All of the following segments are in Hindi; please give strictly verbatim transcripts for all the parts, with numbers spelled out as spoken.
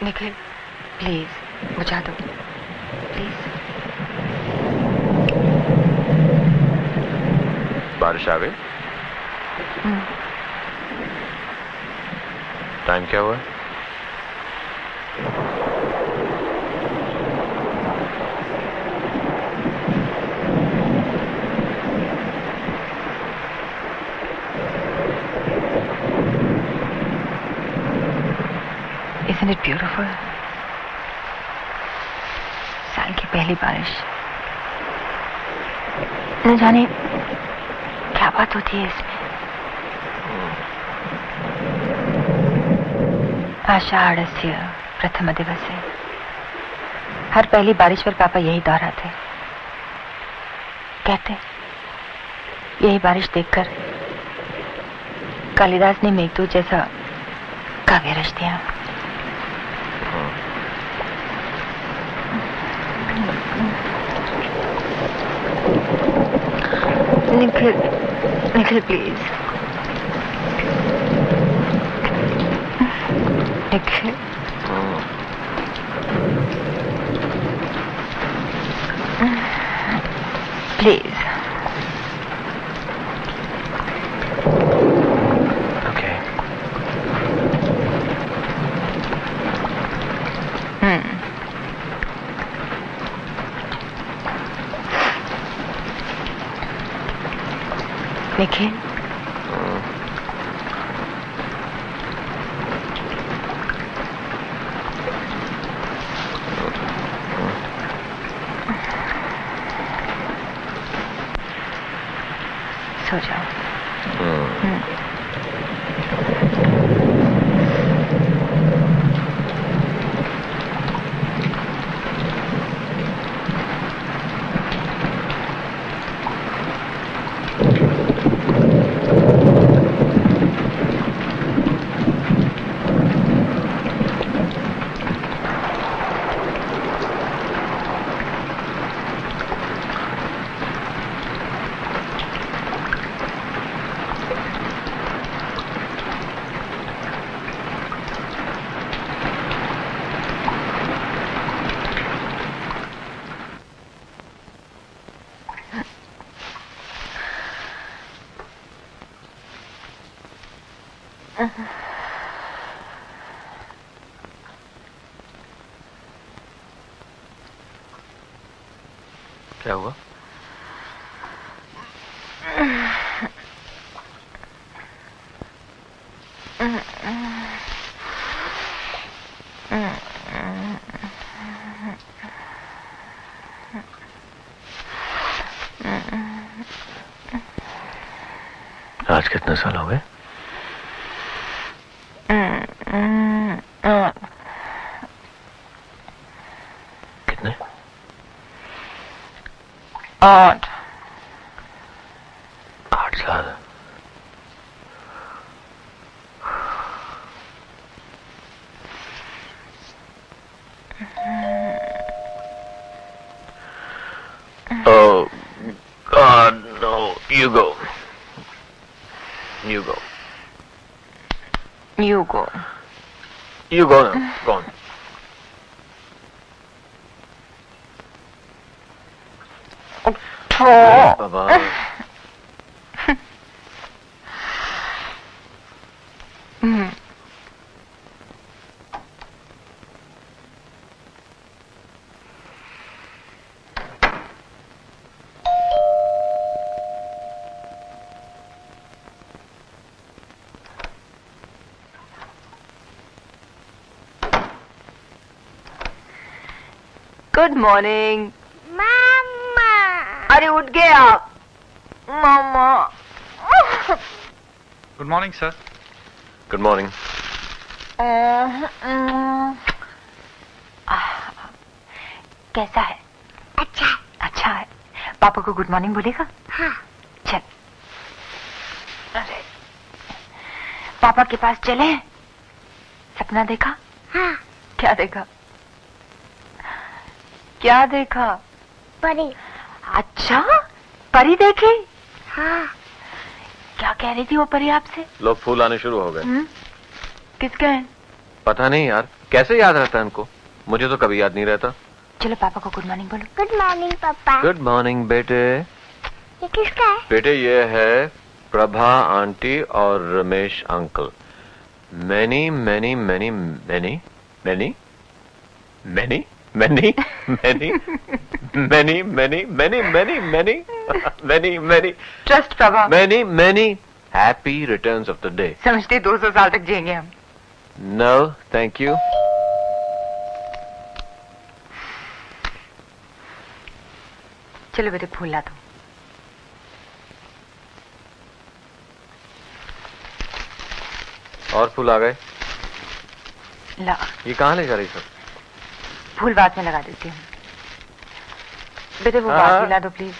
निखिल प्लीज बुझा दो प्लीज। बारिश आ गई? टाइम क्या हुआ? Isn't it beautiful? साल की पहली बारिश। न जाने क्या बात होती है इसमें। आषाढ़स्य प्रथम दिवसे। हर पहली बारिश पर पापा यही दोहराते। कहते यही बारिश देखकर कालिदास ने मेघदूत जैसा काव्य रच दिया। Nikhil Nikhil please Nikhil please. Okay. Hmm Nikhil सो जाओ। क्या हुआ? आज कितने साल हो गए? कितने? आठ। आठ साल। Oh God, no! You go. You go. You go. You go now. Go on. Oh. Baba. Mm. Good morning. Mama. अरे उठ गया मामा। Good morning, sir. Good morning. कैसा है? अच्छा। अच्छा है। पापा को गुड मॉर्निंग बोलेगा? हाँ। चल। अरे पापा के पास चले? सपना देखा? हाँ। क्या देखा? क्या देखा? परी। अच्छा परी देखी? हाँ। क्या कह रही थी वो परी आपसे? लो फूल आने शुरू हो गए। किसके हैं? पता नहीं यार कैसे याद रहता है इनको, मुझे तो कभी याद नहीं रहता। चलो पापा को गुड मॉर्निंग बोलो। गुड मॉर्निंग पापा। गुड मॉर्निंग बेटे। ये किसका है? बेटे ये है प्रभा आंटी और Ramesh uncle. Many many many many many many many many many many many many many many many trust Prabha. Many many happy returns of the day. समझते दो सौ साल तक जिएंगे हम। No thank you. चलो बेटे फूल ला दो। और फूल आ गए? ला। ये कहाँ ले जा रही सब? फूल बाद में लगा देती हूँ। बेटे वो हाँ। बात ला दो please.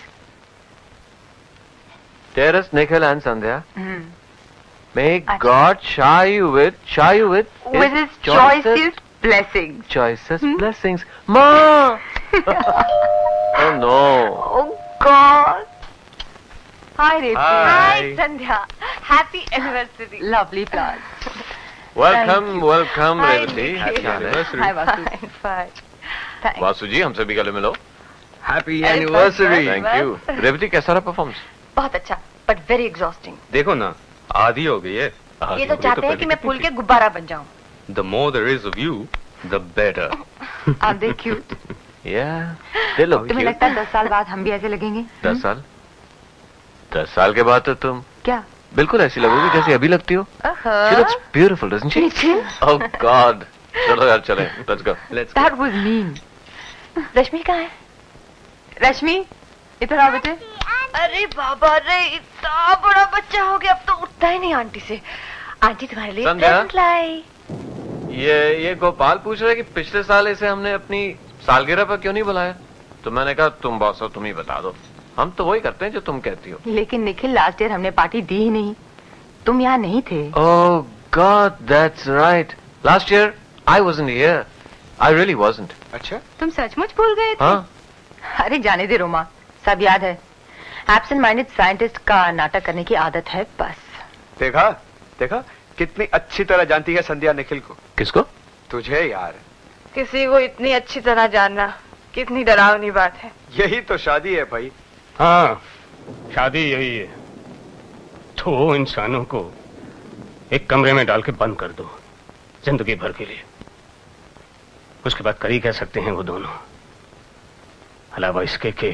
Dearest Nikhil and Sandhya, हम्म। may Achha. God shower you with, shower you with With his choicest blessings. choicest Hmm? blessings. Ma! Oh no. Oh God. Hi Reti. Hi. Sandhya. Happy anniversary. Lovely flowers. Welcome, welcome, Hi, Revati. Nikhil. Happy anniversary. Hi Vasu. Fine, fine. Thanks. Vasu ji हमसे भी गले मिलो। Happy Happy anniversary. birthday. Thank you. Revathi कैसा रहा परफॉर्मेंस? बहुत अच्छा, but very exhausting. देखो ना आधी हो गई है। ये तो चाहते हैं कि मैं फूल के गुब्बारा बन जाऊं। The more there is of you, the better. Aren't they cute? Yeah. They look तुम्हें cute. लगता है दस साल बाद हम भी ऐसे लगेंगे? दस साल? दस साल के बाद तो तुम क्या? बिल्कुल ऐसी लगोगी जैसी अभी लगती हो। She looks beautiful, doesn't she? Nikhil? Oh God. चलो यार चलें. Let's go. Let's go. That was mean. रश्मि कहाँ है? रश्मि इधर आओ बेटे। अरे बाबा रे, इतना बड़ा बच्चा हो गया, अब तो उठता ही नहीं आंटी से। आंटी तुम्हारे लिए संध्या? प्रेजेंट लाई। ये ये गोपाल पूछ रहा है कि पिछले साल इसे हमने अपनी सालगिरह पर क्यों नहीं बुलाया? तो मैंने कहा तुम बॉस हो, तुम ही बता दो। हम तो वही करते हैं जो तुम कहती हो। लेकिन निखिल लास्ट ईयर हमने पार्टी दी ही नहीं, तुम यहाँ नहीं थे। Oh God, that's right. Last year I wasn't here. I really wasn't. अच्छा तुम सचमुच भूल गए थे? हाँ? अरे जाने दे रोमा, सब याद है। एब्सेंट माइंडेड साइंटिस्ट का नाटक करने की आदत है बस। देखा देखा कितनी अच्छी तरह जानती है संध्या निखिल को। किसको? तुझे यार, किसी को इतनी अच्छी तरह जानना कितनी डरावनी बात है। यही तो शादी है भाई। हाँ, शादी यही है। दो इंसानों को एक कमरे में डाल के बंद कर दो जिंदगी भर के लिए, उसके बाद कर ही कह सकते हैं वो दोनों, अलावा इसके के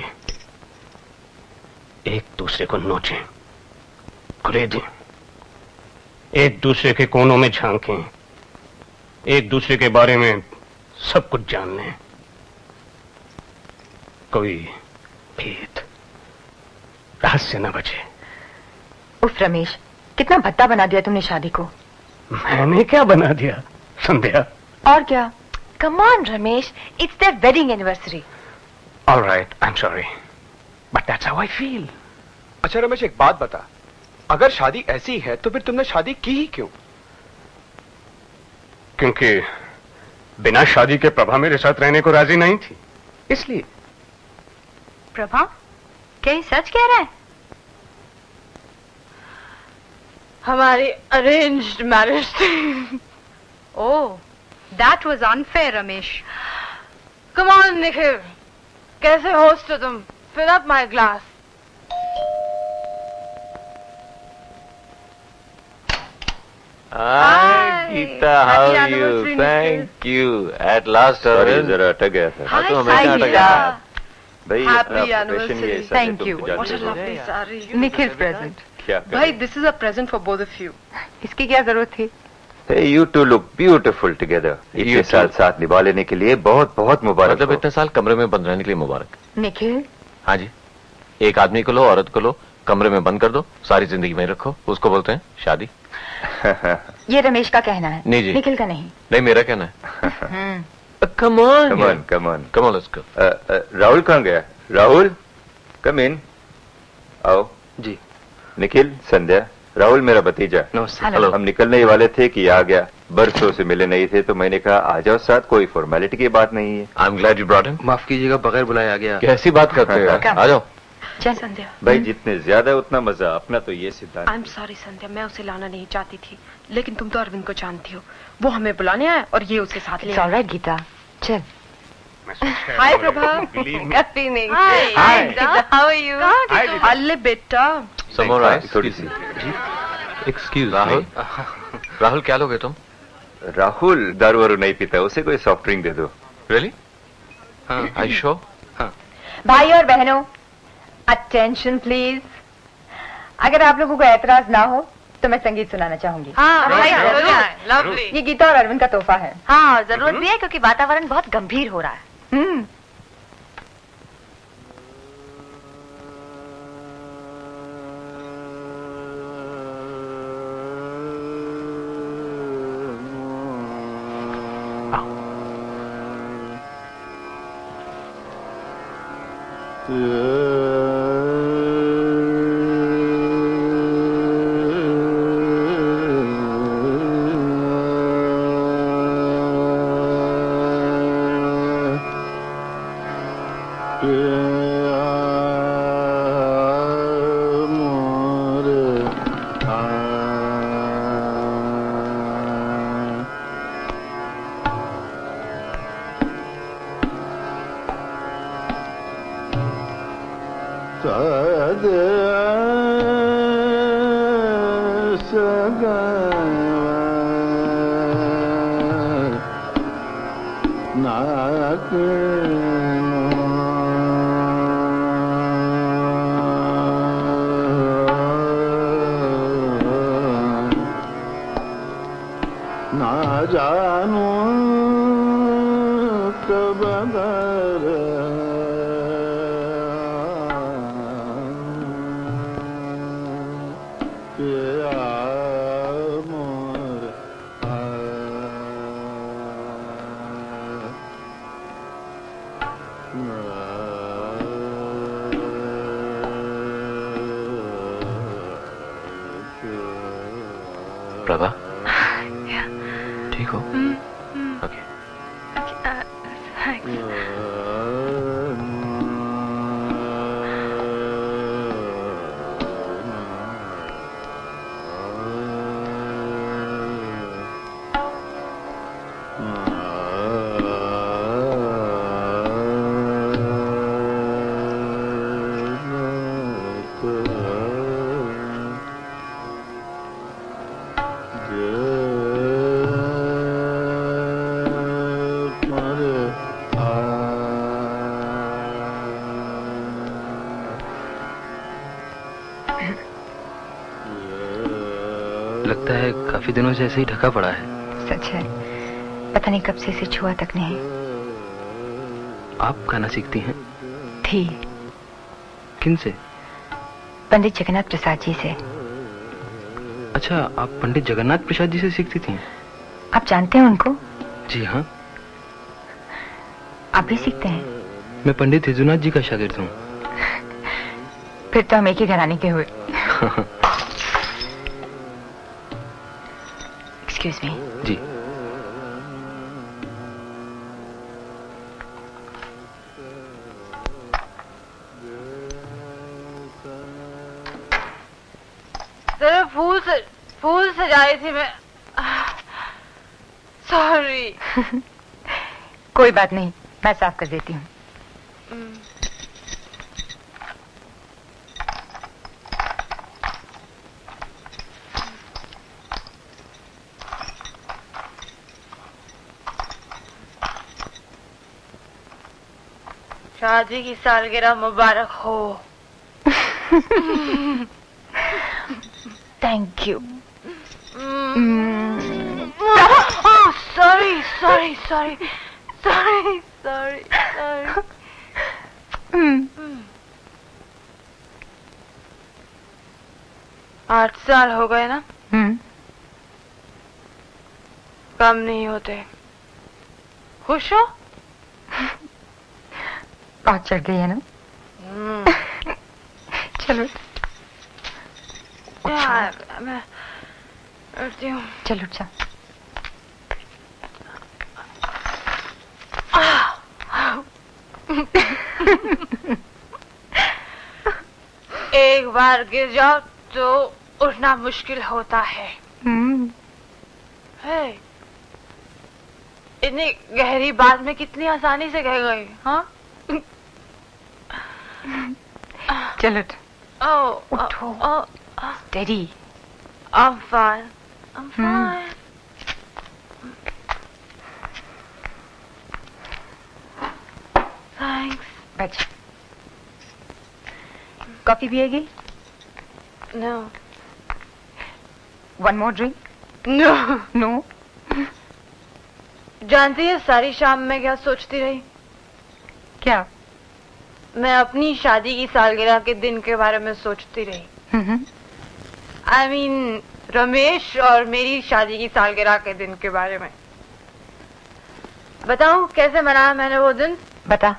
एक दूसरे को नोचें, कुरेदें, एक दूसरे के कोनों में झांकें, एक दूसरे के बारे में सब कुछ जान लें, कोई भेद रहस्य न बचे। उफ रमेश, कितना भत्ता बना दिया तुमने शादी को। मैंने क्या बना दिया संध्या? और क्या? Come on Ramesh, it's their wedding anniversary. All right, I'm sorry, but that's how I feel. अच्छा रमेश एक बात बता, अगर शादी ऐसी है तो फिर तुमने शादी की ही क्यों? क्योंकि बिना शादी के प्रभा मेरे साथ रहने को राजी नहीं थी, इसलिए। प्रभा, क्या ये सच कह रहा है? हमारी अरेंज्ड मैरिज थी। Oh, that was unfair Ramesh. Come on Nikhil, कैसे होस्ट हो तुम? Fill up my glass. Hi, Geeta, how Happy are you? anniversary, Thank you. At last, Arun. जरा अटक गया था। हाँ, तो Hi, हमेशा Geeta. अटक जाता है। भाई Happy अपना anniversary. profession ये ऐसा है, Thank तुम you. तो जानते What a हो। lovely sari. निखिल प्रेजेंट। क्या भाई, this is a present for both of you. इसकी क्या जरूरत थी? Hey, you two look beautiful together. इतने You साल too. साथ निभा लेने के लिए बहुत बहुत मुबारक मतलब हो। इतने साल कमरे में बंद रहने के लिए मुबारक। निखिल, हाँ जी, एक आदमी को लो, औरत को लो, कमरे में बंद कर दो, सारी जिंदगी में रखो, उसको बोलते हैं शादी। ये रमेश का कहना है, नहीं जी। निखिल का नहीं। नहीं, मेरा कहना है। हम्म। Come on, Come on, come on. come on, let's go. अ, अ, राहुल कहाँ गया? Rahul, come in. आओ। जी। निखिल, संध्या, राहुल मेरा भतीजा। हेलो। हम निकलने ही वाले थे कि आ गया। बरसों से मिले नहीं थे तो मैंने कहा आ जाओ साथ, कोई फॉर्मेलिटी की बात नहीं है। I'm glad you brought him. माफ कीजिएगा, बगैर बुलाए आ गया। कैसी बात करते हो यार? आ जाओ। चल संध्या। भाई जितने ज्यादा उतना मजा, अपना तो ये सिद्धांत। आई एम सॉरी संध्या, मैं उसे लाना नहीं चाहती थी, लेकिन तुम तो अरविंद को जानती हो, वो हमें बुलाने आया और ये उसे साथ ले It's all right, गीता, चल। हाय Prabha. Good evening. Hi. Hi. How are you? अल्ले बेटा। Some more ice? थोड़ी सी। एक्सक्यूज राहुल, राहुल क्या लोगे तुम? राहुल दारू वारू नहीं पीता, उसे कोई सॉफ्ट ड्रिंक दे दो। Really? हाँ Are you sure? हाँ भाई और बहनों, अटेंशन प्लीज। अगर आप लोगों को एतराज ना हो तो मैं संगीत सुनाना चाहूंगी। हाँ भाई जरूर। लवली। ये गीता और अरविंद का तोहफा है। हाँ जरूरत भी है क्योंकि वातावरण बहुत गंभीर हो रहा है। हम्म। प्रभा, ठीक हो? ओके। लगता है काफी दिनों से ऐसे ही ढका पड़ा है। सच है, पता नहीं कब से इसे छुआ तक नहीं। आप गाना सीखती हैं? थी। किन से? पंडित जगन्नाथ प्रसाद जी से। अच्छा, आप पंडित जगन्नाथ प्रसाद जी से सीखती थी? आप जानते हैं उनको? जी हाँ। आप भी सीखते हैं? मैं पंडित हिजुनाथ जी का शागिर्द हूँ। फिर तो हम एक ही घराने के हुए। Excuse me. जी। सिर्फ फूल से फूल सजाई थी मैं। सॉरी। कोई बात नहीं, मैं साफ कर देती हूँ। शादी की सालगिरह मुबारक हो। Thank you. Sorry sorry sorry sorry sorry sorry. आठ साल हो गए ना? हम्म। कम नहीं होते। खुश हो? बहुत चढ़ गई है ना? चलो यार मैं उठती हूँ। चल उठ जा। बार गिर जाओ तो उठना मुश्किल होता है। हम्म, है इतनी गहरी बात में कितनी आसानी से कह गई। हाँ चलो ओह उठो। Oh steady. I'm fine. I'm fine. Thanks. बैठ। कॉफी पिएगी? No. One more drink? No. No. जानती है सारी शाम में क्या सोचती रही? क्या? मैं अपनी शादी की सालगिरह के दिन के बारे में सोचती रही। Hmm, I I mean mean, Ramesh और मेरी शादी की सालगिरह के दिन के बारे में। बताऊं कैसे मनाया मैंने वो दिन? बता।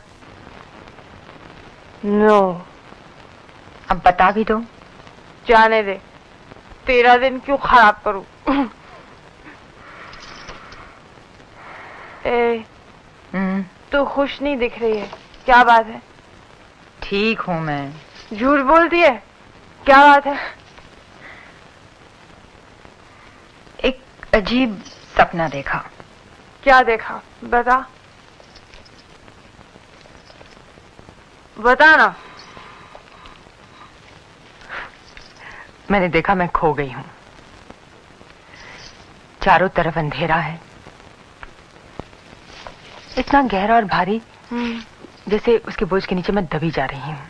नो। अब बता भी दो। जाने दे, तेरा दिन क्यों खराब करूं? ए, हम्म, तू खुश नहीं दिख रही है, क्या बात है? ठीक हूँ मैं। झूठ बोलती है, क्या बात है? एक अजीब सपना देखा। क्या देखा? बता बता ना। मैंने देखा मैं खो गई हूँ। चारों तरफ अंधेरा है, इतना गहरा और भारी जैसे उसके बोझ के नीचे मैं दबी जा रही हूँ।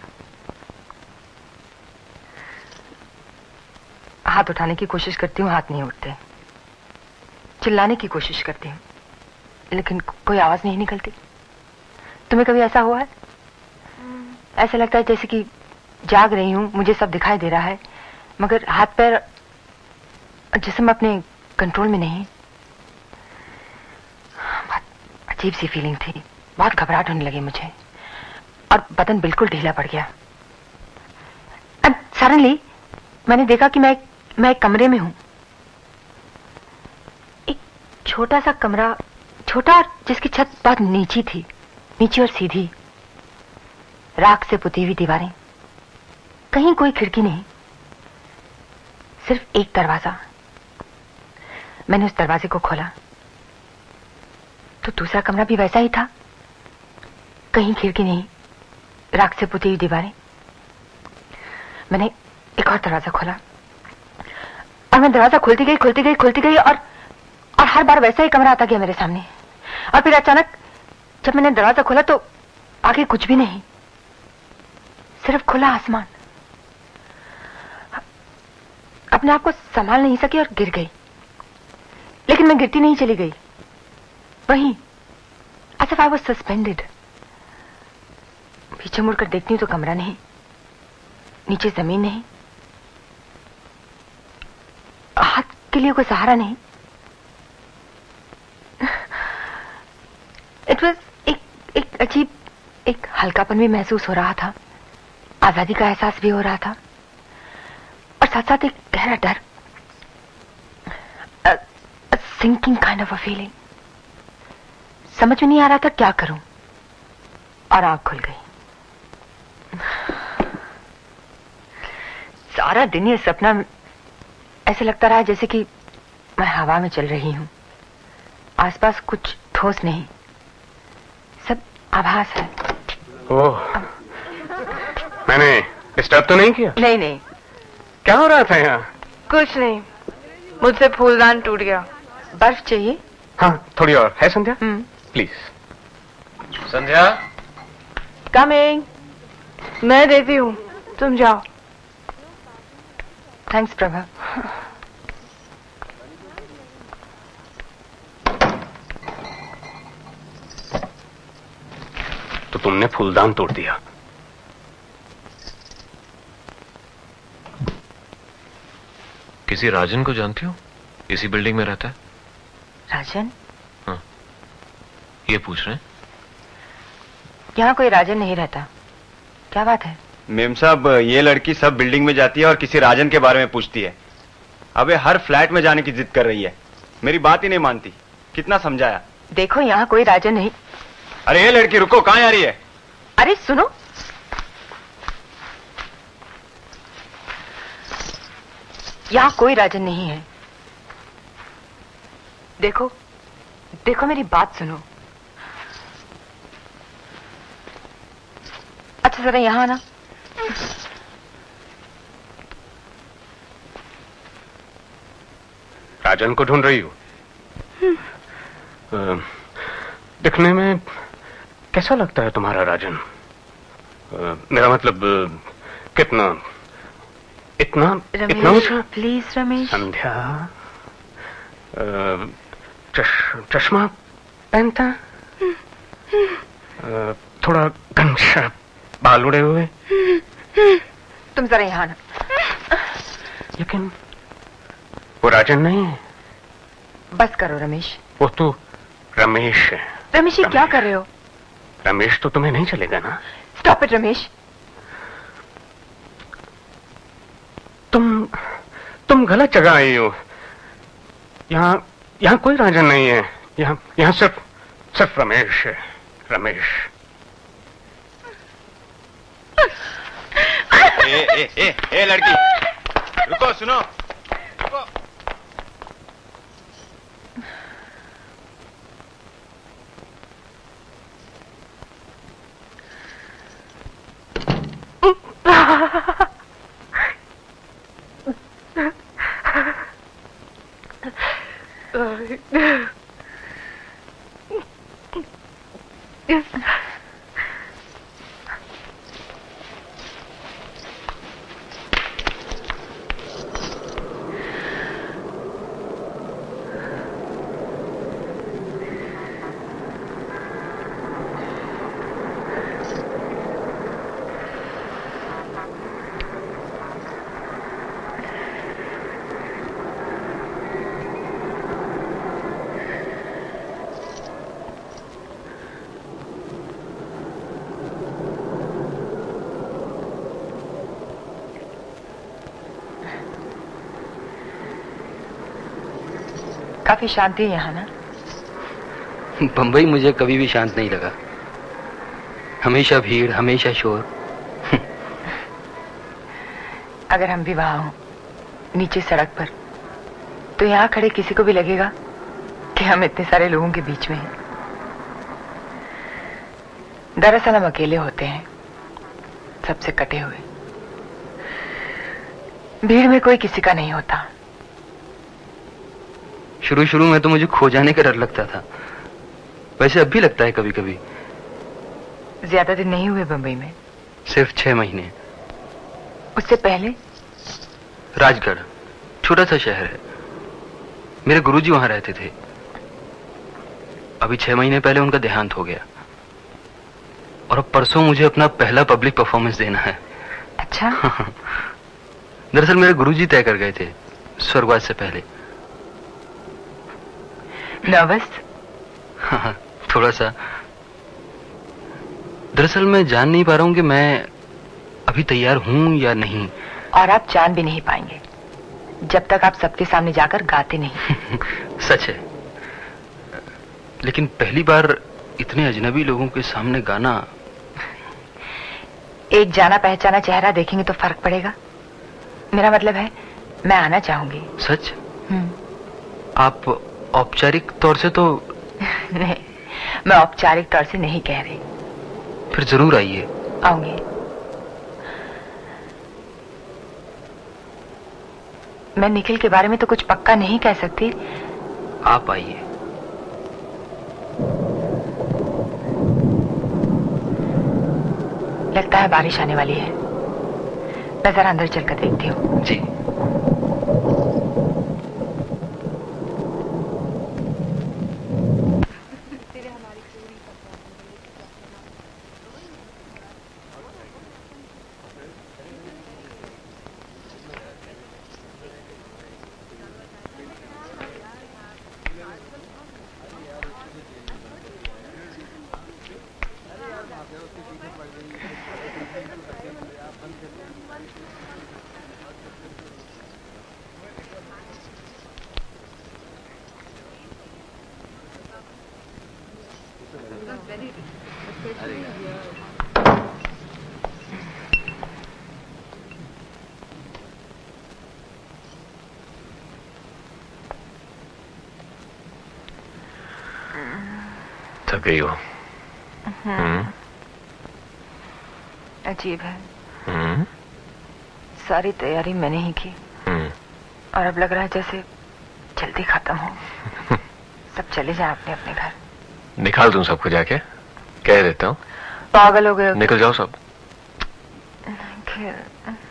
हाथ उठाने की कोशिश करती हूँ, हाथ नहीं उठते। चिल्लाने की कोशिश करती हूँ, लेकिन कोई आवाज नहीं निकलती। तुम्हें कभी ऐसा हुआ है? ऐसा लगता है जैसे कि जाग रही हूँ, मुझे सब दिखाई दे रहा है, मगर हाथ पैर जिस्म अपने कंट्रोल में नहीं। बहुत अजीब सी फीलिंग थी, बहुत घबराहट होने लगी मुझे और बदन बिल्कुल ढीला पड़ गया। एंड सडनली मैंने देखा कि मैं मैं एक कमरे में हूं। एक छोटा सा कमरा, छोटा, जिसकी छत बहुत नीची थी, नीची और सीधी, राख से पुती हुई दीवारें, कहीं कोई खिड़की नहीं, सिर्फ एक दरवाजा। मैंने उस दरवाजे को खोला तो दूसरा कमरा भी वैसा ही था, कहीं खिड़की नहीं, राख से पुती हुई दीवारें। मैंने एक और दरवाजा खोला और मैं दरवाजा खुलती गई खुलती गई खुलती गई और और हर बार वैसा ही कमरा आता गया मेरे सामने। और फिर अचानक जब मैंने दरवाजा खोला तो आगे कुछ भी नहीं, सिर्फ खुला आसमान। अपने आप को संभाल नहीं सकी और गिर गई, लेकिन मैं गिरती नहीं चली गई, वहीं as if I was suspended। पीछे मुड़कर देखती हूं तो कमरा नहीं, नीचे जमीन नहीं, हाथ के लिए कोई सहारा नहीं। इट वॉज एक एक अजीब, एक हल्कापन भी महसूस हो रहा था, आजादी का एहसास भी हो रहा था, और साथ साथ एक गहरा डर, sinking kind of a feeling. समझ में नहीं आ रहा था क्या करूं, और आंख खुल गई। सारा दिन ये सपना ऐसे लगता रहा जैसे कि मैं हवा में चल रही हूं, आसपास कुछ ठोस नहीं, सब आभास है। ओह, मैंने डिस्टर्ब तो नहीं किया? नहीं नहीं। क्या हो रहा था यहाँ? कुछ नहीं, मुझसे फूलदान टूट गया। बर्फ चाहिए? हाँ, थोड़ी और है संध्या? हम्म। प्लीज। Sandhya, coming. मैं देती हूँ, तुम जाओ। थैंक्स प्रभा। तो तुमने फूलदान तोड़ दिया? किसी राजन को जानती हो? इसी बिल्डिंग में रहता है। राजन? हाँ, ये पूछ रहे हैं। यहाँ कोई राजन नहीं रहता। क्या बात है? मेम साहब, ये लड़की सब बिल्डिंग में जाती है और किसी राजन के बारे में पूछती है। अबे हर फ्लैट में जाने की जिद कर रही है, मेरी बात ही नहीं मानती। कितना समझाया। देखो यहाँ कोई राजन नहीं। अरे ये लड़की रुको, कहाँ जा रही है? अरे सुनो, यहाँ कोई राजन नहीं है। देखो देखो मेरी बात सुनो। अच्छा जरा यहाँ आना। राजन को ढूंढ रही हो? अ, दिखने में कैसा लगता है तुम्हारा राजन? आ, मेरा मतलब कितना इतना इतना ऊंचा? प्लीज रमेश। संध्या चश, चश्मा पहनता, आ, थोड़ा घनश्याम बाल उड़े हुए। तुम जरा यहाँ ना। लेकिन वो राजन नहीं है। बस करो रमेश। वो तो रमेश है। रमेश ये क्या कर रहे हो? रमेश तो तुम्हें नहीं चलेगा ना? Stop it Ramesh. तुम तुम गलत जगह आई हो। यहाँ यहाँ कोई राजन नहीं है। यहाँ यहाँ सिर्फ सिर्फ रमेश है। रमेश। ए ए ए ए लड़की, रुको, सुनो, रुको। काफी शांति है यहाँ ना? बंबई मुझे कभी भी शांत नहीं लगा। हमेशा भीड़, हमेशा शोर। अगर हम भी वहां हों, नीचे सड़क पर, तो यहाँ खड़े किसी को भी लगेगा कि हम इतने सारे लोगों के बीच में हैं। दरअसल हम अकेले होते हैं, सबसे कटे हुए। भीड़ में कोई किसी का नहीं होता। शुरू शुरू में तो मुझे खो जाने का डर लगता था। वैसे अब भी लगता है कभी कभी। ज्यादा दिन नहीं हुए बंबई में? सिर्फ छह महीने। उससे पहले? राजगढ़, छोटा सा शहर है। मेरे गुरुजी वहां रहते थे। अभी छह महीने पहले उनका देहांत हो गया और अब परसों मुझे अपना पहला पब्लिक परफॉर्मेंस देना है। अच्छा। दरअसल मेरे गुरुजी तय कर गए थे स्वर्गवास से पहले। नर्वस? हाँ, थोड़ा सा। दरअसल मैं जान नहीं पा रहा हूं कि मैं अभी तैयार हूं या नहीं। और आप जान भी नहीं पाएंगे जब तक आप सबके सामने जाकर गाते नहीं। सच है, लेकिन पहली बार इतने अजनबी लोगों के सामने गाना। एक जाना पहचाना चेहरा देखेंगे तो फर्क पड़ेगा। मेरा मतलब है मैं आना चाहूंगी। सच? हम्म। आप औपचारिक तौर से तो नहीं, मैं औपचारिक तौर से नहीं कह रही। फिर जरूर आइए। आऊंगी। मैं निखिल के बारे में तो कुछ पक्का नहीं कह सकती। आप आइए। लगता है बारिश आने वाली है। मैं जरा अंदर चलकर देखती हूँ। जी। थक गई हो? हम्म? अजीब है, हम्म? सारी तैयारी मैंने ही की हम्म? और अब लग रहा है जैसे जल्दी खत्म हो। सब चले जाए अपने अपने घर। निकाल दूं सबको जाके? कह देता हूँ। पागल हो गए हो? निकल जाओ सब। खैर,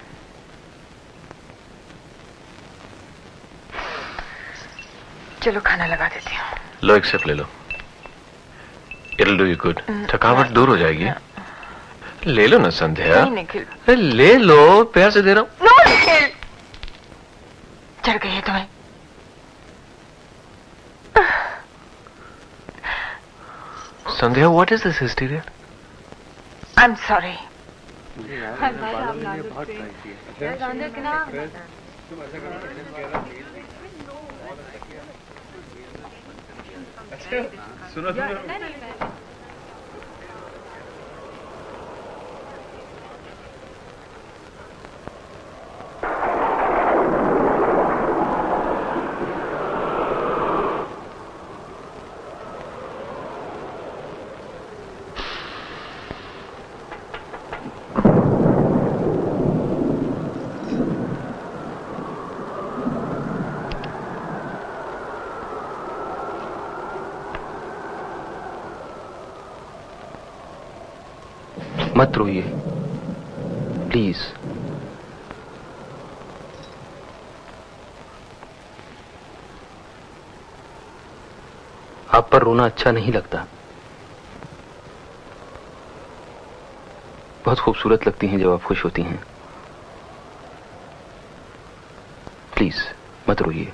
चलो खाना लगा देती हूँ। लो एक सिप ले लो। It'll do you good. थकावट दूर हो जाएगी। ले लो ना संध्या। नहीं निखिल। अरे ले लो, प्यार से दे रहा हूँ। नो निखिल। चढ़ गई है तुम्हें? संध्या, what is this hysteria? I'm sorry. सुनो सुनो मत रोइए प्लीज। आप पर रोना अच्छा नहीं लगता। बहुत खूबसूरत लगती हैं जब आप खुश होती हैं। प्लीज मत रोइए।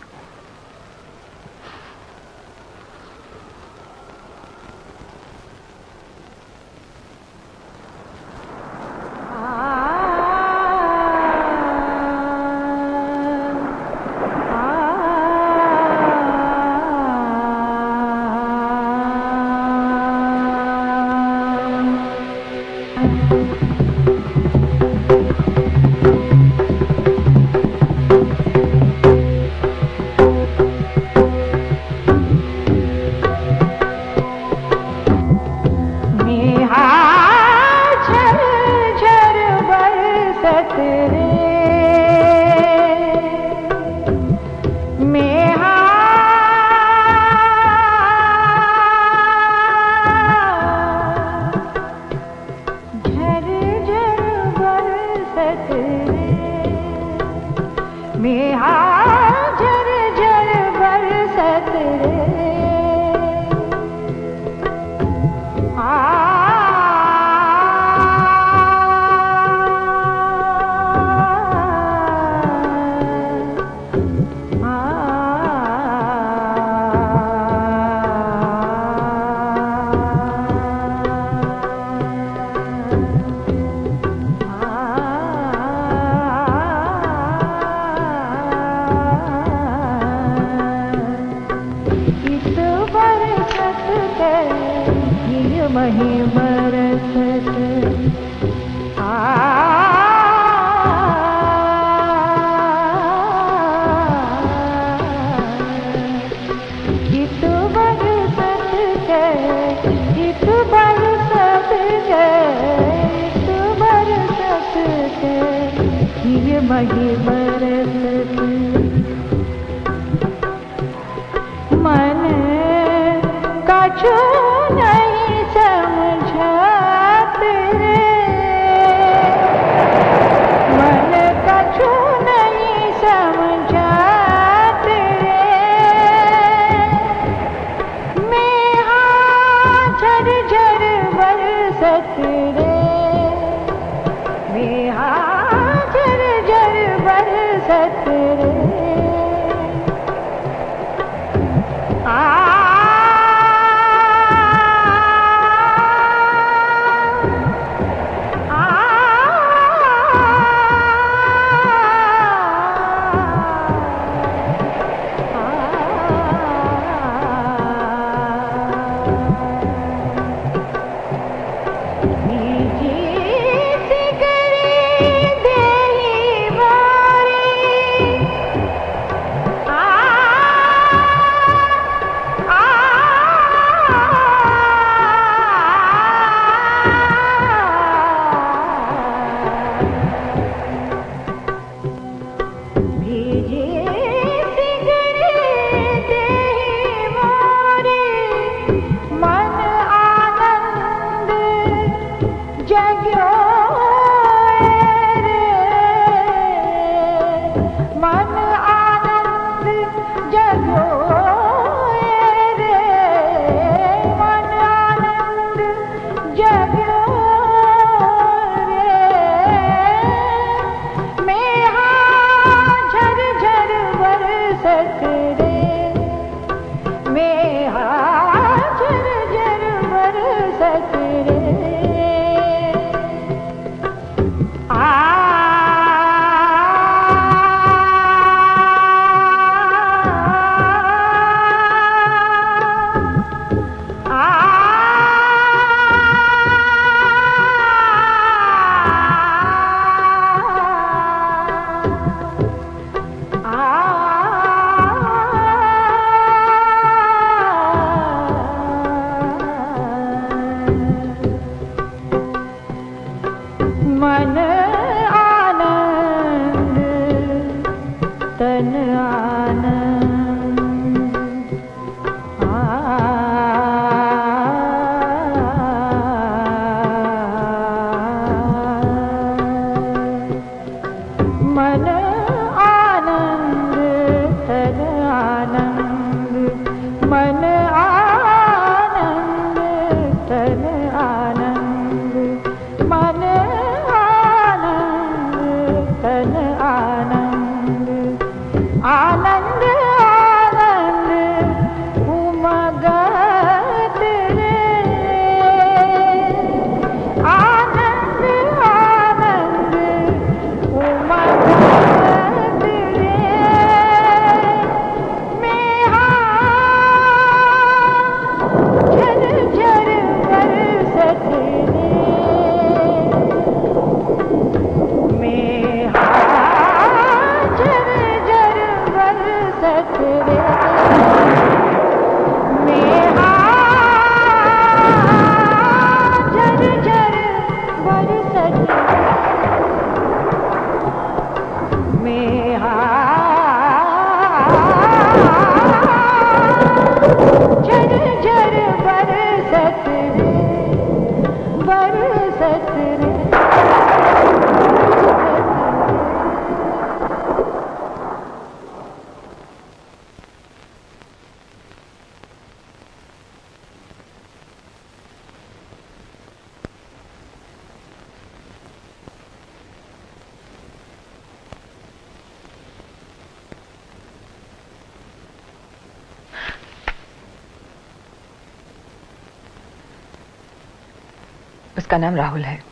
उसका नाम राहुल है।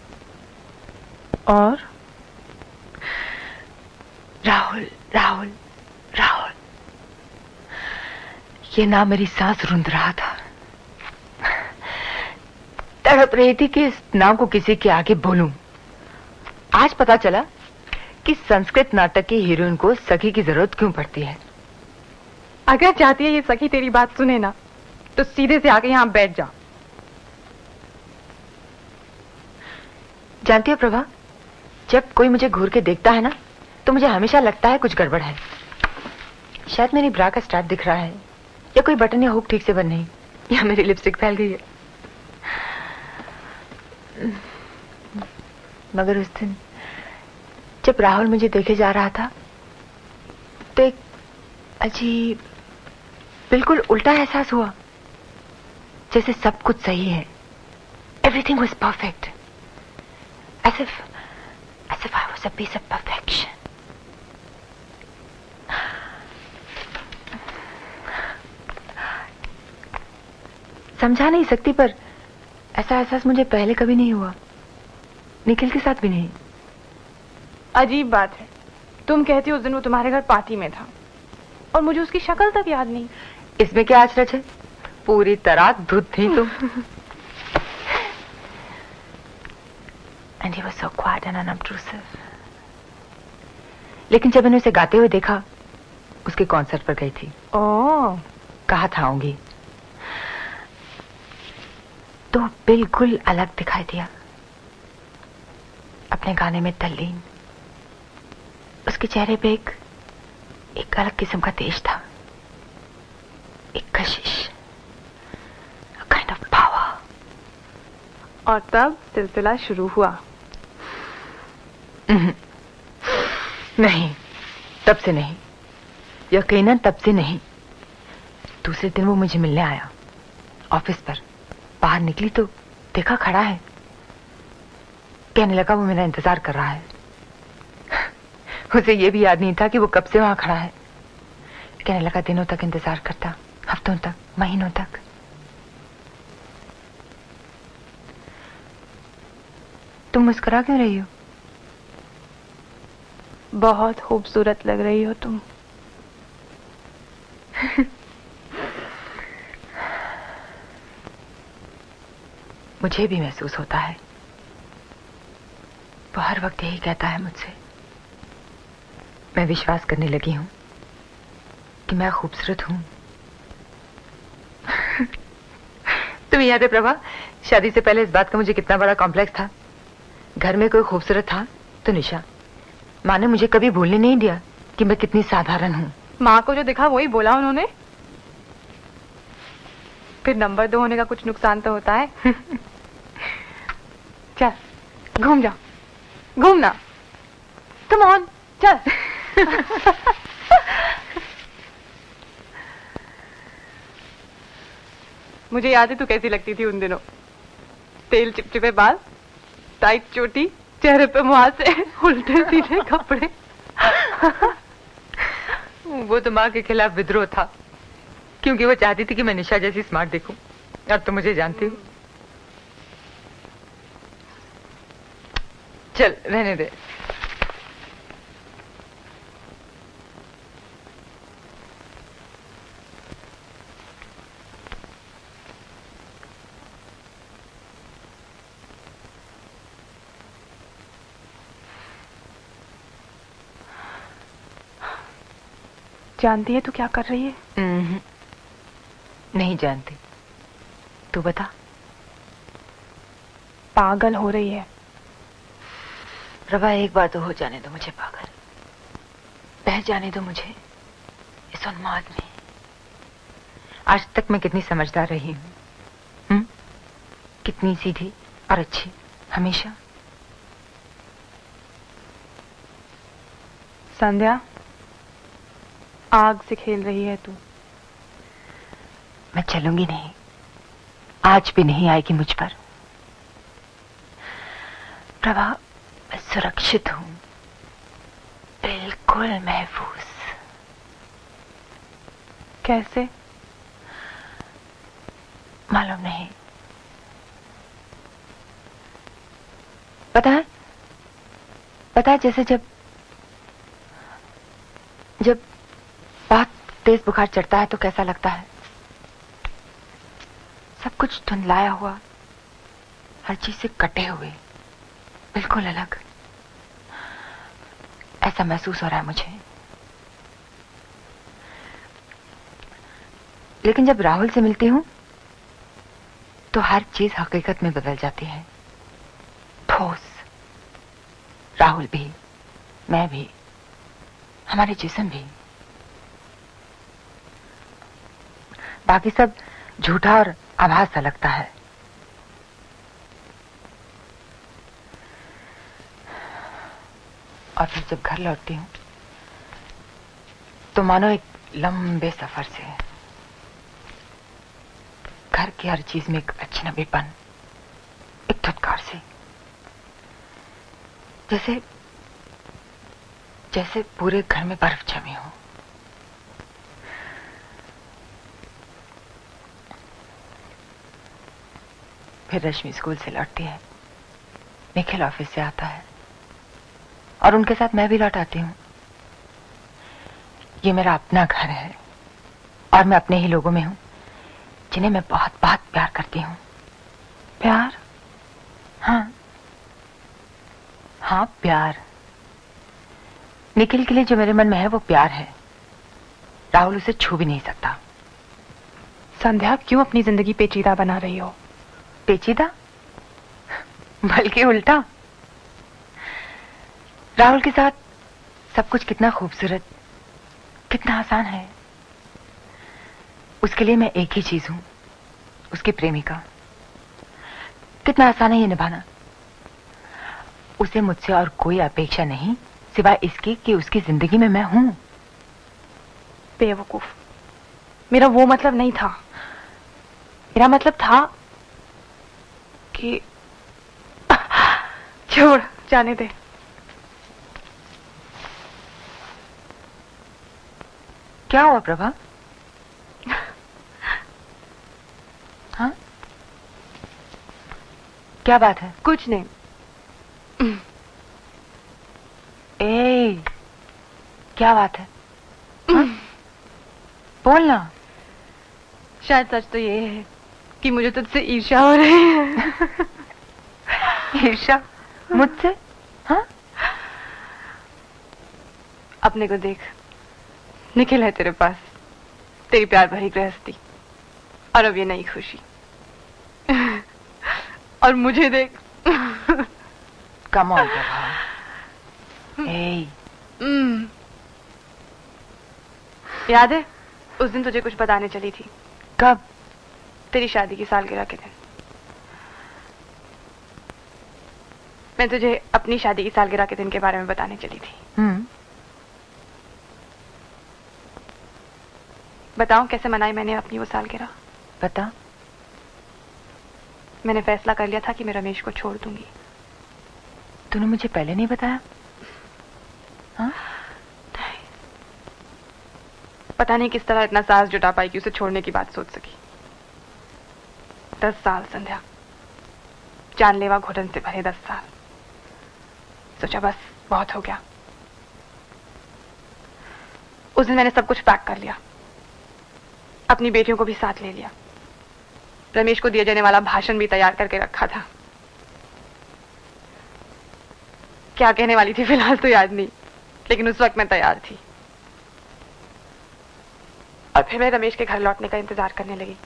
और राहुल राहुल राहुल, ये नाम मेरी सांस रुंध रहा था। तड़प रही थी कि इस नाम को किसी के आगे बोलूं। आज पता चला कि संस्कृत नाटक की हीरोइन को सखी की जरूरत क्यों पड़ती है। अगर चाहती है ये सखी तेरी बात सुने ना, तो सीधे से आके यहां बैठ जा। जानती है प्रभा, जब कोई मुझे घूर के देखता है ना, तो मुझे हमेशा लगता है कुछ गड़बड़ है। शायद मेरी ब्रा का स्टार्ट दिख रहा है, या कोई बटन या हुक ठीक से बंद नहीं, या मेरी लिपस्टिक फैल गई है। मगर उस दिन जब राहुल मुझे देखे जा रहा था, तो एक अजीब, बिल्कुल उल्टा एहसास हुआ, जैसे सब कुछ सही है। Everything was perfect, as if as if I was a piece of perfection. समझा नहीं सकती, पर ऐसा एहसास मुझे पहले कभी नहीं हुआ, निखिल के साथ भी नहीं। अजीब बात है, तुम कहती हो उस दिन वो तुम्हारे घर पार्टी में था और मुझे उसकी शक्ल तक याद नहीं। इसमें क्या अचरज है, पूरी तरह धुत थी तुम। And he was so quiet and unobtrusive. लेकिन जब मैंने उसे गाते हुए देखा, उसके कॉन्सर्ट पर गई थी। ओह, कहा था आऊंगी, तो बिल्कुल अलग दिखाई दिया, अपने गाने में तल्लीन। उसके चेहरे पे एक एक अलग किस्म का तेज था, एक कशिश, a kind of power। और तब सिलसिला शुरू हुआ। नहीं, तब से नहीं, यकीनन तब से नहीं। दूसरे दिन वो मुझे मिलने आया ऑफिस पर। बाहर निकली तो देखा खड़ा है। कहने लगा वो मेरा इंतजार कर रहा है। उसे ये भी याद नहीं था कि वो कब से वहां खड़ा है। कहने लगा दिनों तक इंतजार करता, हफ्तों तक, महीनों तक। तुम मुस्कुरा क्यों रही हो? बहुत खूबसूरत लग रही हो तुम। मुझे भी महसूस होता है। वो हर वक्त यही कहता है मुझसे। मैं विश्वास करने लगी हूं कि मैं खूबसूरत हूं। तुम्हें याद है प्रभा, शादी से पहले इस बात का मुझे कितना बड़ा कॉम्प्लेक्स था। घर में कोई खूबसूरत था तो निशा। माँ ने मुझे कभी भूलने नहीं दिया कि मैं कितनी साधारण हूँ। माँ को जो दिखा वही बोला उन्होंने। फिर नंबर दो होने का कुछ नुकसान तो होता है। चल घूम जा, घूमना, कम ऑन चल। मुझे याद है तू कैसी लगती थी उन दिनों। तेल चिपचिपे बाल, टाइट चोटी, चेहरे पे मुहासे, उल्टे सीधे कपड़े। वो तो माँ के खिलाफ विद्रोह था, क्योंकि वो चाहती थी कि मैं निशा जैसी स्मार्ट दिखूं। अब तो मुझे जानती हूँ। चल रहने दे। जानती है तू क्या कर रही है? हम्म, नहीं जानती। तू बता। पागल हो रही है। प्रभा, एक बार तो हो जाने दो मुझे पागल। बह जाने दो मुझे इस उन्माद में। आज तक मैं कितनी समझदार रही हूँ, हम्म? कितनी सीधी और अच्छी हमेशा। संध्या, आग से खेल रही है तू। मैं चलूंगी नहीं, आज भी नहीं आएगी मुझ पर। प्रभा, मैं सुरक्षित हूं, बिल्कुल महफूज। कैसे? मालूम नहीं, पता है पता है जैसे जब जब बहुत तेज बुखार चढ़ता है तो कैसा लगता है, सब कुछ धुंधलाया हुआ, हर चीज से कटे हुए, बिल्कुल अलग, ऐसा महसूस हो रहा है मुझे। लेकिन जब राहुल से मिलती हूं तो हर चीज हकीकत में बदल जाती है, ठोस। राहुल भी, मैं भी, हमारे जिस्म भी। बाकी सब झूठा और आभास सा लगता है। और फिर जब घर लौटती हूं तो मानो एक लंबे सफर से, घर की हर चीज में एक अजनबीपन, एक धुतकार से, जैसे जैसे पूरे घर में बर्फ जमी हो। फिर रश्मि स्कूल से लौटती है, निखिल ऑफिस से आता है और उनके साथ मैं भी लौट आती हूँ। ये मेरा अपना घर है और मैं अपने ही लोगों में हूँ जिन्हें मैं बहुत बहुत प्यार करती हूँ। प्यार? हाँ हाँ प्यार। निखिल के लिए जो मेरे मन में है वो प्यार है। राहुल उसे छू भी नहीं सकता। संध्या, क्यों अपनी जिंदगी पेचीदा बना रही हो? पेचीदा? बल्कि उल्टा। राहुल के साथ सब कुछ कितना खूबसूरत, कितना आसान है। उसके लिए मैं एक ही चीज हूं, उसकी प्रेमिका। कितना आसान है ये निभाना। उसे मुझसे और कोई अपेक्षा नहीं सिवाय इसकी कि उसकी जिंदगी में मैं हूं। बेवकूफ, मेरा वो मतलब नहीं था। मेरा मतलब था कि छोड़, जाने दे। क्या हुआ प्रभा? हाँ, क्या बात है? कुछ नहीं। ए, क्या बात है? हाँ? बोलना। शायद सच तो ये है कि मुझे तुझसे ईर्ष्या हो रही है। ईर्ष्या? मुझसे? हाँ? अपने को देख, निखिल है तेरे पास, तेरी प्यार भरी गृहस्थी, और अब ये नई खुशी। और मुझे देख। Come on Prabha. ए, याद है उस दिन तुझे कुछ बताने चली थी? कब? तेरी शादी की सालगिरह के दिन। मैं तुझे अपनी शादी की सालगिरह के दिन के बारे में बताने चली थी। हम्म। बताऊं कैसे मनाई मैंने अपनी वो सालगिरह? बता। मैंने फैसला कर लिया था कि मैं रमेश को छोड़ दूंगी। तूने मुझे पहले नहीं बताया? हाँ? पता नहीं किस तरह इतना साहस जुटा पाई कि उसे छोड़ने की बात सोच सकी। दस साल संध्या, जानलेवा घुटन से भरे दस साल। सोचा बस बहुत हो गया। उस दिन मैंने सब कुछ पैक कर लिया, अपनी बेटियों को भी साथ ले लिया, रमेश को दिया जाने वाला भाषण भी तैयार करके रखा था। क्या कहने वाली थी फिलहाल तो याद नहीं, लेकिन उस वक्त मैं तैयार थी। और फिर मैं रमेश के घर लौटने का इंतजार करने लगी।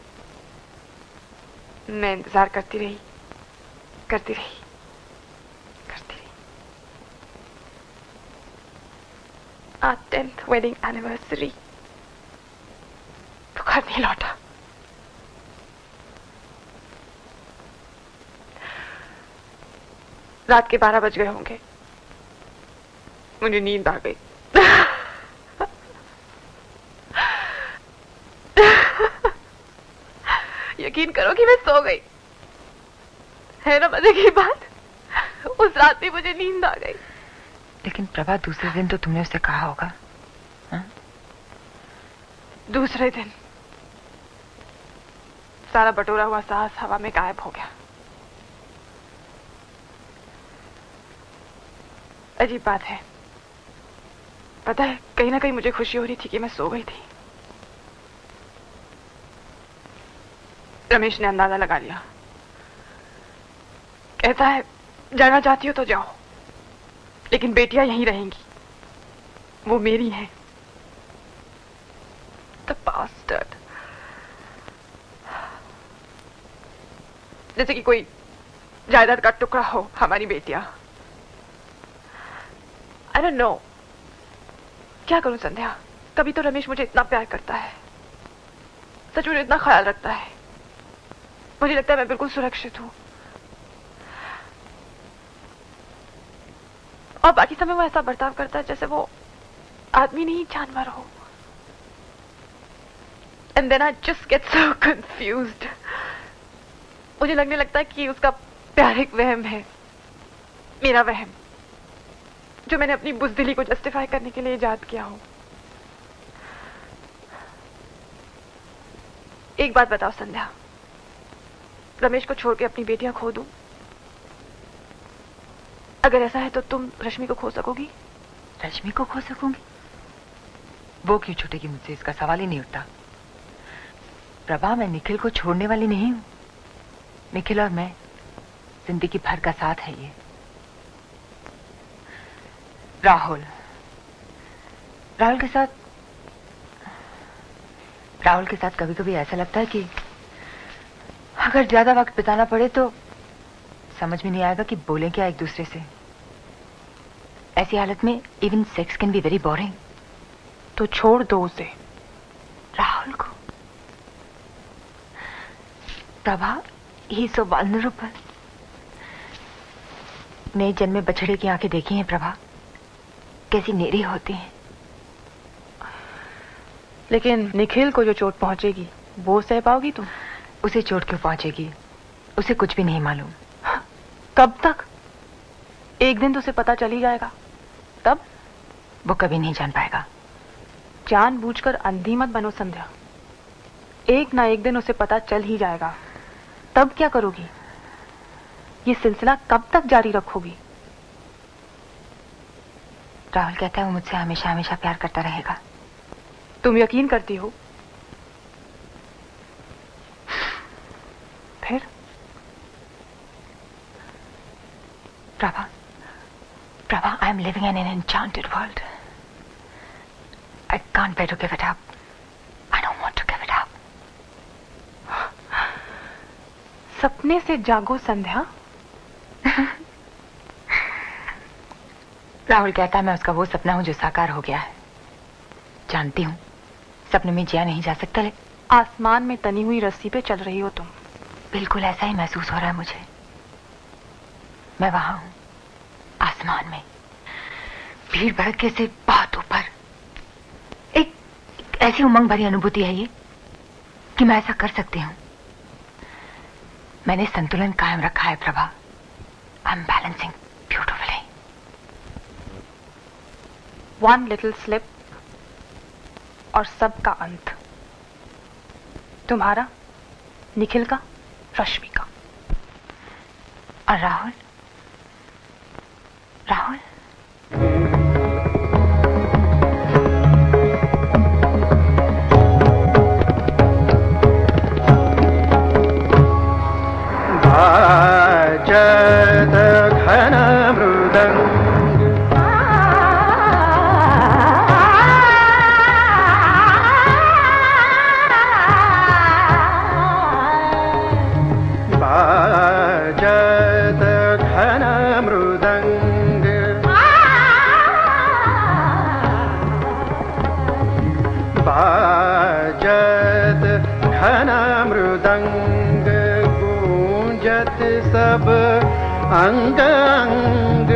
मैं इंतजार करती रही, करती रही, करती रही। Our tenth wedding anniversary, तो घर नहीं लौटा। रात के बारह बज गए होंगे, मुझे नींद आ गई। यकीन करो कि मैं सो गई। है ना मजे की बात? उस रात भी मुझे नींद आ गई। लेकिन प्रभा, दूसरे दिन तो तुमने उससे कहा होगा। हाँ? दूसरे दिन सारा बटोरा हुआ साहस हवा में गायब हो गया। अजीब बात है, पता है कहीं ना कहीं मुझे खुशी हो रही थी कि मैं सो गई थी। रमेश ने अंदाजा लगा लिया, कहता है जाना चाहती हो तो जाओ, लेकिन बेटियां यहीं रहेंगी, वो मेरी हैं। The bastard। जैसे कि कोई जायदाद का टुकड़ा हो हमारी बेटियां। I don't know, क्या करूं संध्या। कभी तो रमेश मुझे इतना प्यार करता है, सच में इतना ख्याल रखता है, मुझे लगता है मैं बिल्कुल सुरक्षित हूं, और बाकी समय वो ऐसा बर्ताव करता है जैसे वो आदमी नहीं जानवर हो। And then I just get so confused। मुझे लगने लगता है कि उसका प्यार एक वहम है, मेरा वहम, जो मैंने अपनी बुज़दिली को जस्टिफाई करने के लिए इजाद किया हो। एक बात बताओ संध्या, रमेश को छोड़ के अपनी बेटियां खो दूं? अगर ऐसा है तो तुम रश्मि को खो सकोगी? रश्मि को खो सकूंगी? वो क्यों छूटेगी मुझसे, इसका सवाल ही नहीं उठता। प्रभा, मैं निखिल को छोड़ने वाली नहीं हूं। निखिल और मैं जिंदगी भर का साथ है ये। राहुल राहुल के साथ राहुल के साथ कभी कभी ऐसा लगता है कि अगर ज्यादा वक्त बिताना पड़े तो समझ में नहीं आएगा कि बोलें क्या एक दूसरे से। ऐसी हालत में even sex can be very boring. तो छोड़ दो उसे। राहुल को? Prabha, he so vulnerable. नए जन्मे बछड़े की आंखें देखी हैं प्रभा, कैसी नेरी होती हैं। लेकिन निखिल को जो चोट पहुंचेगी वो सह पाओगी तुम? उसे चोट क्यों पहुंचेगी, उसे कुछ भी नहीं मालूम। कब तक? एक दिन तो उसे पता चल ही जाएगा, तब? वो कभी नहीं जान पाएगा। जानबूझकर अंधी मत बनो संध्या, एक ना एक दिन उसे पता चल ही जाएगा, तब क्या करोगी? ये सिलसिला कब तक जारी रखोगी? राहुल कहता है वो मुझसे हमेशा हमेशा प्यार करता रहेगा। तुम यकीन करती हो? फिर? Prabha, Prabha, I am living in an enchanted world. I can't bear to give it up. I don't want to give it up. सपने से जागो संध्या। राहुल कहता है मैं उसका वो सपना हूं जो साकार हो गया है। जानती हूं सपने में जिया नहीं जा सकता, लेकिन आसमान में तनी हुई रस्सी पे चल रही हो तुम। बिल्कुल ऐसा ही महसूस हो रहा है मुझे। मैं वहां हूं, आसमान में, भीड़ भड़के से बहुत ऊपर। एक, एक ऐसी उमंग भरी अनुभूति है ये कि मैं ऐसा कर सकती हूं। मैंने संतुलन कायम रखा है Prabha. I am balancing beautifully. One little slip और सबका अंत। तुम्हारा, निखिल का, रश्मि का। और राहुल? राहुल? बाजत घन मृदंग बाजत घन मृदंग बाजत घन मृदंग गूंजत सब अंग अंग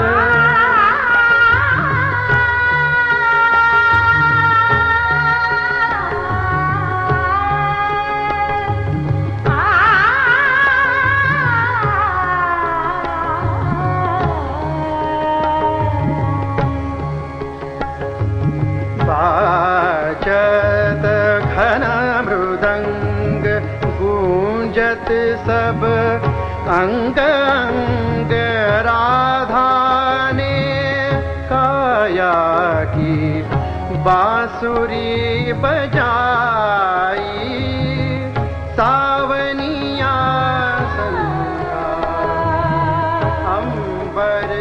बाजत घन मृदंग गूंजत सब अंग अंग राधा ने बांसुरी बजाई सावनिया संगा अंबर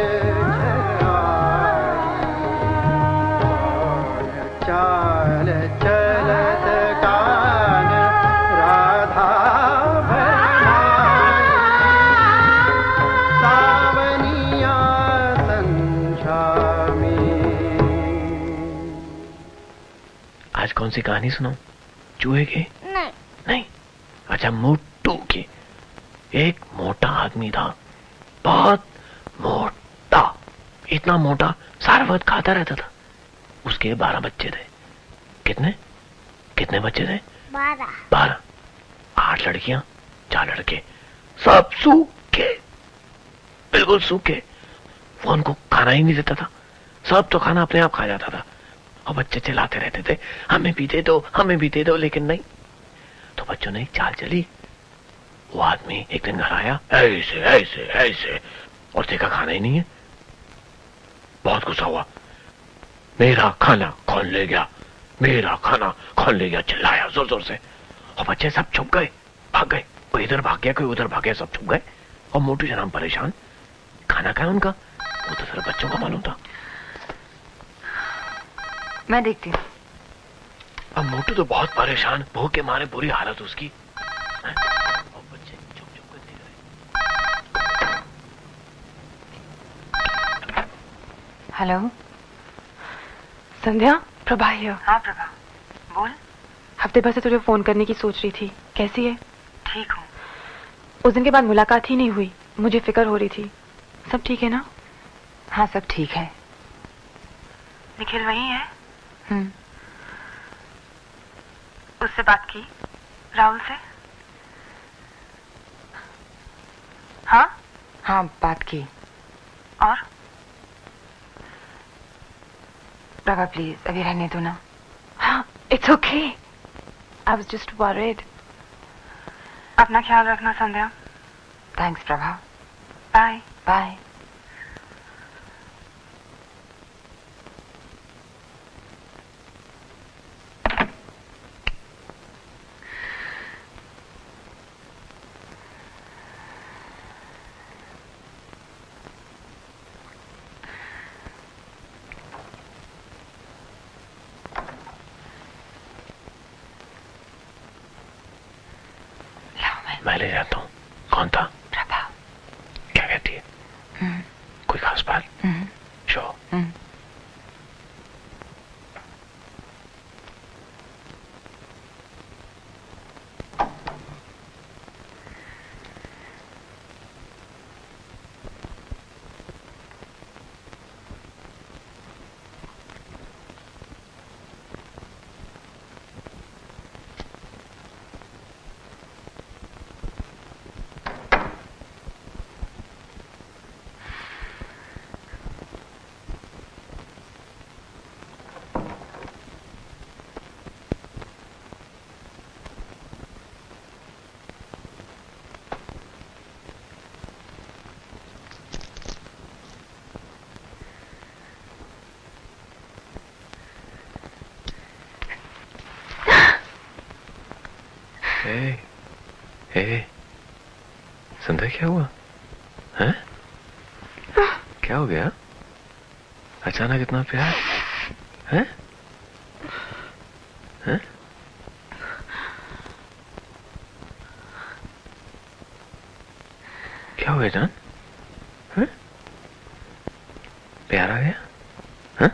झराई चाल चलत कान राधा भरमाई सावनिया संझा में। आज कौन सी कहानी सुनाऊं? चूहे की? नहीं नहीं। अच्छा, मोटू की। एक मोटा आदमी था, बहुत मोटा, इतना मोटा सारा वक्त खाता रहता था। उसके बारह बच्चे थे। कितने कितने बच्चे थे? बारह। बारह। आठ लड़कियां, चार लड़के, सब सूखे, बिल्कुल सूखे। वो उनको खाना ही नहीं देता था, सब तो खाना अपने आप खा जाता था। और बच्चे चिल्लाते रहते थे, हमें भी दे दो, हमें भी दे दो, लेकिन नहीं। तो बच्चों ने एक चाल चली। वो आदमी एक दिन घर आया, ऐसे ऐसे ऐसे, और देखा खाना ही नहीं है। बहुत गुस्सा हुआ, मेरा खाना कौन ले गया, मेरा खाना कौन ले गया, चिल्लाया जोर जोर से। और बच्चे सब छुप गए, भाग गए। कोई इधर भाग गया, कोई उधर भाग गया, सब छुप गए। और मोटू जनाब परेशान, खाना क्या है उनका, वो तो सिर्फ बच्चों को मालूम था। मैं देखती हूँ। अब मोटू तो बहुत परेशान, भूख के मारे बुरी हालत उसकी। और बच्चे चुप चुप कर देख रहे। हेलो संध्या, प्रभा है। हाँ प्रभा, बोल। हफ्ते भर से तुझे फोन करने की सोच रही थी, कैसी है? ठीक हूँ। उस दिन के बाद मुलाकात ही नहीं हुई, मुझे फिक्र हो रही थी। सब ठीक है ना? हाँ सब ठीक है। निखिल वही है? हम्म। उससे बात की राहुल से? हाँ हाँ बात की। और? प्रभा प्लीज अभी रहने दो ना। हाँ, it's okay. I was just worried. अपना ख्याल रखना Sandhya. Thanks Prabha. Bye bye. मैं ले जाता हूँ। कौन था? प्रभा। क्या कहती है? हम्म। कोई खास बात? हम्म। शो। हम्म। हे, हे, संध्या क्या हुआ? हैं? क्या हो गया? अचानक इतना प्यार? हैं? हैं? क्या हो गया जान? हैं? प्यार आ गया? हैं?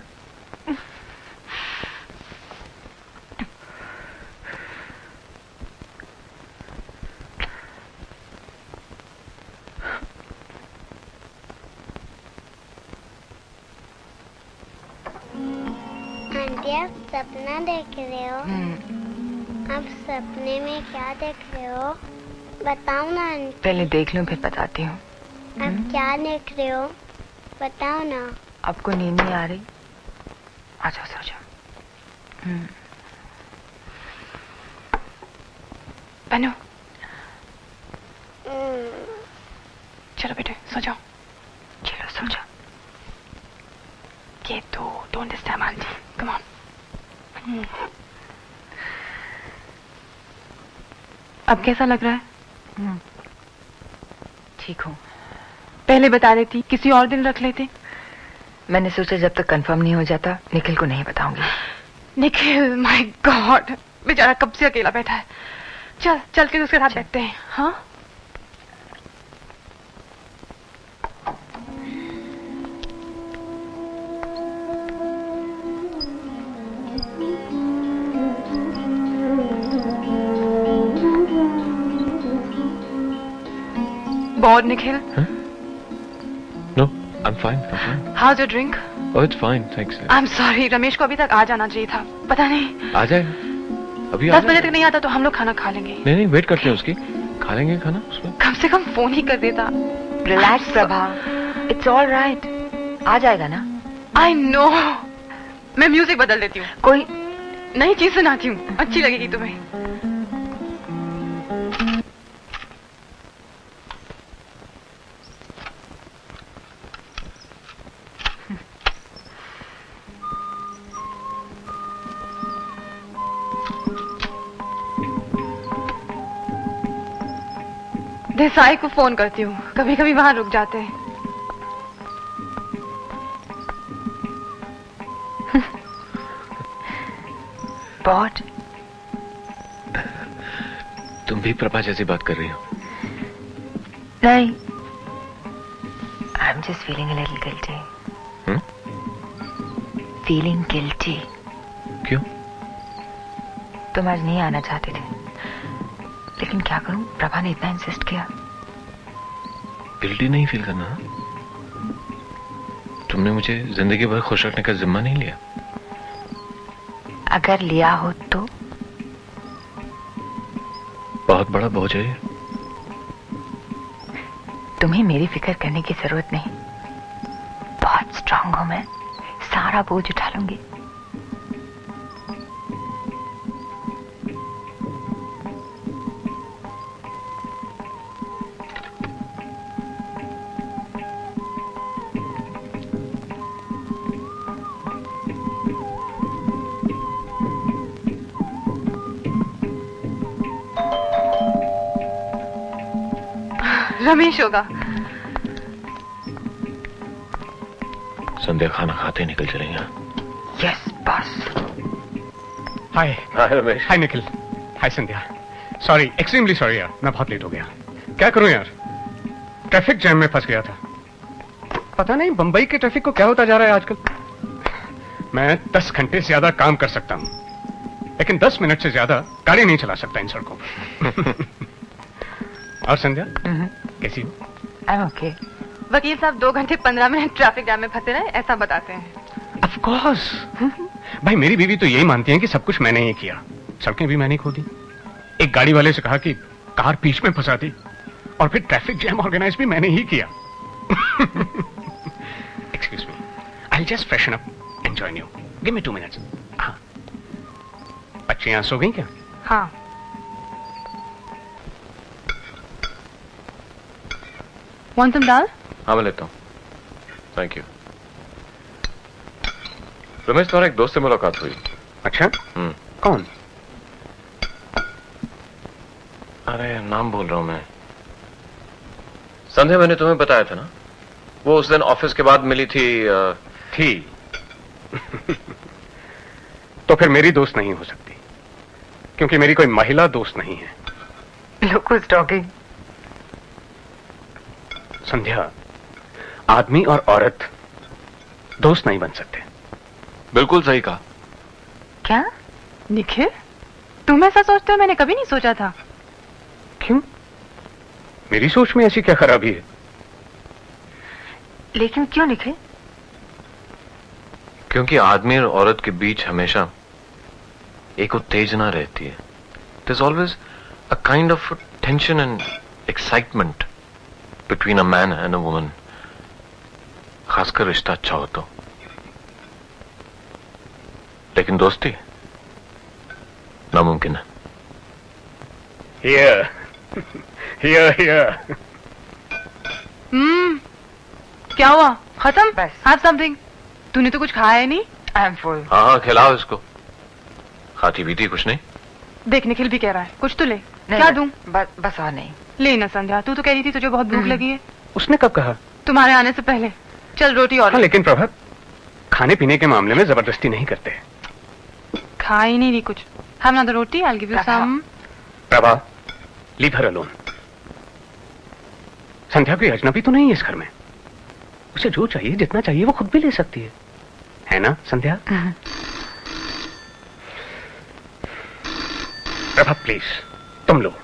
आंटी आप सपना देख रहे हो? हम्म। आप सपने में क्या देख रहे हो? बताओ ना आंटी। पहले देख लूं फिर बताती हूँ। आप क्या देख रहे हो? बताओ ना। आपको नींद नहीं आ रही? अच्छा सो जाओ। हम्म। बनो, हम्म। चलो बेटे सो जाओ। चलो सो जाओ। ये तो don't disturb aunty, come on. अब कैसा लग रहा है? ठीक हूँ। पहले बता देती, किसी और दिन रख लेते। मैंने सोचा जब तक कंफर्म नहीं हो जाता निखिल को नहीं बताऊंगी। निखिल, माय गॉड, बेचारा कब से अकेला बैठा है। चल चल के उसके साथ बैठते हैं। हाँ bored, Nikhil? Huh? No, I'm fine. I'm fine. How's your drink? Oh, it's fine. Thanks. I'm sorry, Ramesh को अभी तक आ जाना चाहिए था। पता नहीं। आ जाएगा। अभी दस बजे तक नहीं आता तो हम लोग खाना खा लेंगे। नहीं नहीं, वेट करते हैं उसकी। खा लेंगे खाना उसमें। कम से कम फोन ही कर देता। Relax Prabha, it's all right. आ जाएगा ना? I know. मैं म्यूजिक बदल देती हूँ। कोई नई चीज सुनाती हूँ, अच्छी लगेगी तुम्हें। देसाई को फोन करती हूँ, कभी कभी वहां रुक जाते हैं। बहुत। तुम भी प्रभा जैसी बात कर रही हो। नहीं, I am just feeling a little guilty. Feeling guilty. क्यों? तुम आज नहीं आना चाहते थे, लेकिन क्या करूं, प्रभा ने इतना इंसिस्ट किया। गिल्टी नहीं फील करना। तुमने मुझे जिंदगी भर खुश रखने का जिम्मा नहीं लिया। अगर लिया हो तो बहुत बड़ा बोझ है। तुम्हें मेरी फिक्र करने की जरूरत नहीं। बहुत स्ट्रांग हूं मैं, सारा बोझ उठा लूंगी। रमेश होगा। संध्या खाना खाते ही निकल चलेंगे। Yes boss. Hi hi Ramesh. Hi Nikhil. Hi Sandhya. Sorry, extremely sorry यार, मैं बहुत लेट हो गया। क्या करूं यार, ट्रैफिक जैम में फंस गया था। पता नहीं बंबई के ट्रैफिक को क्या होता जा रहा है आजकल। मैं दस घंटे से ज्यादा काम कर सकता हूं, लेकिन दस मिनट से ज्यादा गाड़ी नहीं चला सकता इन सड़कों पर। और संध्या कैसी हो? I am okay. वकील साहब दो घंटे पंद्रह मिनट ट्रैफिक जैम में फंसे रहे, ऐसा बताते हैं। Of course. भाई मेरी बीवी तो यही मानती है कि सब कुछ मैंने ही किया, सड़कें भी मैंने खोदी। एक गाड़ी वाले से कहा कि कार बीच में फंसा दी, और फिर ट्रैफिक जैम ऑर्गेनाइज भी मैंने ही किया। Excuse me, I will just freshen up and join you. Give me two minutes. हाँ, बच्चियां सो गई क्या? हाँ। Want some दाल? हाँ मैं लेता हूँ, थैंक यू। रमेश, तुम्हारा एक दोस्त से मुलाकात हुई। अच्छा? हम्म। कौन? अरे नाम भूल रहा हूं मैं। संध्या, मैंने तुम्हें बताया था ना, वो उस दिन ऑफिस के बाद मिली थी। आ... थी। तो फिर मेरी दोस्त नहीं हो सकती, क्योंकि मेरी कोई महिला दोस्त नहीं है। Look who's talking. संध्या, आदमी और औरत दोस्त नहीं बन सकते। बिल्कुल सही कहा। क्या निखिल, तुम ऐसा सोचते हो? मैंने कभी नहीं सोचा था। क्यों? मेरी सोच में ऐसी क्या खराबी है? लेकिन क्यों निखिल? क्योंकि आदमी और औरत के बीच हमेशा एक उत्तेजना रहती है। There's always a kind of tension and excitement between a man and a woman, खासकर रिश्ता अच्छा हो तो। लेकिन दोस्ती नामुमकिन है। Here, here, here. हम्म, क्या हुआ? खत्म? बस। Have something. तूने तो कुछ खाया ही नहीं। I am full. हाँ हाँ, खिलाओ इसको। खाती पीती कुछ नहीं। देख निखिल भी कह रहा है, कुछ तो ले। नहीं, क्या दूं? बस बस और नहीं। ले ना संध्या, तू तो कह रही थी तुझे बहुत भूख लगी है। उसने कब कहा? तुम्हारे आने से पहले। चल रोटी और। हाँ, लेकिन प्रभा खाने पीने के मामले में जबरदस्ती नहीं करते। खा ही नहीं रही कुछ। Have another roti, I'll give you some. Prabha, leave her alone. संध्या कोई अजनबी तो नहीं है इस घर में। उसे जो चाहिए, जितना चाहिए वो खुद भी ले सकती है, है ना संध्या? प्रभा प्लीज, तुम लो।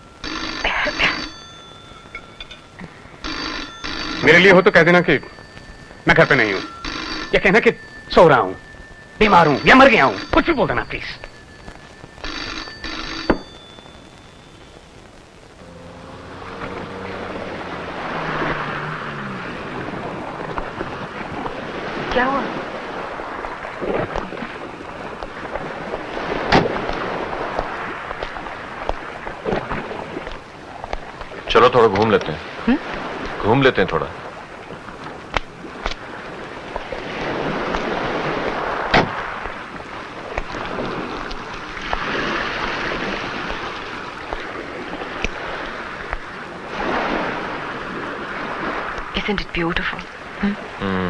मेरे लिए हो तो कह देना कि मैं घर पे नहीं हूं, या कहना कि सो रहा हूं, बीमार हूं या मर गया हूं, कुछ भी बोल देना प्लीज। क्या हुआ? चलो थोड़ा घूम लेते हैं। हुँ? घूम लेते हैं थोड़ा। Isn't it beautiful? Hmm? हम्म।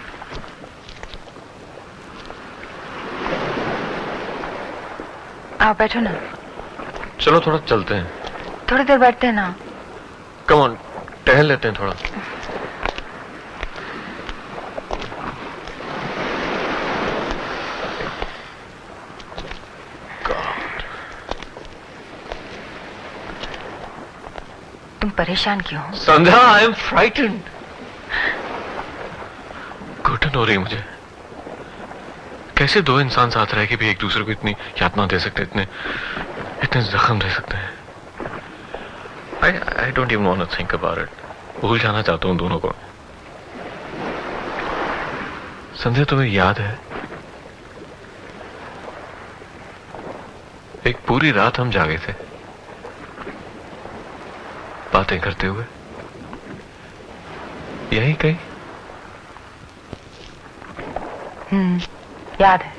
आओ बैठो ना। चलो थोड़ा चलते हैं। थोड़ी देर बैठते हैं ना। कम ऑन, टहल लेते हैं थोड़ा। तुम परेशान क्यों हो? Sandhya, I am frightened. घुटन हो रही है मुझे। कैसे दो इंसान साथ रह के भी एक दूसरे को इतनी यातना दे सकते, इतने इतने जख्म दे सकते हैं। I, I don't even want to think about it. भूल जाना चाहता हूं दोनों को। संध्या, तुम्हें याद है एक पूरी रात हम जागे थे बातें करते हुए, यही कहीं। हम्म, याद है।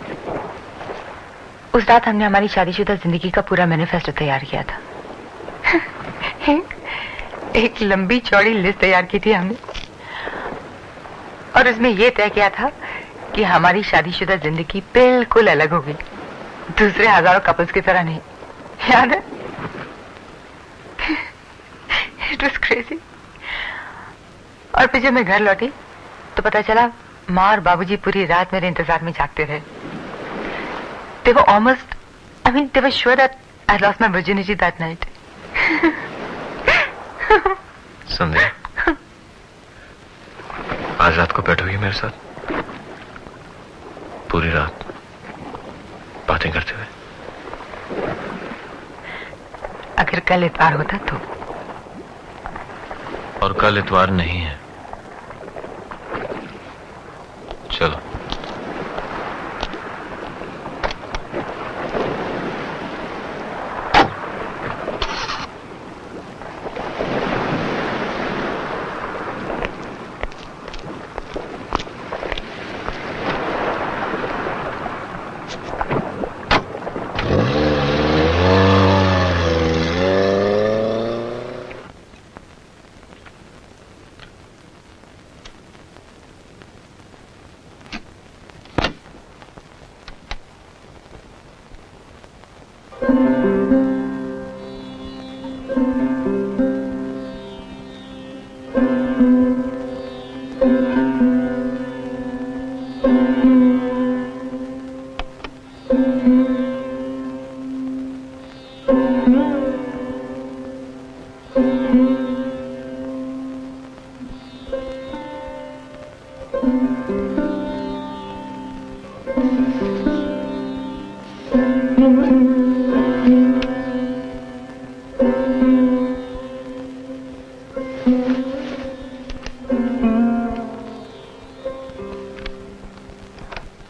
उस रात हमने हमारी शादीशुदा जिंदगी का पूरा मैनिफेस्टो तैयार किया था। एक लंबी चौड़ी लिस्ट तैयार की थी हमने, और उसमें यह तय किया था कि हमारी शादीशुदा जिंदगी बिल्कुल अलग होगी, दूसरे हजारों कपल्स की तरह नहीं। याद है? It was crazy. और फिर जब मैं घर लौटी तो पता चला माँ और बाबूजी पूरी रात मेरे इंतजार में जागते रहे। They were almost, I mean, they were sure that I lost my virginity that night. संध्या, आज रात को बैठोगी मेरे साथ पूरी रात बातें करते हुए? अगर कल इतवार होता तो। और कल इतवार नहीं है। चलो।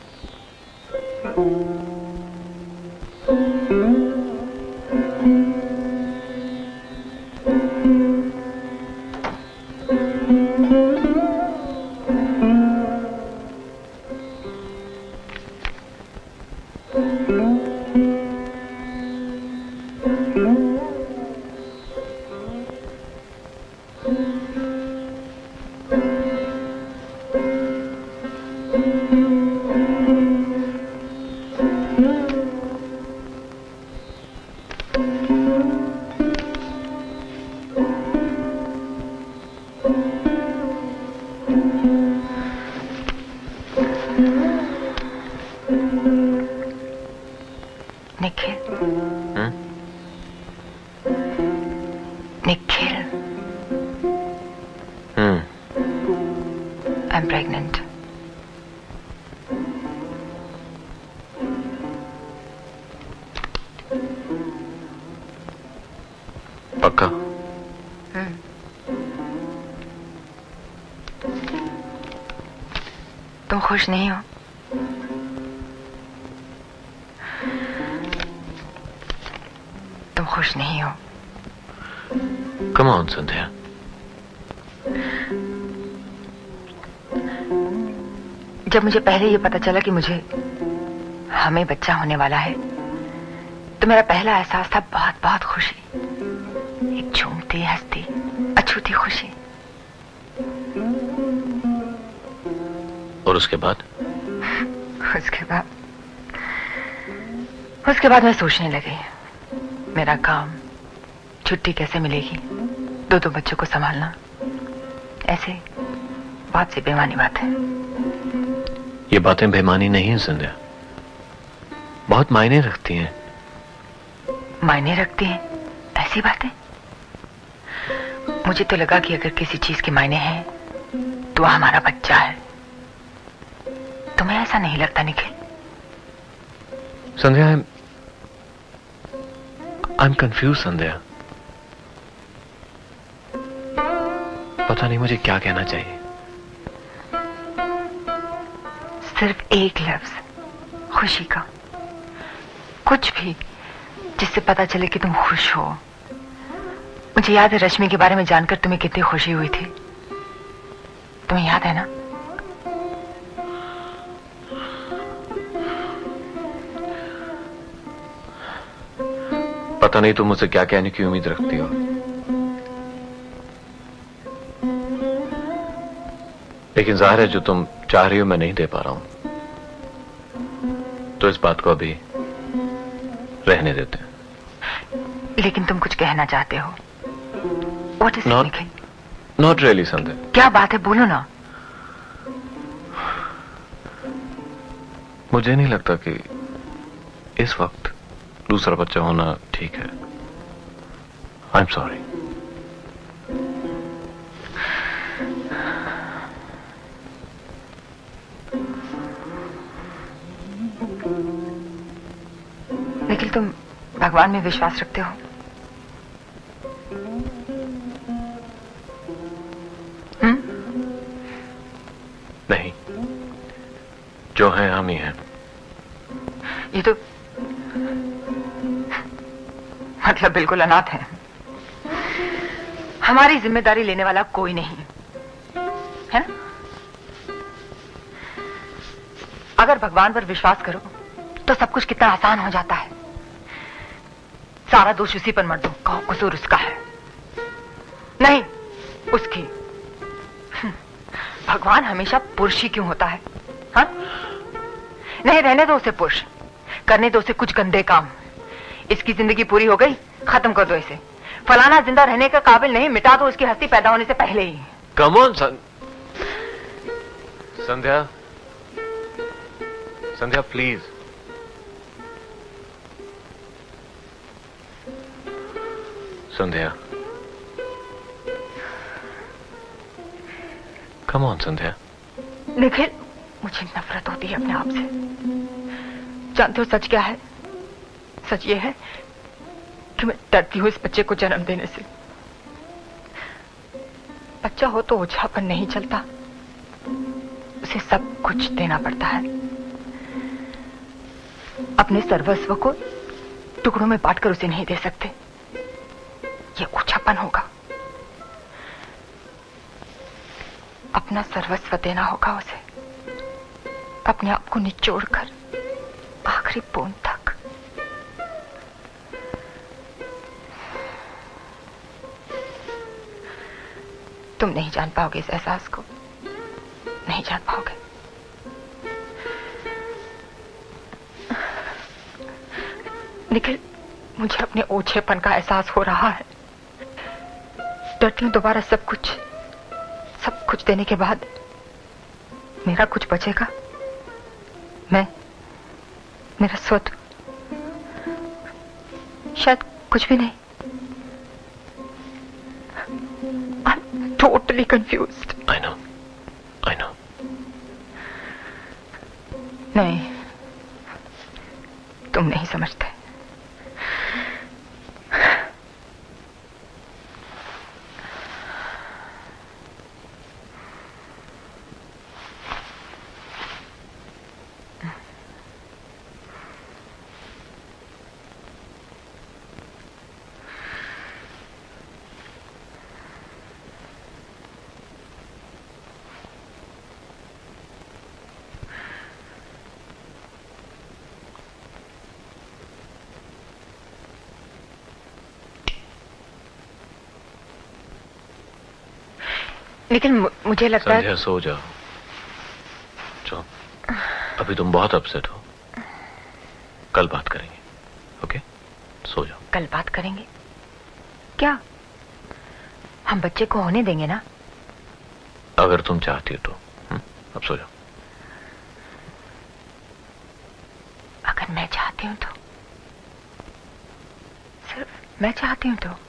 Thank you. पक्का? तुम खुश नहीं हो? तुम खुश नहीं हो? Come on, संध्या। जब मुझे पहले ये पता चला कि मुझे हमें बच्चा होने वाला है तो मेरा पहला एहसास था बहुत बहुत खुशी, एक झूमती हंसती अछूती खुशी। और उसके बाद? उसके बाद उसके बाद मैं सोचने लगी, मेरा काम, छुट्टी कैसे मिलेगी, दो दो बच्चों को संभालना, ऐसे बहुत सी बेमानी बात है। ये बातें बेमानी नहीं है संध्या, बहुत मायने रखती हैं। मायने रखती हैं ऐसी बातें? मुझे तो लगा कि अगर किसी चीज के मायने हैं तो वह हमारा बच्चा है। तुम्हें ऐसा नहीं लगता Nikhil? Sandhya, I am confused Sandhya. पता नहीं मुझे क्या कहना चाहिए। सिर्फ एक लफ्ज, खुशी का, कुछ भी जिससे पता चले कि तुम खुश हो। मुझे याद है रश्मि के बारे में जानकर तुम्हें कितनी खुशी हुई थी, तुम्हें याद है ना? पता नहीं तुम मुझसे क्या कहने की उम्मीद रखती हो, लेकिन जाहिर है जो तुम चाह रही हो मैं नहीं दे पा रहा हूं, तो इस बात को अभी रहने देते हैं। लेकिन तुम कुछ कहना चाहते हो। What is it, Nikhil? Not really, संध्या। क्या बात है, बोलो ना। मुझे नहीं लगता कि इस वक्त दूसरा बच्चा होना ठीक है। I am sorry. निखिल, तुम भगवान में विश्वास रखते हो? हम्म? नहीं, जो है हम ही हैं। ये तो मतलब बिल्कुल अनाथ है। हमारी जिम्मेदारी लेने वाला कोई नहीं है ना? अगर भगवान पर विश्वास करो तो सब कुछ कितना आसान हो जाता है। सारा दोष उसी पर मत दो, कहो कसूर उसका है, नहीं उसकी। भगवान हमेशा पुरुष ही क्यों होता है? हाँ? नहीं, रहने दो उसे पुरुष, करने दो उसे कुछ गंदे काम। इसकी जिंदगी पूरी हो गई, खत्म कर दो इसे। फलाना जिंदा रहने का काबिल नहीं, मिटा दो उसकी हस्ती पैदा होने से पहले ही। Come on son... Sandhya, Sandhya please. Sandhya, come on Sandhya. Nikhil, मुझे नफरत होती है अपने आप से। जानते हो सच क्या है? सच ये है कि मैं डरती हूं इस बच्चे को जन्म देने से। बच्चा हो तो ओझापन नहीं चलता, उसे सब कुछ देना पड़ता है। अपने सर्वस्व को टुकड़ों में बांटकर उसे नहीं दे सकते, ये ओझापन होगा। अपना सर्वस्व देना होगा उसे, अपने आप को निचोड़कर आखिरी बूंद तक। तुम नहीं जान पाओगे इस एहसास को, नहीं जान पाओगे। निखिल, मुझे अपने ओछेपन का एहसास हो रहा है। डरती हूं दोबारा सब कुछ सब कुछ देने के बाद मेरा कुछ बचेगा। मैं, मेरा स्वत, शायद कुछ भी नहीं। I'm totally confused. I know, I know. नहीं, तुम नहीं समझते। लेकिन मुझे लगता है संध्या, सो जाओ। चलो, अभी तुम बहुत अपसेट हो। कल बात करेंगे, ओके? सो जाओ। कल बात करेंगे? क्या हम बच्चे को होने देंगे ना? अगर तुम चाहती हो तो। हुँ? अब सो जाओ। अगर मैं चाहती हूं तो? सिर्फ मैं चाहती हूं तो?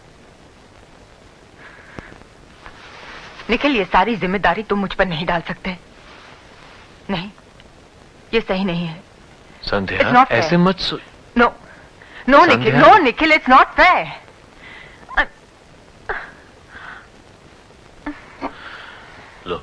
निखिल, ये सारी जिम्मेदारी तुम मुझ पर नहीं डाल सकते। नहीं, ये सही नहीं है। संध्या, ऐसे मत सो... no no Nikhil, no Nikhil, it's not fair. लो,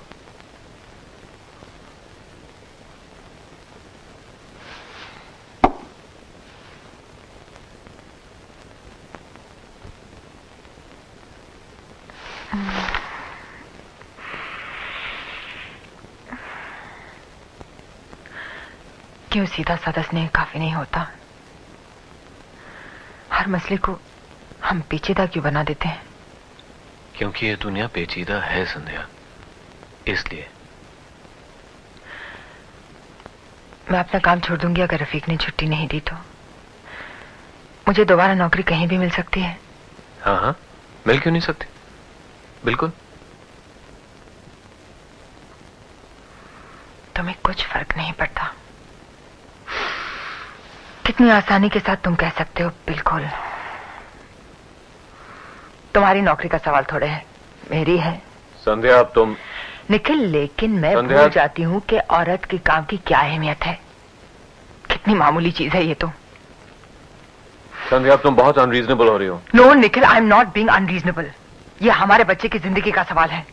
क्यों सीधा साधा स्नेह काफी नहीं होता? हर मसले को हम पेचीदा क्यों बना देते हैं? क्योंकि ये दुनिया पेचीदा है संध्या, इसलिए। मैं अपना काम छोड़ दूंगी अगर रफीक ने छुट्टी नहीं दी तो। मुझे दोबारा नौकरी कहीं भी मिल सकती है। हाँ हाँ, मिल क्यों नहीं सकती? बिल्कुल। तुम्हें कुछ फर्क नहीं पड़ता। कितनी आसानी के साथ तुम कह सकते हो बिल्कुल। तुम्हारी नौकरी का सवाल थोड़े है, मेरी है। संध्या, अब तुम... निखिल, लेकिन मैं भूल जाती हूँ कि औरत के काम की क्या अहमियत है। कितनी मामूली चीज है ये तो। संध्या, अब तुम बहुत अनरीजनेबल हो रही हो। No Nikhil, I am not being unreasonable. ये हमारे बच्चे की जिंदगी का सवाल है।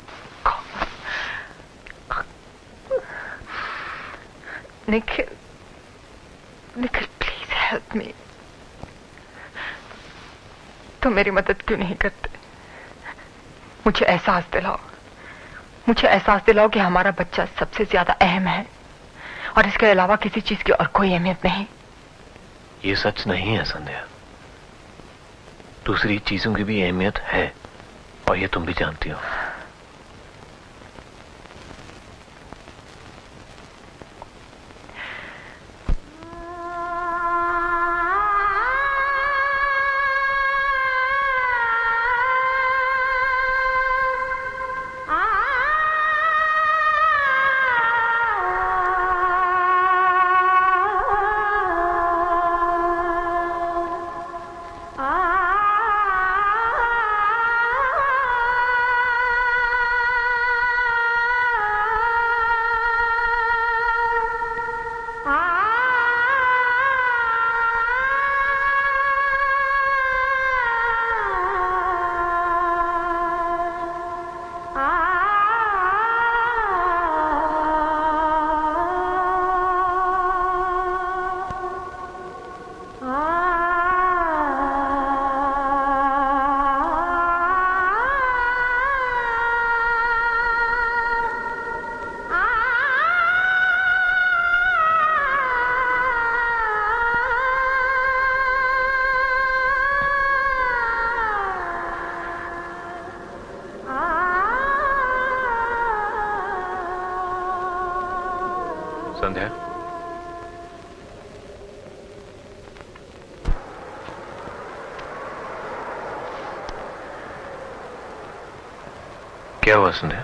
Nikhil, Nikhil, please help me. तुम मेरी मदद क्यों नहीं करते? मुझे एहसास दिलाओ, मुझे एहसास दिलाओ कि हमारा बच्चा सबसे ज्यादा अहम है और इसके अलावा किसी चीज की और कोई अहमियत नहीं। ये सच नहीं है संध्या, दूसरी चीजों की भी अहमियत है और ये तुम भी जानती हो। क्या हुआ संध्या?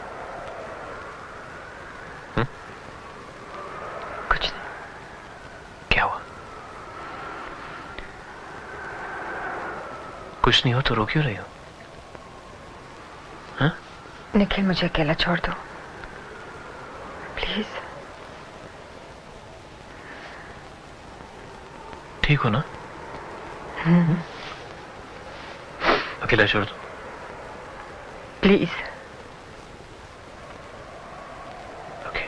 हुँ? कुछ नहीं। क्या हुआ? कुछ नहीं हो तो रो क्यों रही हो? हाँ? निखिल, मुझे अकेला छोड़ दो प्लीज। ठीक हो ना? हम्म। अकेला छोड़ दो please. Okay.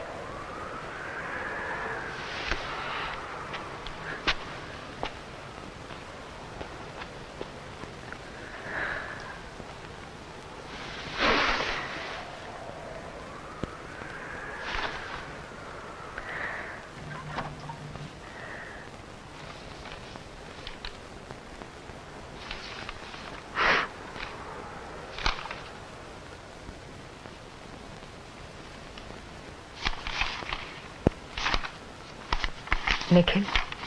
Nikhil,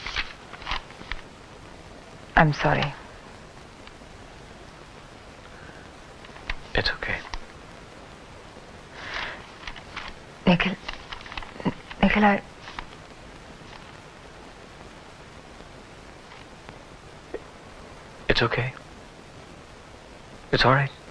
I'm sorry. It's okay. Nikhil, Nikhil, I... It's okay. It's all right.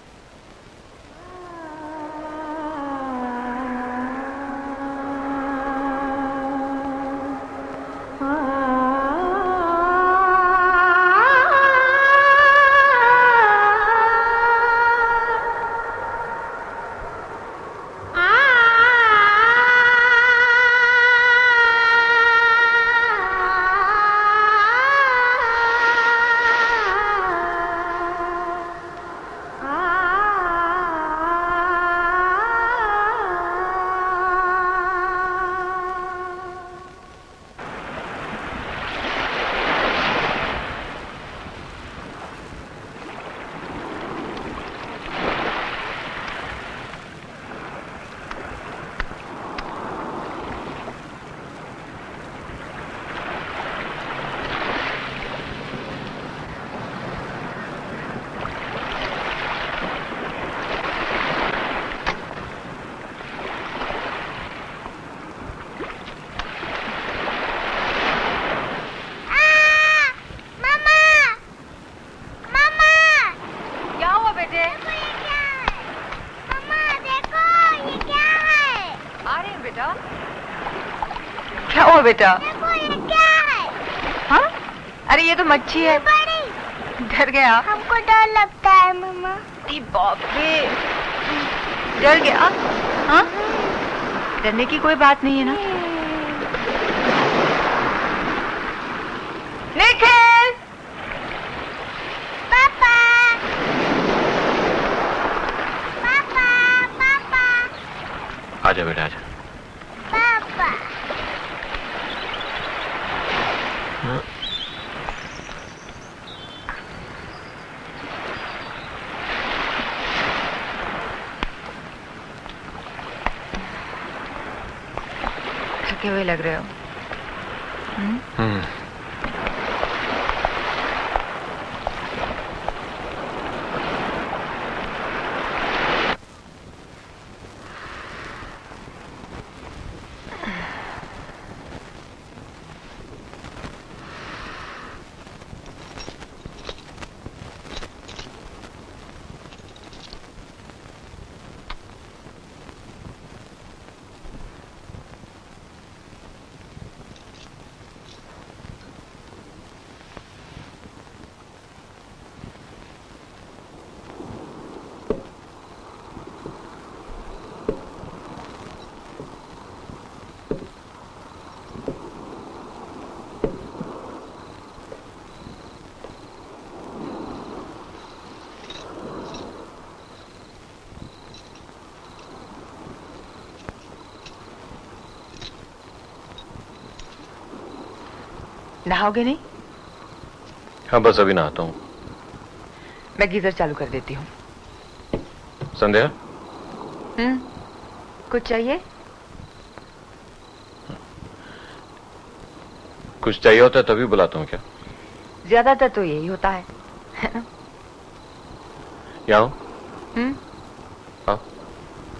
क्या हुआ बेटा? देखो ये क्या है? हाँ? अरे ये तो मच्छी है। डर गया? हमको डर लगता है मम्मा। बाप रे, डर गया? हाँ? डरने की कोई बात नहीं है ना। निखिल! पापा! पापा! पापा! आजा बेटा आजा। पापा! हाँ? थके हुए लग रहे हो। हम्म? हम्म। नहाओगे नहीं? हाँ बस अभी नहाता हूँ। मैं गीजर चालू कर देती हूँ। संध्या? हम्म, कुछ चाहिए? कुछ चाहिए होता है तभी बुलाता हूँ क्या? ज्यादातर तो यही होता है, है ना? यहाँ हूँ? हम्म? हाँ।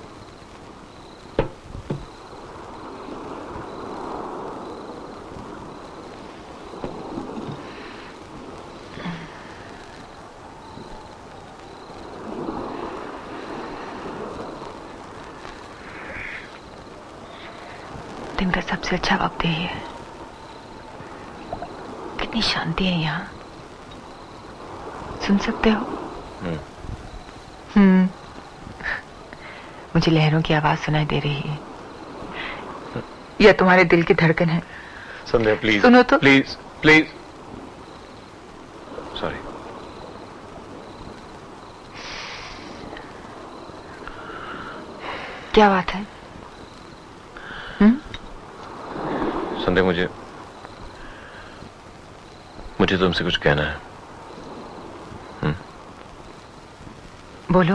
दिन का सबसे अच्छा वक्त यही है। कितनी शांति है यहाँ। सुन सकते हो? हम्म। हम्म। मुझे लहरों की आवाज सुनाई दे रही है। या तुम्हारे दिल की धड़कन है? संध्या प्लीज सुनो तो। Please please. सॉरी। क्या बात है? हम्म? संध्या मुझे मुझे तुमसे कुछ कहना है। हम्म? बोलो।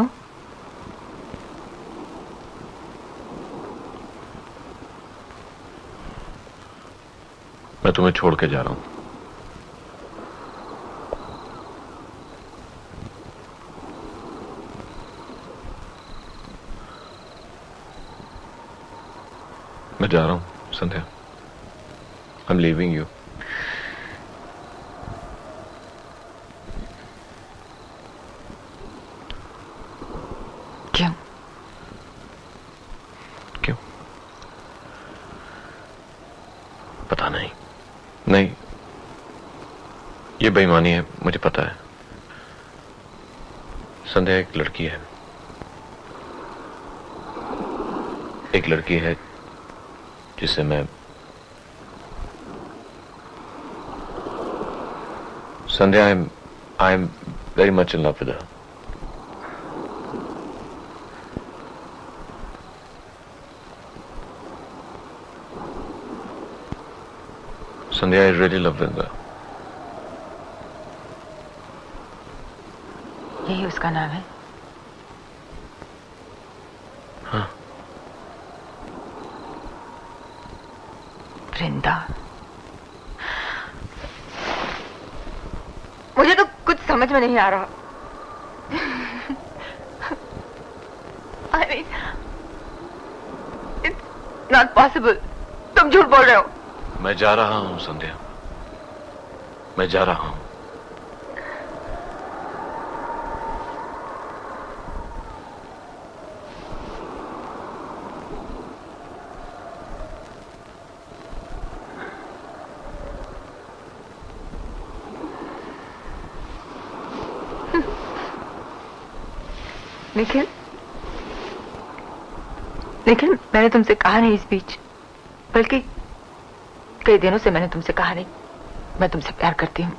मैं तुम्हें छोड़ के जा रहा हूं। मैं जा रहा हूं Sandhya. I am leaving you. क्यों? क्यों? पता नहीं। नहीं, ये बेईमानी है, मुझे पता है। संध्या एक लड़की है, एक लड़की है जिसे मैं Sandhya I am I am very much in love with her. Sandhya, I really love Vrinda. यही उसका नाम है? हाँ। वृंदा। मुझे तो कुछ समझ में नहीं आ रहा। I mean, it's not possible. तुम झूठ बोल रहे हो। मैं जा रहा हूं संध्या, मैं जा रहा हूं। निखिल, निखिल, मैंने तुमसे कहा नहीं इस बीच, बल्कि कई दिनों से मैंने तुमसे कहा नहीं, मैं तुमसे प्यार करती हूँ।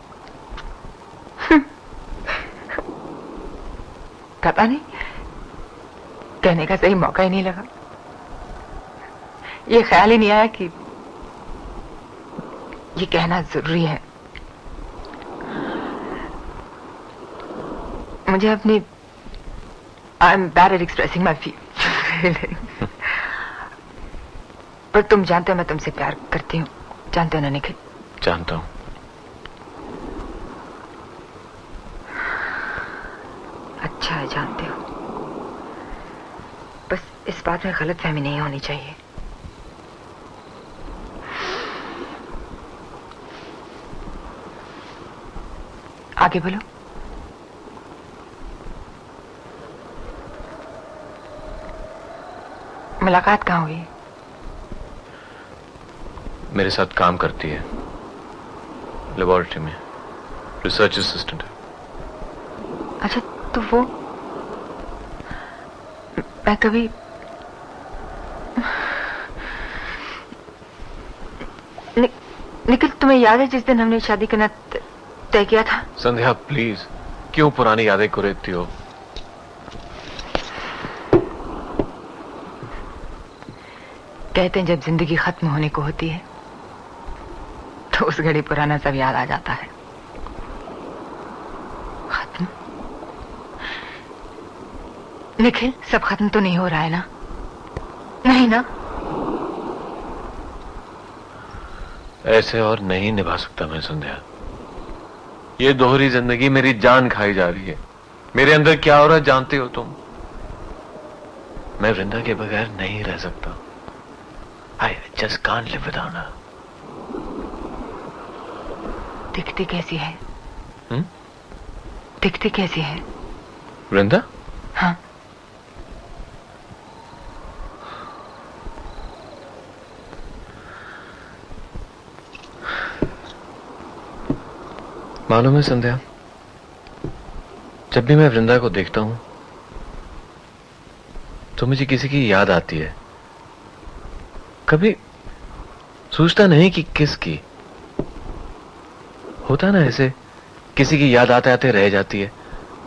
पता नहीं, कहने का सही मौका ही नहीं लगा। ये ख्याल ही नहीं आया कि ये कहना जरूरी है। मुझे अपनी I am bad at expressing my feeling, पर तुम जानते हो मैं तुमसे प्यार करती हूँ। जानते हो ना निखिल? जानता हूं। अच्छा है, जानते हो। बस इस बात में गलतफहमी नहीं होनी चाहिए। आगे बोलो। मुलाकात कहाँ हुई? मेरे साथ काम करती है, लेबोरेटरी में, रिसर्च असिस्टेंट है। अच्छा, तो वो मैं कभी नि, निखिल, तुम्हें याद है जिस दिन हमने शादी करना तय किया था? संध्या प्लीज, क्यों पुरानी यादें कुरेदती हो? कहते हैं जब जिंदगी खत्म होने को होती है तो उस घड़ी पुराना सब याद आ जाता है। खत्म? निखिल, सब खत्म तो नहीं हो रहा है ना? नहीं ना? ऐसे और नहीं निभा सकता मैं संध्या। ये दोहरी जिंदगी मेरी जान खाई जा रही है। मेरे अंदर क्या हो रहा है जानते हो तुम? मैं वृंदा के बगैर नहीं रह सकता। I just can't live without her. दिखती कैसी है? हम्म? दिखती कैसी है? वृंदा? हाँ। मालूम है संध्या, जब भी मैं वृंदा को देखता हूं तो मुझे किसी की याद आती है। कभी सोचता नहीं कि किसकी। होता ना ऐसे, किसी की याद आते आते रह जाती है।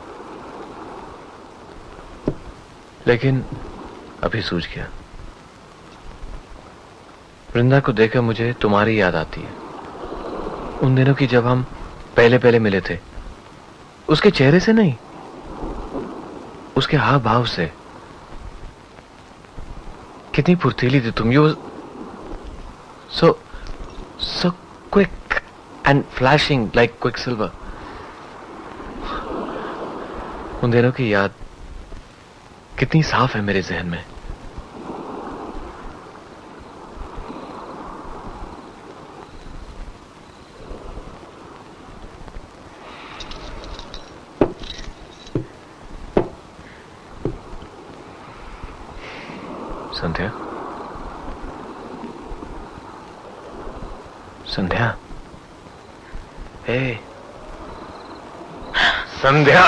लेकिन अभी सूझ गया, वृंदा को देखकर मुझे तुम्हारी याद आती है। उन दिनों की जब हम पहले पहले मिले थे। उसके चेहरे से नहीं, उसके हाव भाव से। कितनी फुर्तीली थी तुम। You so so quick and flashing like quicksilver. उन दिनों की याद कितनी साफ है मेरे जहन में। संध्या, संध्या, ए, संध्या।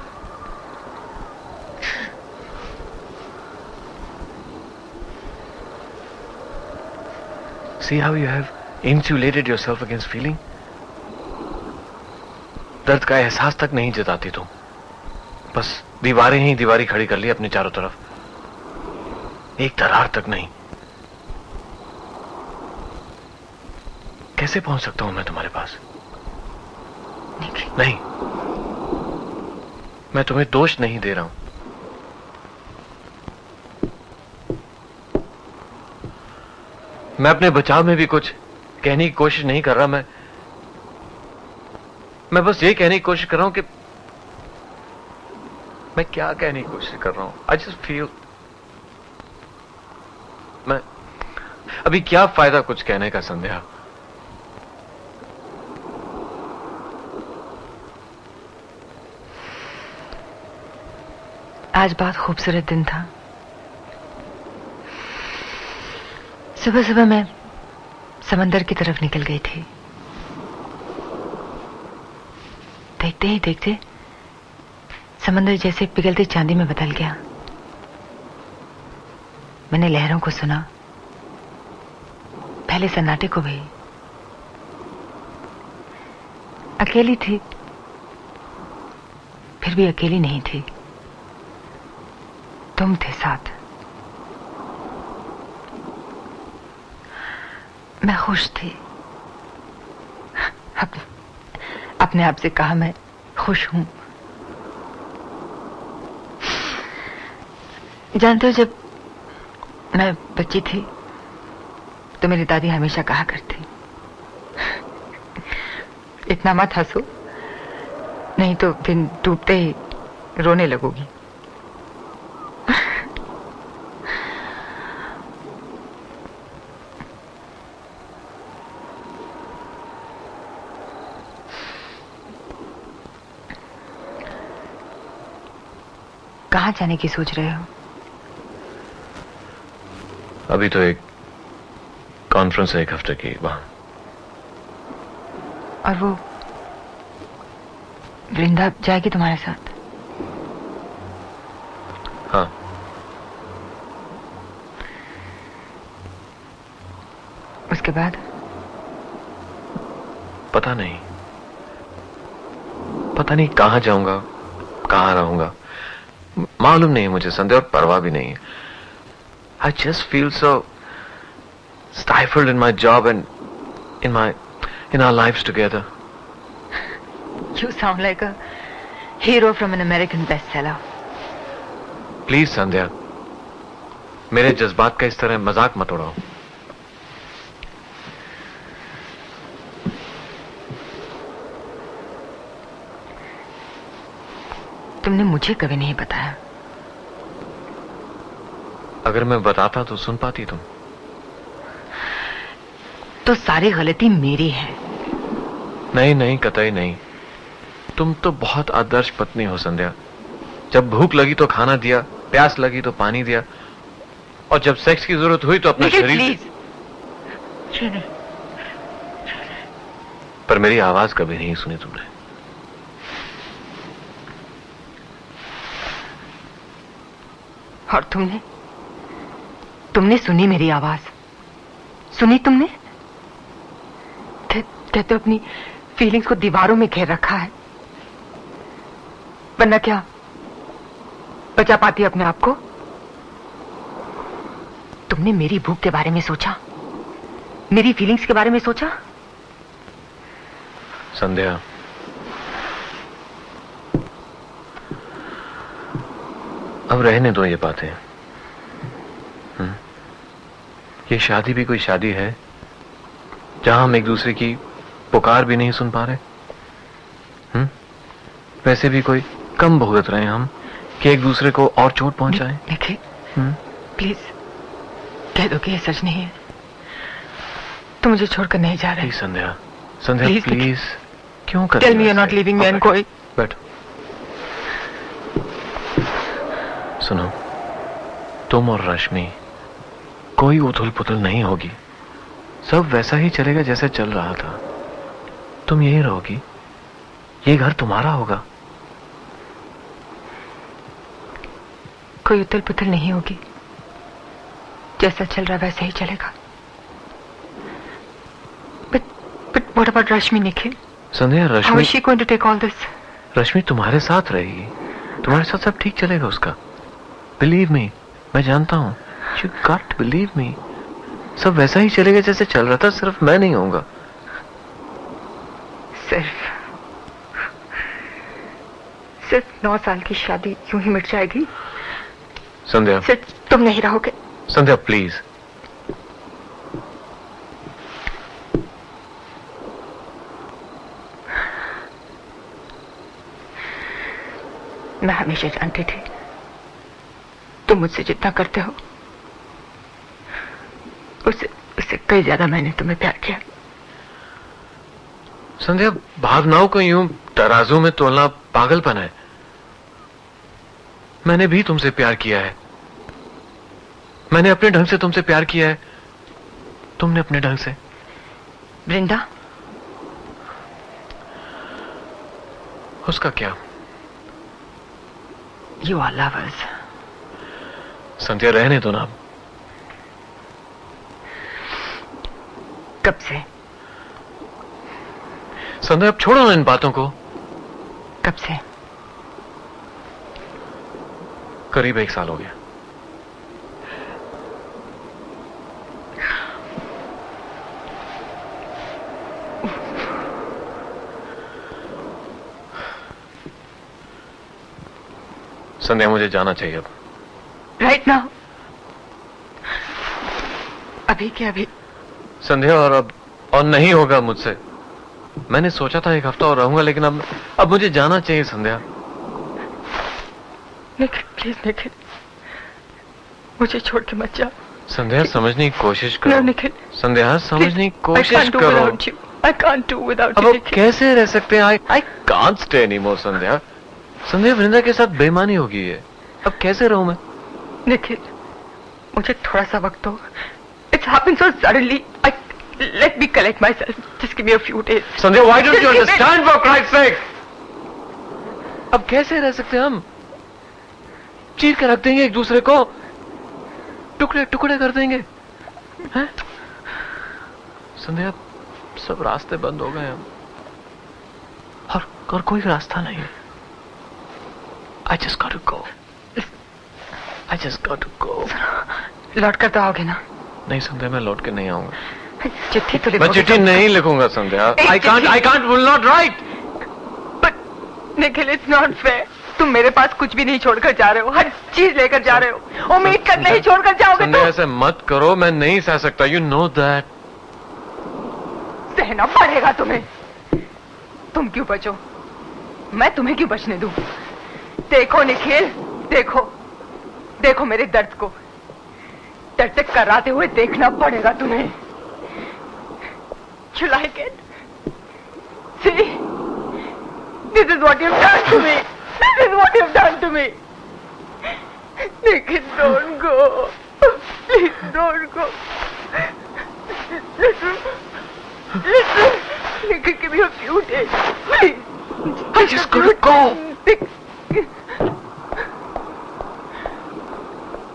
See how you have insulated yourself against feeling? दर्द का एहसास तक नहीं जताती तुम। बस दीवारें ही दीवारी खड़ी कर ली अपने चारों तरफ। एक दरार तक नहीं। कैसे पहुंच सकता हूं मैं तुम्हारे पास? नहीं, मैं तुम्हें दोष नहीं दे रहा हूं। मैं अपने बचाव में भी कुछ कहने की कोशिश नहीं कर रहा। मैं मैं बस ये कहने की कोशिश कर रहा हूं कि मैं क्या कहने की कोशिश कर रहा हूं। आई जस्ट फील, मैं अभी क्या फायदा कुछ कहने का संध्या। आज बहुत खूबसूरत दिन था। सुबह सुबह मैं समंदर की तरफ निकल गई थी। देखते ही देखते समंदर जैसे पिघलती चांदी में बदल गया। मैंने लहरों को सुना, पहले सन्नाटे को भी। अकेली थी, फिर भी अकेली नहीं थी। तुम थे साथ। मैं खुश थी। अप, अपने आप से कहा मैं खुश हूं। जानते हो, जब मैं बच्ची थी तो मेरी दादी हमेशा कहा करती, इतना मत हंसो, नहीं तो दिन डूबते ही रोने लगोगी। कहां जाने की सोच रहे हो? अभी तो एक कॉन्फ्रेंस है एक हफ्ते की वहां। और वो वृंदा जाएगी तुम्हारे साथ? हाँ। उसके बाद? पता नहीं, पता नहीं कहां जाऊंगा, कहां रहूंगा, मालूम नहीं मुझे संदेह, और परवाह भी नहीं है। I just feel so stifled in my job and in my in our lives together. You sound like a hero from an American bestseller. Please संध्या, मेरे जज्बात का इस तरह मजाक मत उड़ाओ। तुमने मुझे कभी नहीं बताया। अगर मैं बताता तो सुन पाती तुम। तो सारी गलती मेरी है। नहीं नहीं, कतई नहीं। तुम तो बहुत आदर्श पत्नी हो संध्या। जब भूख लगी तो खाना दिया, प्यास लगी तो पानी दिया, और जब सेक्स की जरूरत हुई तो अपना शरीर। प्लीज। पर मेरी आवाज कभी नहीं सुनी तुमने। और तुमने तुमने सुनी मेरी आवाज? सुनी तुमने? कहते तो अपनी फीलिंग्स को दीवारों में घेर रखा है, वरना क्या बचा पाती अपने आप को? तुमने मेरी भूख के बारे में सोचा? मेरी फीलिंग्स के बारे में सोचा? संध्या, अब रहने दो ये बातें। हम्म? ये शादी भी कोई शादी है जहां हम एक दूसरे की पुकार भी नहीं सुन पा रहे? हम्म? वैसे भी कोई कम भुगत रहे हैं हम कि एक दूसरे को और चोट पहुंचाएं? निखिल, प्लीज कह दो कि ये सच नहीं है। तुम मुझे छोड़कर नहीं जा रहे। संध्या, संध्या प्लीज, प्लीज क्यों कर? Tell me you are not leaving me and going. बैठो। सुनो, तुम और रश्मि कोई उथल पुथल नहीं होगी। सब वैसा ही चलेगा जैसे चल रहा था। तुम यही रहोगी, ये घर तुम्हारा होगा। कोई उथल पुथल नहीं होगी, जैसा चल रहा वैसा ही चलेगा। But, but what about Rashmi, Nikhil? Sandhya, Rashmi How is she going to take all this? रश्मि तुम्हारे साथ रहेगी, तुम्हारे साथ सब ठीक चलेगा उसका। बिलीव मी, मैं जानता हूं। You got to believe me। सब वैसा ही चलेगा जैसे चल रहा था, सिर्फ मैं नहीं होऊंगा। सिर्फ सिर्फ नौ साल की शादी यूं ही मिट जाएगी? संध्या, सिर्फ तुम नहीं रहोगे? संध्या प्लीज। मैं हमेशा जानती थी तुम मुझसे जितना करते हो उससे उससे कई ज्यादा मैंने तुम्हें प्यार किया। संध्या, भावनाओं को यूं तराजू में तोलना पागलपन है। मैंने भी तुमसे प्यार किया है, मैंने अपने ढंग से तुमसे प्यार किया है, तुमने अपने ढंग से। वृंदा, उसका क्या? You are lovers. संध्या, रहने दो ना। कब से? संध्या, अब छोड़ो ना इन बातों को। कब से? करीब एक साल हो गया। संध्या, मुझे जाना चाहिए अब। Right now? अभी क्या अभी? संध्या, और अब और नहीं होगा मुझसे। मैंने सोचा था एक हफ्ता और रहूंगा, लेकिन अब अब मुझे जाना चाहिए संध्या। निखिल, प्लीज निखिल, मुझे छोड़ के मत जाओ। संध्या, समझने की कोशिश करो। No, निखिल। संध्या, समझने की कोशिश करो। I can't do without अब you, अब कैसे रह सकते हैं? I I can't stay anymore, संध्या। संध्या, वृंदा के साथ बेईमानी होगी है। अब कैसे रहूं मैं? निखिल, मुझे थोड़ा सा वक्त दो। It's happened so suddenly. I let me collect myself. Just give me a few days. Sandhya, why don't you understand for Christ's sake? अब कैसे रह सकते हैं हम? चीर के रख देंगे एक दूसरे को, टुकड़े टुकड़े कर देंगे, हैं? संध्या, सब रास्ते बंद हो गए हम, और, और कोई रास्ता नहीं। I just got to go. I just got to go. लौट कर तो आओगे ना? नहीं संध्या, मैं लौट के नहीं आऊंगा। चिट्ठी तो मैं चिट्ठी नहीं लिखूंगा संध्या। I can't, I can't, will not write. But Nikhil, it's not fair. तुम मेरे पास कुछ भी नहीं छोड़कर जा रहे हो, हर चीज लेकर जा रहे हो। उम्मीद कर नहीं छोड़कर जाओगे संध्या, ऐसे मत करो, मैं नहीं सह सकता। You know that. सहना पड़ेगा तुम्हें। तुम क्यों बचो, मैं तुम्हें क्यों बचने दूं? देखो निखिल, देखो देखो मेरे दर्द को, दर्द से कराते हुए देखना पड़ेगा तुम्हें। You like it? See? This is what you've done to me. This is what you've done to me. Nikhil, don't go. Please don't go. Listen. Listen. Nikhil, give me a few days. Please. I just gotta go.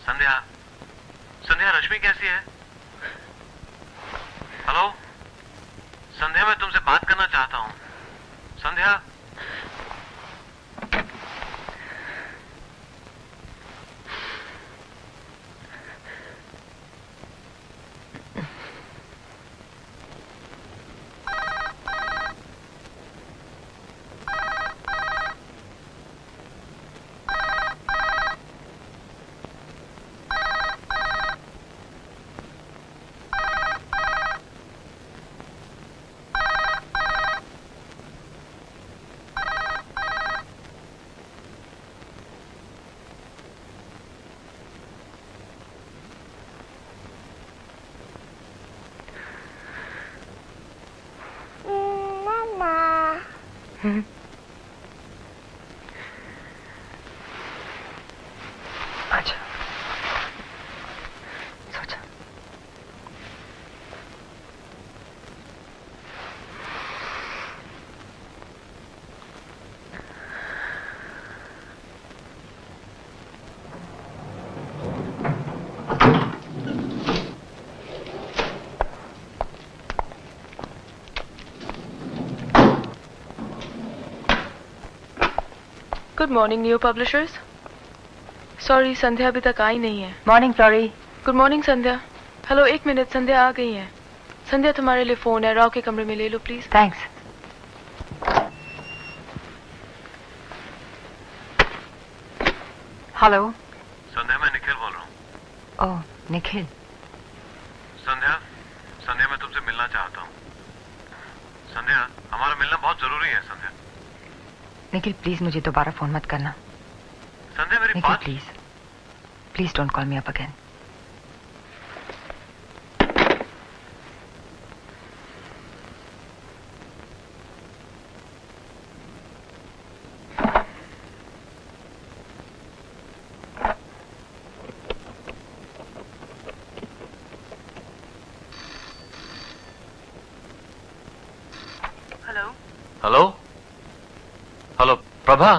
संध्या, संध्या रश्मि कैसी है? हेलो संध्या, मैं तुमसे बात करना चाहता हूँ। संध्या, हम्म। अच्छा सोचा। Good morning new publishers. Sorry Sandhya अभी तक आई नहीं है। Morning Flory. Good morning Sandhya. Hello एक मिनट, संध्या आ गई है। संध्या तुम्हारे लिए फोन है, राव के कमरे में ले लो प्लीज। थैंक्स। हेलो संध्या मैं निखिल बोल रहा हूँ। ओह निखिल। संध्या, संध्या मैं तुमसे मिलना चाहता हूँ। संध्या, हमारा मिलना बहुत जरूरी है। संध्या निखिल प्लीज मुझे दोबारा फोन मत करना। संध्या मेरी निखिल बात please please don't call me up again. Hello hello hello Prabha.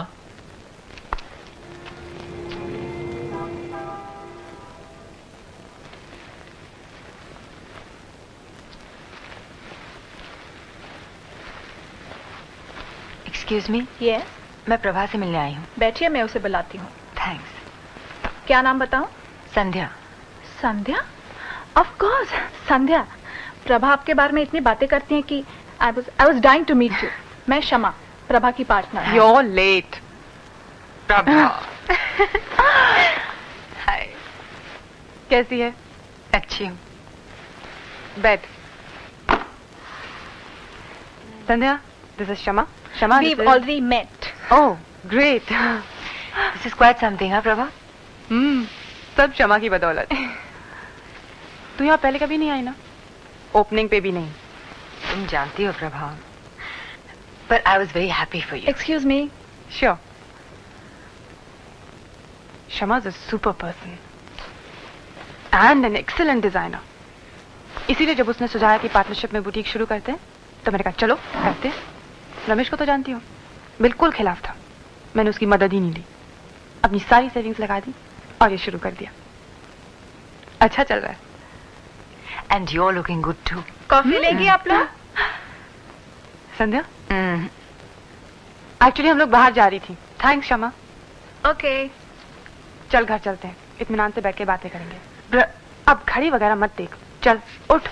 Excuse me. Yes, मैं प्रभा से मिलने आई हूँ। बैठिए, मैं उसे बुलाती हूँ। थैंक्स। क्या नाम बताऊं? संध्या। संध्या? Of course Sandhya. प्रभा आपके बारे में इतनी बातें करती हैं कि I was I was dying to meet you. मैं शमा, प्रभा की पार्टनर। You're late. प्रभा। हाय। कैसी है? अच्छी हूँ। बैठ। Sandhya, this is Shama. Shama, we this is- already met. Oh, great. This is quite something. हाँ प्रभा। हम्म, सब शमा की बदौलत। तू यहाँ पहले कभी नहीं आई ना? ओपनिंग पे भी नहीं। तुम जानती हो Prabha, but I was very happy for you. Excuse me. Sure. Shama is a super person and an excellent designer. इसीलिए जब उसने सुझाया कि पार्टनरशिप में बुटीक शुरू करते हैं, तो मैंने कहा चलो करते हैं। रमेश को तो जानती हो, बिल्कुल खिलाफ था। मैंने उसकी मदद ही नहीं ली, अपनी सारी सेविंग्स लगा दी और ये शुरू कर दिया। अच्छा चल रहा है। And you're looking good too. Coffee लेगी आप लोग? संध्या, Mm. एक्चुअली हम लोग बाहर जा रही थी। थैंक्स शमा। ओके। चल घर चलते हैं, इत्मीनान से बैठ के बातें करेंगे। ब्र, अब घड़ी वगैरह मत देख, चल उठ।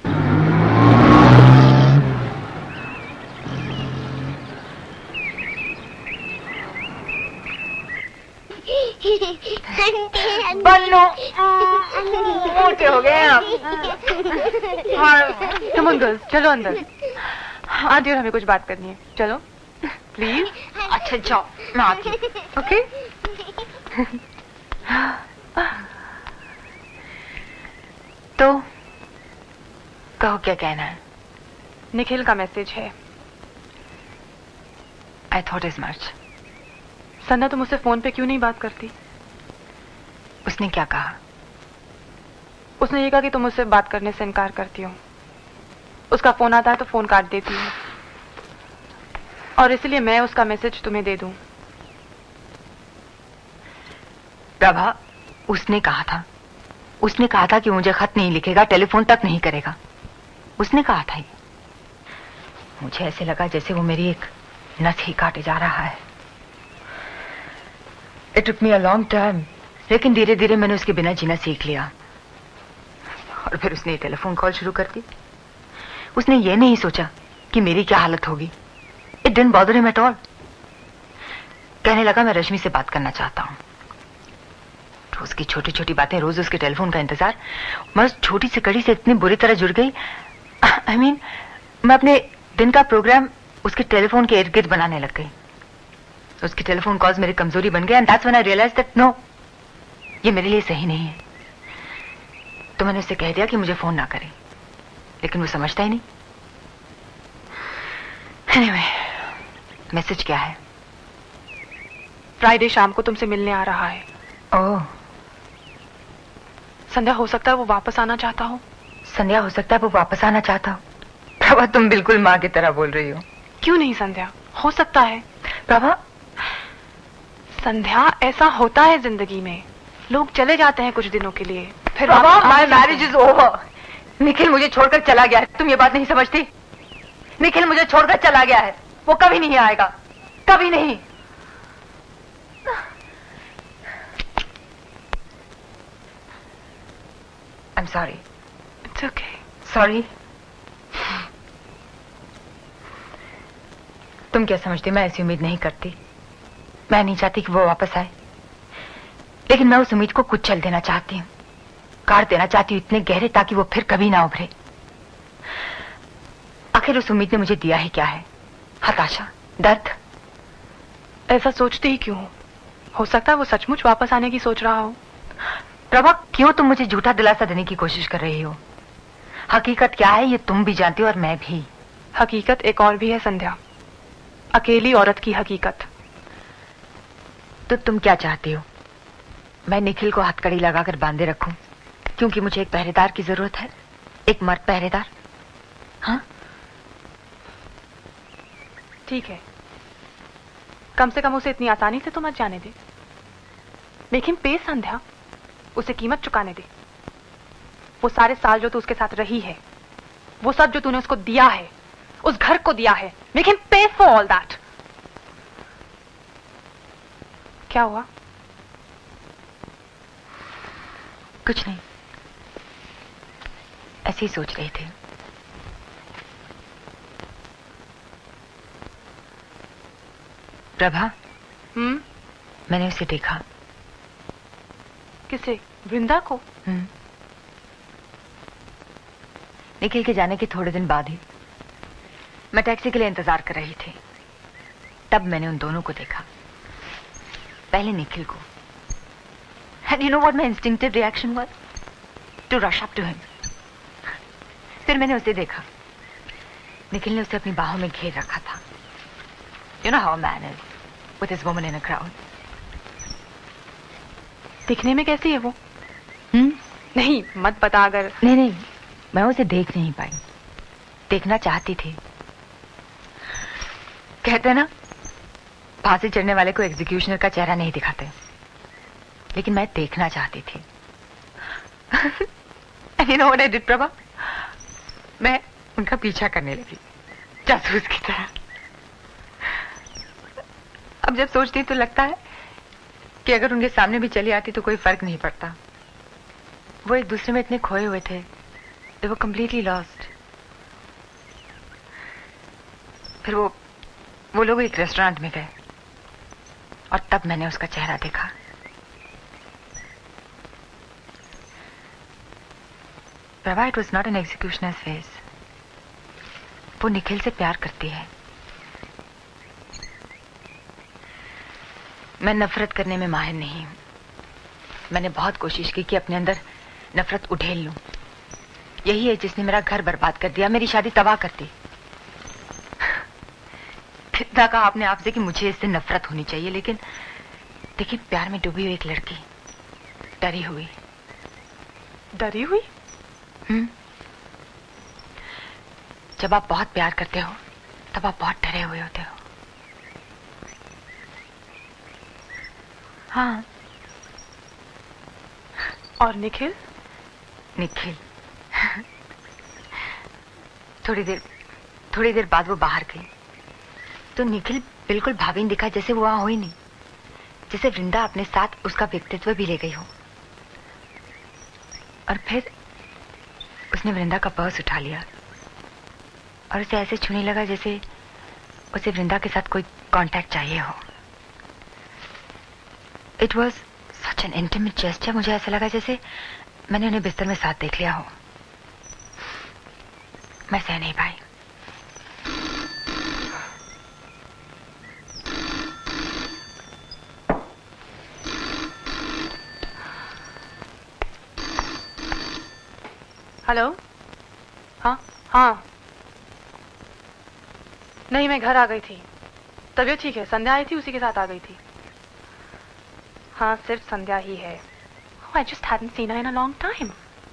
बन्नू, मोटे हो गए आप। कम ऑन गर्ल्स, चलो अंदर। आंटी और हमें कुछ बात करनी है, चलो प्लीज। अच्छा जाओ, मैं आती हूँ। ओके। तो कहो क्या कहना है। निखिल का मैसेज है। I thought is much. Sandhya तुम मुझसे फोन पे क्यों नहीं बात करती? उसने क्या कहा? उसने ये कहा कि तुम मुझसे बात करने से इनकार करती हो। उसका फोन आता है तो फोन काट देती हूँ, और इसलिए मैं उसका मैसेज तुम्हें दे दूं। प्रभा, उसने कहा था उसने कहा था कि मुझे खत नहीं लिखेगा, टेलीफोन तक नहीं करेगा। उसने कहा था ये। मुझे ऐसे लगा जैसे वो मेरी एक नस ही काटे जा रहा है। It took me a long time, लेकिन धीरे धीरे मैंने उसके बिना जीना सीख लिया। और फिर उसने टेलीफोन कॉल शुरू कर दी। उसने ये नहीं सोचा कि मेरी क्या हालत होगी। It didn't bother him at all. कहने लगा मैं रश्मि से बात करना चाहता हूं। रोज की छोटी छोटी बातें, रोज उसके टेलीफोन का इंतजार। मैं उस छोटी सी कड़ी से इतनी बुरी तरह जुड़ गई। आई I मीन mean, मैं अपने दिन का प्रोग्राम उसके टेलीफोन के इर्द गिर्द बनाने लग गई। उसके टेलीफोन कॉल्स मेरी कमजोरी बन गए and that's when I realised that no, ये मेरे लिए सही नहीं है। तो मैंने उससे कह दिया कि मुझे फोन ना करे, लेकिन वो समझता ही नहीं। एनीवे, मैसेज क्या है? फ्राइडे शाम को तुमसे मिलने आ रहा है। ओह, संध्या हो सकता है वो वापस आना चाहता हो। संध्या हो सकता है वो वापस आना चाहता हो। प्रभा, तुम बिल्कुल माँ की तरह बोल रही हो। क्यों नहीं संध्या, हो सकता है। प्रभा, संध्या ऐसा होता है जिंदगी में, लोग चले जाते हैं कुछ दिनों के लिए, फिर Prabha, my marriage is over. Nikhil मुझे छोड़कर चला गया है। तुम ये बात नहीं समझती? निखिल मुझे छोड़कर चला गया है। वो कभी नहीं आएगा, कभी नहीं। I'm sorry. It's okay. Sorry. तुम क्या समझती? मैं ऐसी उम्मीद नहीं करती। मैं नहीं चाहती कि वो वापस आए, लेकिन मैं उस उम्मीद को कुचल देना चाहती हूँ, काट देना चाहती हूँ इतने गहरे ताकि वो फिर कभी ना उभरे। आखिर उस उम्मीद ने मुझे दिया ही क्या है? हताशा, दर्द। ऐसा सोचते ही क्यों हो? हो सकता है वो सचमुच वापस आने की सोच रहा हो। प्रभा, क्यों तुम मुझे झूठा दिलासा देने की कोशिश कर रही हो? हकीकत क्या है ये तुम भी जानती हो और मैं भी। हकीकत एक और भी है संध्या, अकेली औरत की हकीकत। तो तुम क्या चाहती हो? मैं निखिल को हथकड़ी लगाकर बांधे रखूं क्योंकि मुझे एक पहरेदार की जरूरत है, एक मर्द पहरेदार? हाँ ठीक है, कम से कम उसे इतनी आसानी से तो मत जाने दे। लेकिन पे संध्या, उसे कीमत चुकाने दे। वो सारे साल जो तू उसके साथ रही है, वो सब जो तूने उसको दिया है, उस घर को दिया है, लेकिन पे फॉर ऑल दैट। क्या हुआ? कुछ नहीं, ऐसे ही सोच रही थी। प्रभा, हम्म मैंने उसे देखा। किसे? वृंदा को? हम्म निखिल के जाने के थोड़े दिन बाद ही मैं टैक्सी के लिए इंतजार कर रही थी। तब मैंने उन दोनों को देखा। पहले निखिल को, and you know what my instinctive reaction was? To rush up to him. फिर मैंने उसे देखा। निखिल ने उसे अपनी बाहों में घेर रखा था। You know how a man is with his woman in a crowd. दिखने में कैसी है वो? हम्म नहीं मत बता। अगर नहीं नहीं, मैं उसे देख नहीं पाई। देखना चाहती थी। कहते ना, फांसी चढ़ने वाले को एग्जीक्यूशनर का चेहरा नहीं दिखाते, लेकिन मैं देखना चाहती थी। You know what I did, Prabha? मैं उनका पीछा करने लगी, जासूस की तरह। अब जब सोचती तो लगता है कि अगर उनके सामने भी चली आती तो कोई फर्क नहीं पड़ता। वो एक दूसरे में इतने खोए हुए थे, they were completely lost। फिर वो वो लोग एक रेस्टोरेंट में गए और तब मैंने उसका चेहरा देखा। Prabha, it was not an executioner's face. वो निखिल से प्यार करती है। मैं नफरत करने में माहिर नहीं हूं। मैंने बहुत कोशिश की कि अपने अंदर नफरत उड़ेल लूं। यही है जिसने मेरा घर बर्बाद कर दिया, मेरी शादी तबाह कर दी। कितना कहा आपने आपसे कि मुझे इससे नफरत होनी चाहिए, लेकिन देखिए, प्यार में डूबी हुई एक लड़की, डरी हुई। डरी हुई? हम्म जब आप बहुत प्यार करते हो तब आप बहुत डरे हुए होते हो। हाँ, और निखिल? निखिल थोड़ी देर थोड़ी देर बाद वो बाहर गई तो निखिल बिल्कुल भाभी ने दिखा जैसे वो वहां हो ही नहीं, जैसे वृंदा अपने साथ उसका व्यक्तित्व भी ले गई हो। और फिर उसने वृंदा का पर्स उठा लिया और उसे ऐसे छूने लगा जैसे उसे वृंदा के साथ कोई कांटेक्ट चाहिए हो। It was such an intimate gesture. मुझे ऐसा लगा जैसे मैंने उन्हें बिस्तर में साथ देख लिया हो। मैं सह नहीं पाई। हेलो? हाँ हाँ नहीं, मैं घर आ गई थी। तबीयत ठीक है, संध्या आई थी, उसी के साथ आ गई थी। हाँ, सिर्फ संध्या ही है। Oh, I just hadn't seen her in a long time.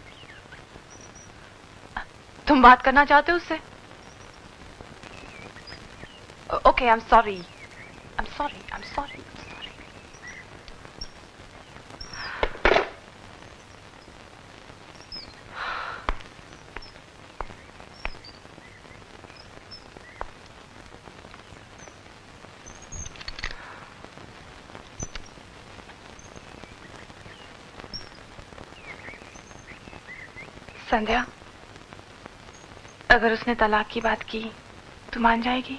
तुम बात करना चाहते हो उससे? Okay, I'm sorry. I'm sorry. I'm sorry. I'm sorry. संध्या, अगर उसने तलाक की बात की तो मान जाएगी?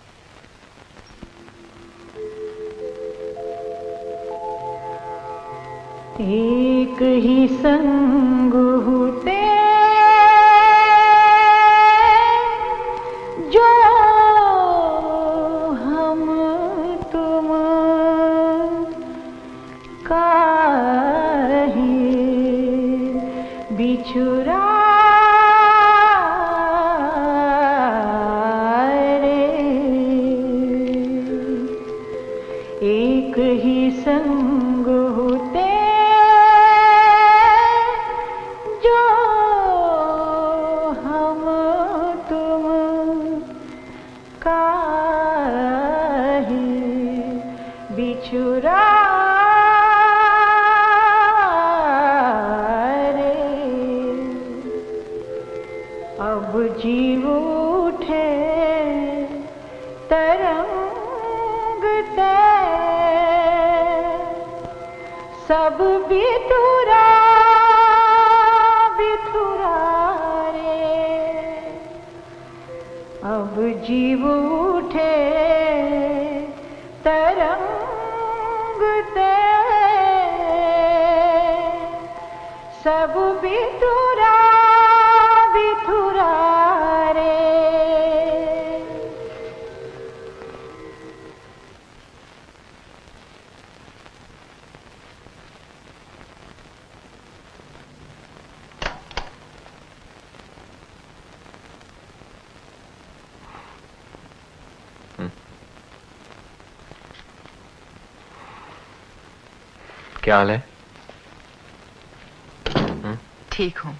एक ही संग होते जो हम तुम काहे बिछुरा एक ही संग होते जो हम तुम काहे बिछुरा रे। अब जीव उठे तरंग ते सब बिथुरा बिथुरा रे। अब जीव उठे तरंग ते सब बिथुरा बिथुरा रे। क्या हाल है? ठीक हूँ।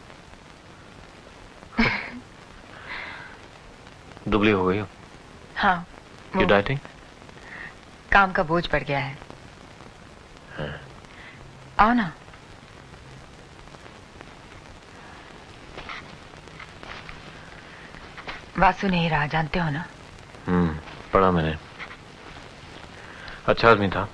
दुबली हो गई हो? हाँ। You dieting? काम का बोझ बढ़ गया है। हाँ। आओ ना। वासु नहीं रहा, जानते हो ना? हम्म, पढ़ा मैंने। अच्छा आदमी था।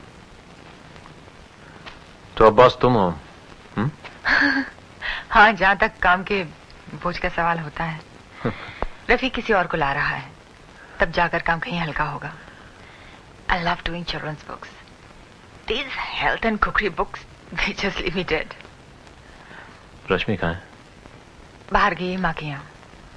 तो अब बॉस तुम हो? हम्म? हाँ, जहाँ तक काम के बोझ का सवाल होता है। रफी किसी और को ला रहा है, तब जाकर काम कहीं हल्का होगा। I love doing children's books. These health and cookery books, they just leave me dead. रश्मि कहाँ है? बाहर गई माँ के यहाँ।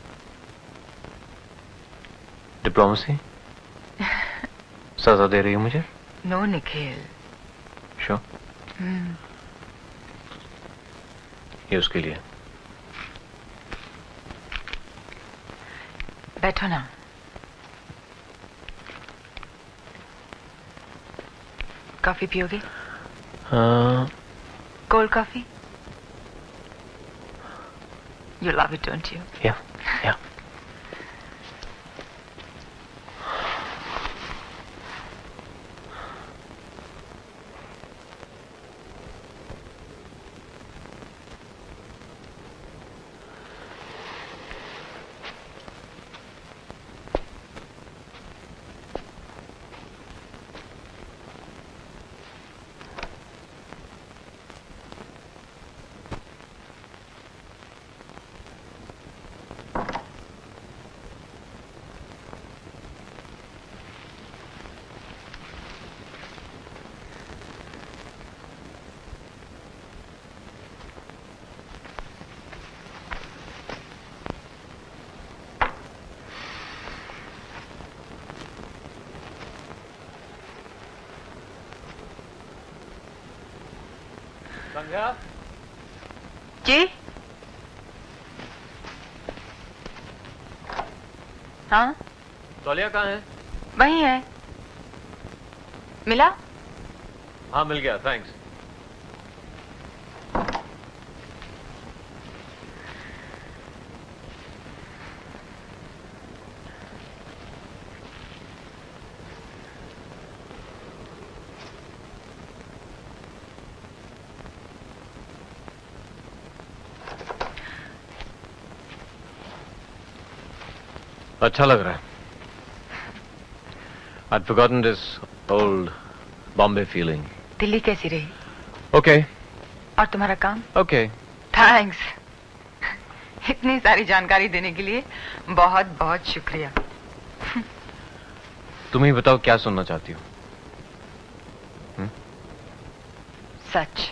डिप्लोमेसी? सजा दे रही हो मुझे? नो निखिल। श्योर? हम्म। ये उसके लिए। बैठो ना। कॉफी पियोगे? हाँ। Cold coffee? You love it, don't you? Yeah, yeah. Sandhya ji हाँ तौलिया कहाँ है? वही है। मिला? हाँ मिल गया, थैंक्स। अच्छा लग रहा है। I'd forgotten this old Bombay feeling. Delhi कैसी रही? Okay. और तुम्हारा काम? Okay. थैंक्स। इतनी सारी जानकारी देने के लिए बहुत बहुत शुक्रिया। तुम ही बताओ क्या सुनना चाहती हो? हुँ? सच।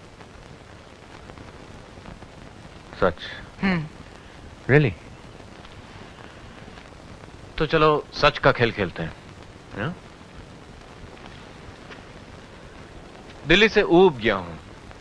सच? हम्म। Really? तो चलो सच का खेल खेलते हैं। yeah? दिल्ली से ऊब गया हूं,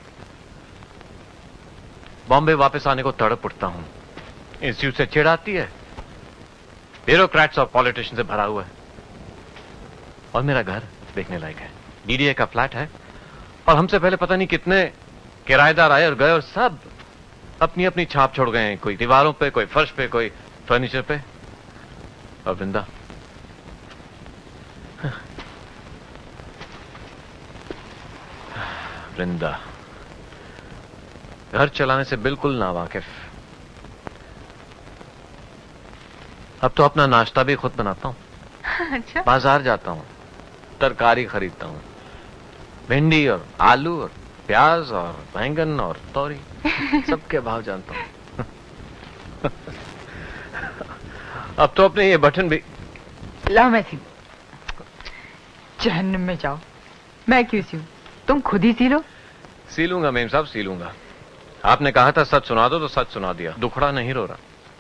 बॉम्बे वापस आने को तड़प उठता हूं। इंस्टीट्यूट से चिढ़ आती है, ब्यूरोक्रेट्स और पॉलिटिशियन से भरा हुआ है, और मेरा घर देखने लायक है। डीडीए का फ्लैट है, और हमसे पहले पता नहीं कितने किराएदार आए और गए, और सब अपनी अपनी छाप छोड़ गए हैं। कोई दीवारों पे, कोई फर्श पे, कोई फर्नीचर पे। और वृंदा, वृंदा घर चलाने से बिल्कुल नावाकिफ। अब तो अपना नाश्ता भी खुद बनाता हूं। अच्छा। बाजार जाता हूं, तरकारी खरीदता हूं, भिंडी और आलू और प्याज और बैंगन और तोरी, सबके भाव जानता हूं। अब तो अपने ये बटन भी लाओ मैं सी। जहन्नुम में जाओ, मैं क्यों सीऊं? तुम खुद ही सी लो। सी लूंगा मेम साहब, सी लूंगा। आपने कहा था सच सुना दो तो सच सुना दिया। दुखड़ा नहीं रो रहा।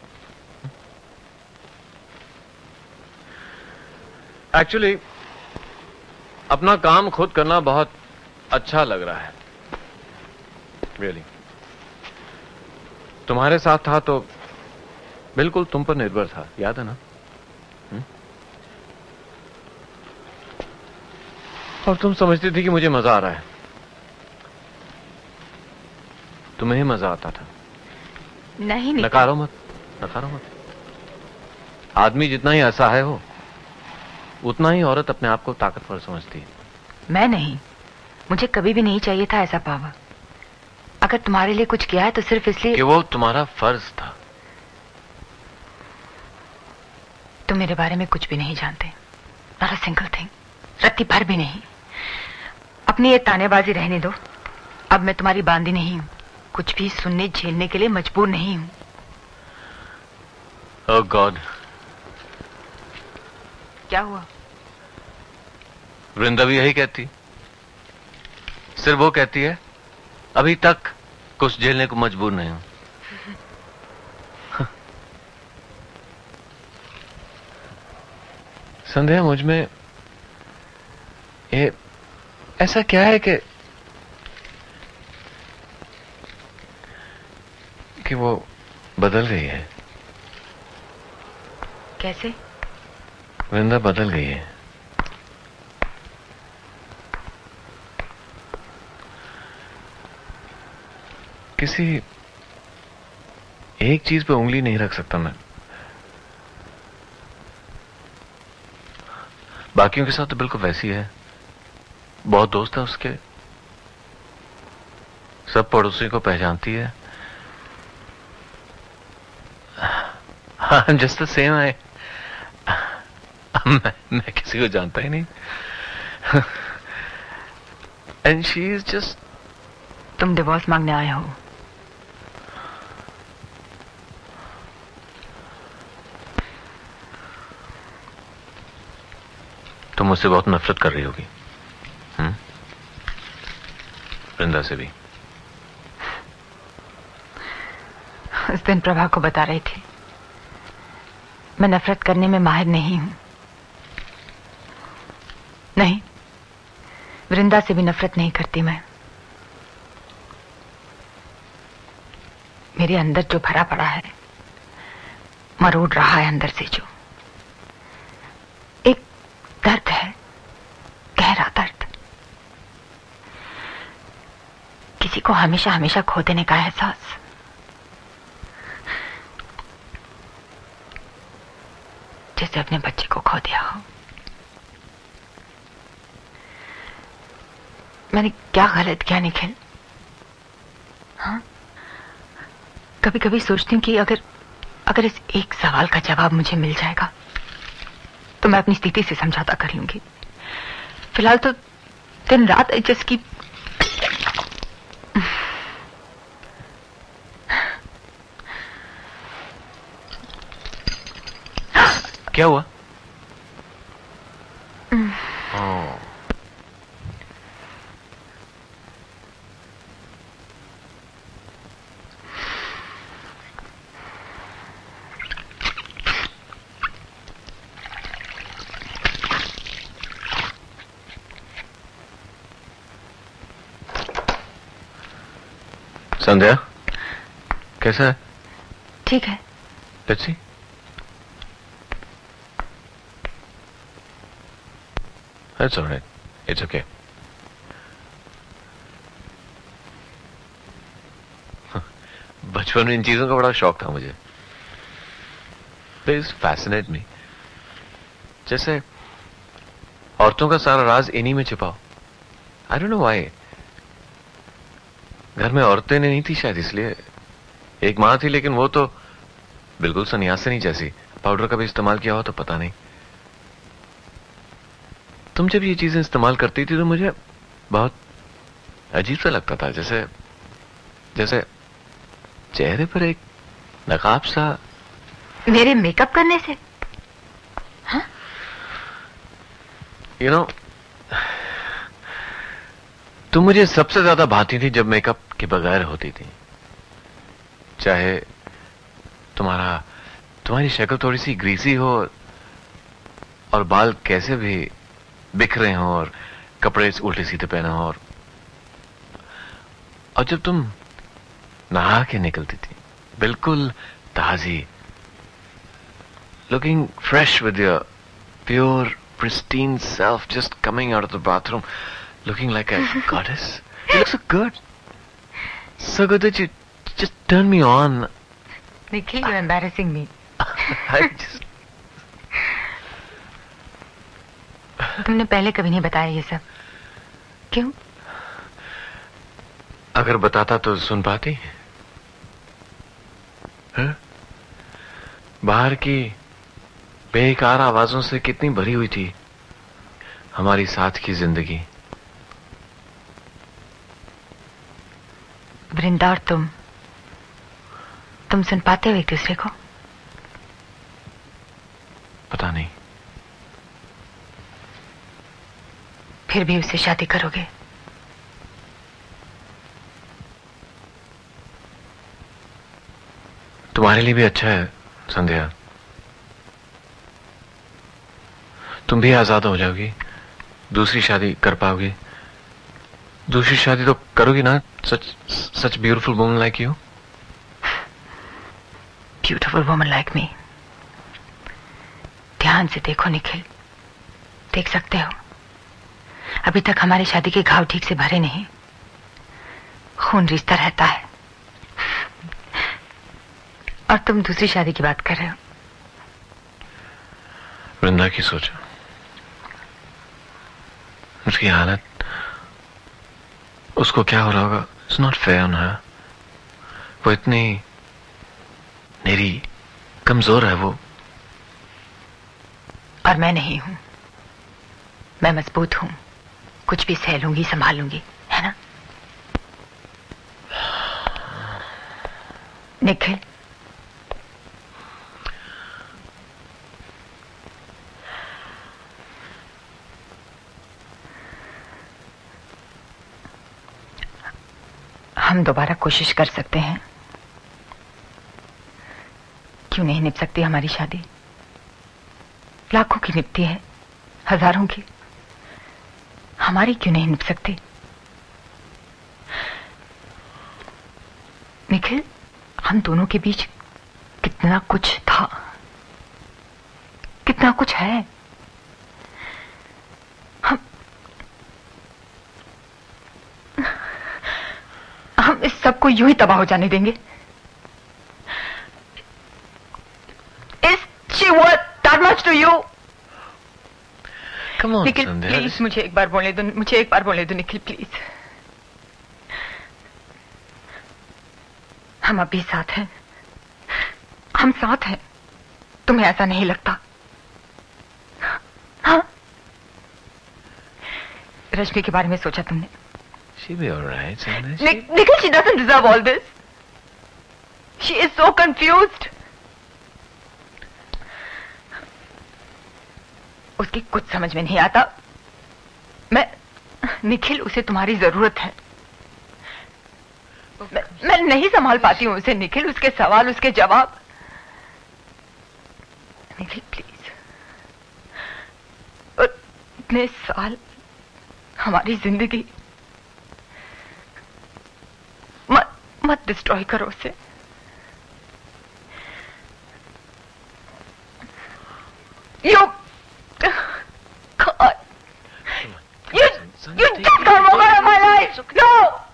एक्चुअली अपना काम खुद करना बहुत अच्छा लग रहा है। Really really. तुम्हारे साथ था तो बिल्कुल तुम पर निर्भर था, याद है ना? हुँ? और तुम समझती थी कि मुझे मजा आ रहा है। तुम्हें ही मजा आता था। नहीं नहीं, नकारो मत, नकारो मत। आदमी जितना ही असहाय हो, उतना ही औरत अपने आप को ताकतवर समझती है। मैं नहीं, मुझे कभी भी नहीं चाहिए था ऐसा पावर। अगर तुम्हारे लिए कुछ किया है तो सिर्फ इसलिए कि वो तुम्हारा फर्ज था। तुम मेरे बारे में कुछ भी नहीं जानते। नॉट अ सिंगल थिंग, रत्ती भर भी नहीं। अपनी ये तानेबाजी रहने दो। अब मैं तुम्हारी बांदी नहीं हूं, कुछ भी सुनने झेलने के लिए मजबूर नहीं हूं। ओह गॉड, क्या हुआ? वृंदा भी यही कहती। सिर्फ वो कहती है अभी तक कुछ झेलने को मजबूर नहीं हूं। संध्या, मुझ में ये ऐसा क्या है कि कि वो बदल गई है? कैसे? वृंदा बदल गई है। किसी एक चीज पे उंगली नहीं रख सकता मैं। बाकियों के साथ तो बिल्कुल वैसी है। बहुत दोस्त है उसके, सब पड़ोसी को पहचानती है। जस्ट द सेम है। मैं, मैं किसी को जानता ही नहीं। And she is just. तुम डिवोर्स मांगने आए हो? तुम मुझसे बहुत नफरत कर रही होगी। हम्म? वृंदा से भी। उस दिन प्रभा को बता रही थी, मैं नफरत करने में माहिर नहीं हूं। नहीं, वृंदा से भी नफरत नहीं करती मैं। मेरे अंदर जो भरा पड़ा है, मरोड़ रहा है अंदर से जो एक दर्द है, गहरा दर्द, किसी को हमेशा हमेशा खो देने का एहसास। जैसे अपने बच्चे को खो दिया हो। मैंने क्या गलत किया निखिल? हाँ, कभी कभी सोचती हूँ कि अगर अगर इस एक सवाल का जवाब मुझे मिल जाएगा तो मैं अपनी स्थिति से समझौता कर लूंगी। फिलहाल तो दिन रात एडजस्ट की। क्या हुआ? ओह, संध्या कैसा है? ठीक है। Let's see. That's all right. It's okay. बचपन में इन चीजों का बड़ा शौक था मुझे। Please fascinate me. जैसे औरतों का सारा राज इन्हीं में छिपाओ। I don't know why. घर में औरतें नहीं थी शायद इसलिए। एक माँ थी लेकिन वो तो बिल्कुल सन्यासिनी जैसी। पाउडर का भी इस्तेमाल किया हो तो पता नहीं। तुम जब ये चीजें इस्तेमाल करती थी तो मुझे बहुत अजीब सा लगता था, जैसे जैसे चेहरे पर एक नकाब सा। मेरे मेकअप करने से? हाँ? यू नो, तुम मुझे सबसे ज्यादा भाती थी जब मेकअप के बगैर होती थी। चाहे तुम्हारा तुम्हारी शक्ल थोड़ी सी ग्रीसी हो और बाल कैसे भी बिखरे हो और कपड़े उल्टे सीधे पहना हो, और और जब तुम नहा के निकलती थी बिल्कुल ताजी, looking fresh with your pure pristine self, just coming out of the bathroom looking like a goddess. You look so good, so good that you just turn me on. Nikhil, you're embarrassing me. I just तुमने पहले कभी नहीं बताया ये सब, क्यों? अगर बताता तो सुन पाती? है? बाहर की बेकार आवाजों से कितनी भरी हुई थी हमारी साथ की जिंदगी। वृंदा और तुम तुम सुन पाते हो एक दूसरे को? पता नहीं। फिर भी उससे शादी करोगे? तुम्हारे लिए भी अच्छा है संध्या, तुम भी आजाद हो जाओगी, दूसरी शादी कर पाओगी। दूसरी शादी तो करोगी ना, सच सच beautiful woman like you. Beautiful woman like me? ध्यान से देखो निखिल, देख सकते हो अभी तक हमारी शादी के घाव ठीक से भरे नहीं, खून रिश्ता रहता है, और तुम दूसरी शादी की बात कर रहे हो। वृंदा की सोचो, उसकी हालत, उसको क्या हो रहा होगा। It's not fair on her. वो इतनी मेरी कमजोर है वो, और मैं नहीं हूं। मैं मजबूत हूं, कुछ भी सह लूंगी, संभाल लूंगी, है ना निखिल? हम दोबारा कोशिश कर सकते हैं, क्यों नहीं निभ सकती हमारी शादी? लाखों की निभती है, हजारों की, हमारी क्यों नहीं निभ सकती? निखिल, हम दोनों के बीच कितना कुछ था, कितना कुछ है। हम हम इस सब को यूं ही तबाह हो जाने देंगे? Is she worth that much to you? Come on, Nikhil Sandhya. Please मुझे एक बार बोलने दो, मुझे एक बार बोलने दो निखिल प्लीज। हम अभी साथ हैं, हम साथ हैं। तुम्हें ऐसा नहीं लगता? हाँ? रश्मि के बारे में सोचा तुमने? She'll be all right, Sandhya. She... Nik- Nikhil, she doesn't deserve all this. She is so confused. उसकी कुछ समझ में नहीं आता। मैं निखिल, उसे तुम्हारी जरूरत है। मैं, मैं नहीं संभाल पाती हूँ उसे निखिल, उसके सवाल, उसके जवाब। निखिल प्लीज, और इतने साल हमारी जिंदगी, मत मत डिस्ट्रॉय करो उसे। You God, you you just can't walk out of my life. No.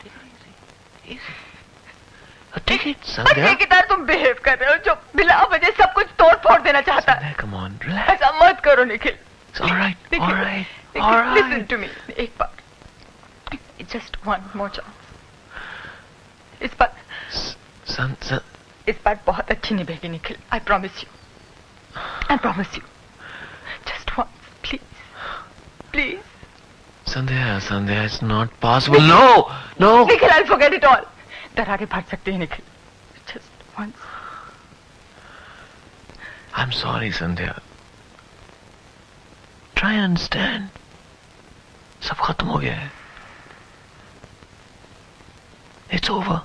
Take it, और Sandhya. ये की तरह तुम बिहेव कर रहे हो जो बिला वजह सब कुछ तोड़ फोड़ देना चाहता है। Come on, relax. ऐसा मत करो Nikhil. It's all right, all right, Nikhil, all right. listen to me, एक बार, just one more chance. इस बार, San, san, इस बार बहुत अच्छी निभेगी Nikhil. I promise you. I promise you. Just once, please, please. Sandhya, Sandhya, it's not possible. No, no. Nikhil, I'll forget it all. दरारें फट सकती है Nikhil. Just once. I'm sorry, Sandhya. Try and understand. सब खत्म हो गया है. It's over.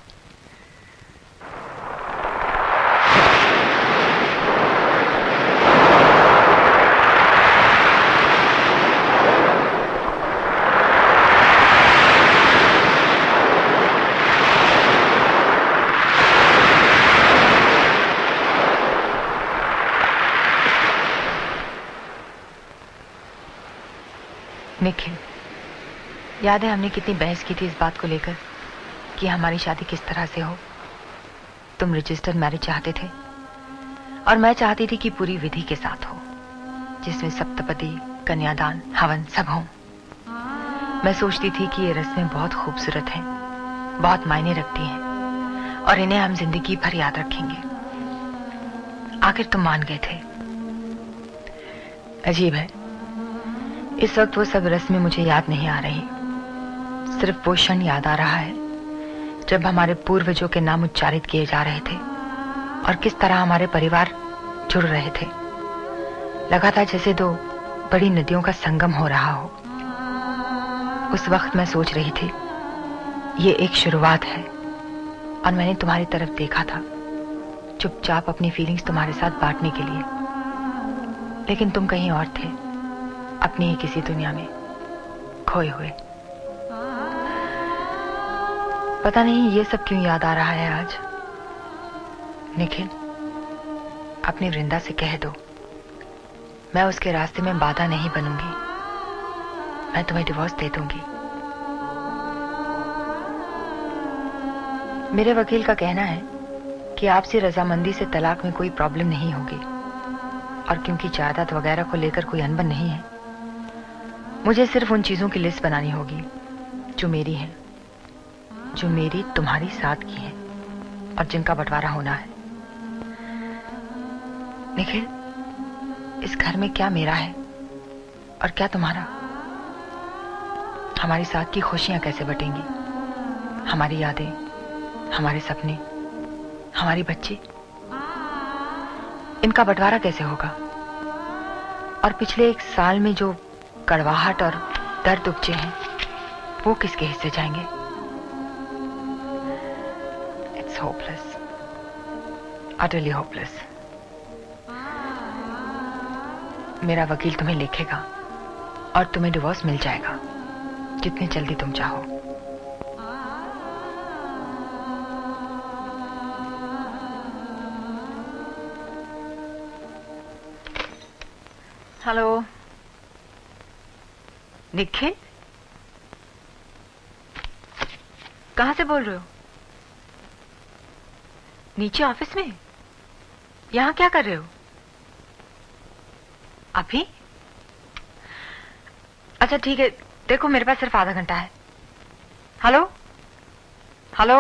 निखिल, याद है हमने कितनी बहस की थी इस बात को लेकर कि हमारी शादी किस तरह से हो। तुम रजिस्टर्ड मैरिज चाहते थे और मैं चाहती थी कि पूरी विधि के साथ हो, जिसमें सप्तपदी, कन्यादान, हवन सब हो। मैं सोचती थी कि ये रस्में बहुत खूबसूरत हैं, बहुत मायने रखती हैं और इन्हें हम जिंदगी भर याद रखेंगे। आखिर तुम मान गए थे। अजीब है, इस वक्त वो सब रस्में मुझे याद नहीं आ रही। सिर्फ वो क्षण याद आ रहा है जब हमारे पूर्वजों के नाम उच्चारित किए जा रहे थे और किस तरह हमारे परिवार जुड़ रहे थे। लगा था जैसे दो बड़ी नदियों का संगम हो रहा हो। उस वक्त मैं सोच रही थी ये एक शुरुआत है और मैंने तुम्हारी तरफ देखा था, चुपचाप अपनी फीलिंग्स तुम्हारे साथ बांटने के लिए। लेकिन तुम कहीं और थे, अपनी ही किसी दुनिया में खोए हुए। पता नहीं ये सब क्यों याद आ रहा है आज। निखिल, अपनी वृंदा से कह दो मैं उसके रास्ते में बाधा नहीं बनूंगी। मैं तुम्हें डिवोर्स दे दूंगी। मेरे वकील का कहना है कि आपसी रजामंदी से तलाक में कोई प्रॉब्लम नहीं होगी और क्योंकि जायदाद वगैरह को लेकर कोई अनबन नहीं है, मुझे सिर्फ उन चीजों की लिस्ट बनानी होगी जो मेरी है, जो मेरी तुम्हारी साथ की है और जिनका बंटवारा होना है। निखिल, इस घर में क्या मेरा है और क्या तुम्हारा? हमारी साथ की खुशियां कैसे बटेंगी? हमारी यादें, हमारे सपने, हमारी बच्ची, इनका बंटवारा कैसे होगा? और पिछले एक साल में जो कड़वाहट और दर्द उपजे हैं वो किसके हिस्से जाएंगे? It's hopeless, utterly hopeless. मेरा वकील तुम्हें लिखेगा और तुम्हें डिवोर्स मिल जाएगा जितनी जल्दी तुम चाहो। हेलो निखिल, कहाँ से बोल रहे हो? नीचे ऑफिस में? यहाँ क्या कर रहे हो अभी? अच्छा ठीक है, देखो मेरे पास सिर्फ आधा घंटा है। हेलो हेलो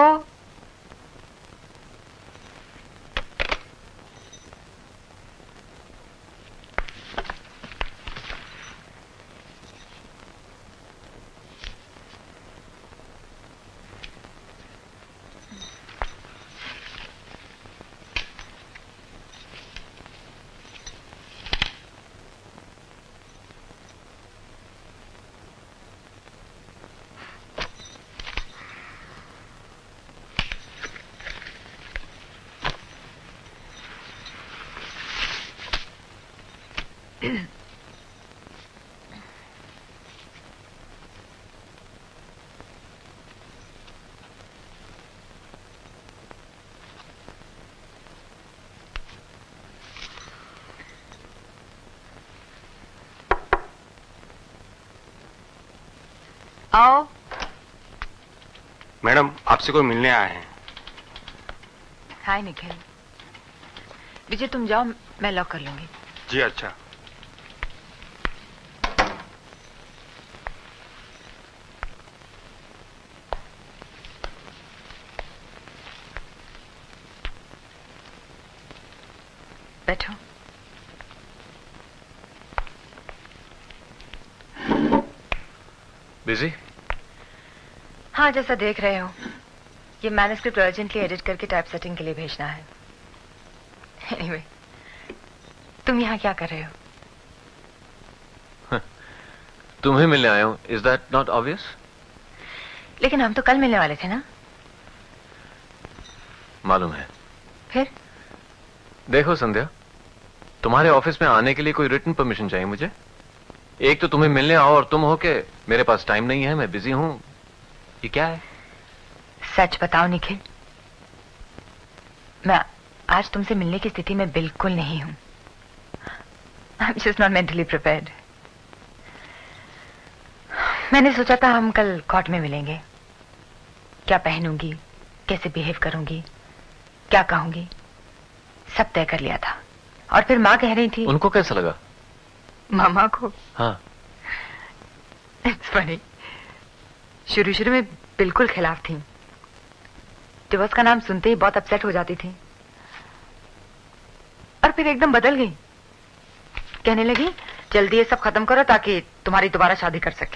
आओ। मैडम, आपसे कोई मिलने आए हैं। हाय निखिल। विजय तुम जाओ, मैं लॉक कर लूंगी। जी अच्छा। बैठो। बिजी? हाँ, जैसा देख रहे हो, ये मैन्युस्क्रिप्ट अर्जेंटली एडिट करके टाइप सेटिंग के लिए भेजना है। एनीवे, तुम यहाँ क्या कर रहे हो? तुम्हें मिलने आया हूँ। Is that not obvious? लेकिन हम तो कल मिलने वाले थे ना। मालूम है। फिर? देखो संध्या, तुम्हारे ऑफिस में आने के लिए कोई रिटन परमिशन चाहिए मुझे। एक तो तुम्हें मिलने आओ और तुम हो के मेरे पास टाइम नहीं है, मैं बिजी हूं। ये क्या है? सच बताओ निखिल, मैं आज तुमसे मिलने की स्थिति में बिल्कुल नहीं हूं। I am just not mentally prepared. मैंने सोचा था हम कल कोर्ट में मिलेंगे। क्या पहनूंगी, कैसे बिहेव करूंगी, क्या कहूंगी, सब तय कर लिया था। और फिर माँ कह रही थी। उनको कैसा लगा? मामा को? हाँ। It's funny. शुरू शुरू में बिल्कुल खिलाफ थी। डिवोर्स का नाम सुनते ही बहुत अपसेट हो जाती थी, और फिर एकदम बदल गई। कहने लगी जल्दी ये सब खत्म करो ताकि तुम्हारी दोबारा शादी कर सके।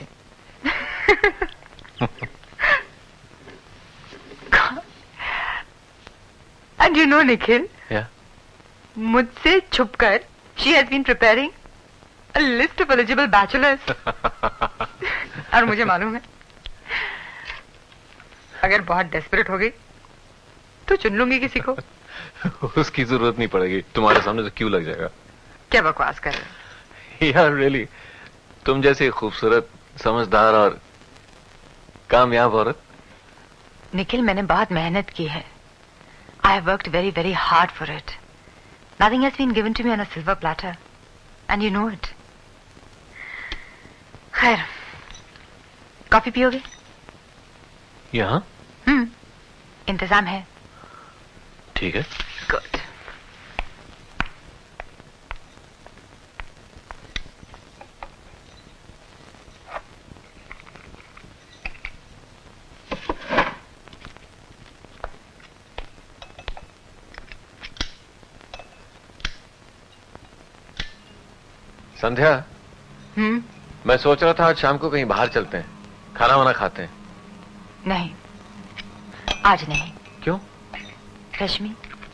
एंड यू नो निखिल, मुझसे छुपकर she has been preparing a list of eligible bachelors. और मुझे मालूम है, अगर बहुत डेस्परेट हो गई तो चुन लूंगी किसी को। उसकी जरूरत नहीं पड़ेगी, तुम्हारे सामने तो क्यों लग जाएगा। क्या बकवास कर रहे हो? यार रियली, तुम जैसी खूबसूरत, समझदार और कामयाब औरत। निखिल, मैंने बहुत मेहनत की है। I have worked very very hard for it. Nothing has been given to me on a silver platter, and you know it. खैर, कॉफी पियोगे? यहाँ? हम्म, इंतजाम है। ठीक है। गुड। संध्या। हम्म। मैं सोच रहा था आज शाम को कहीं बाहर चलते हैं, खाना वाना खाते हैं। नहीं, आज नहीं। क्यों? रश्मि।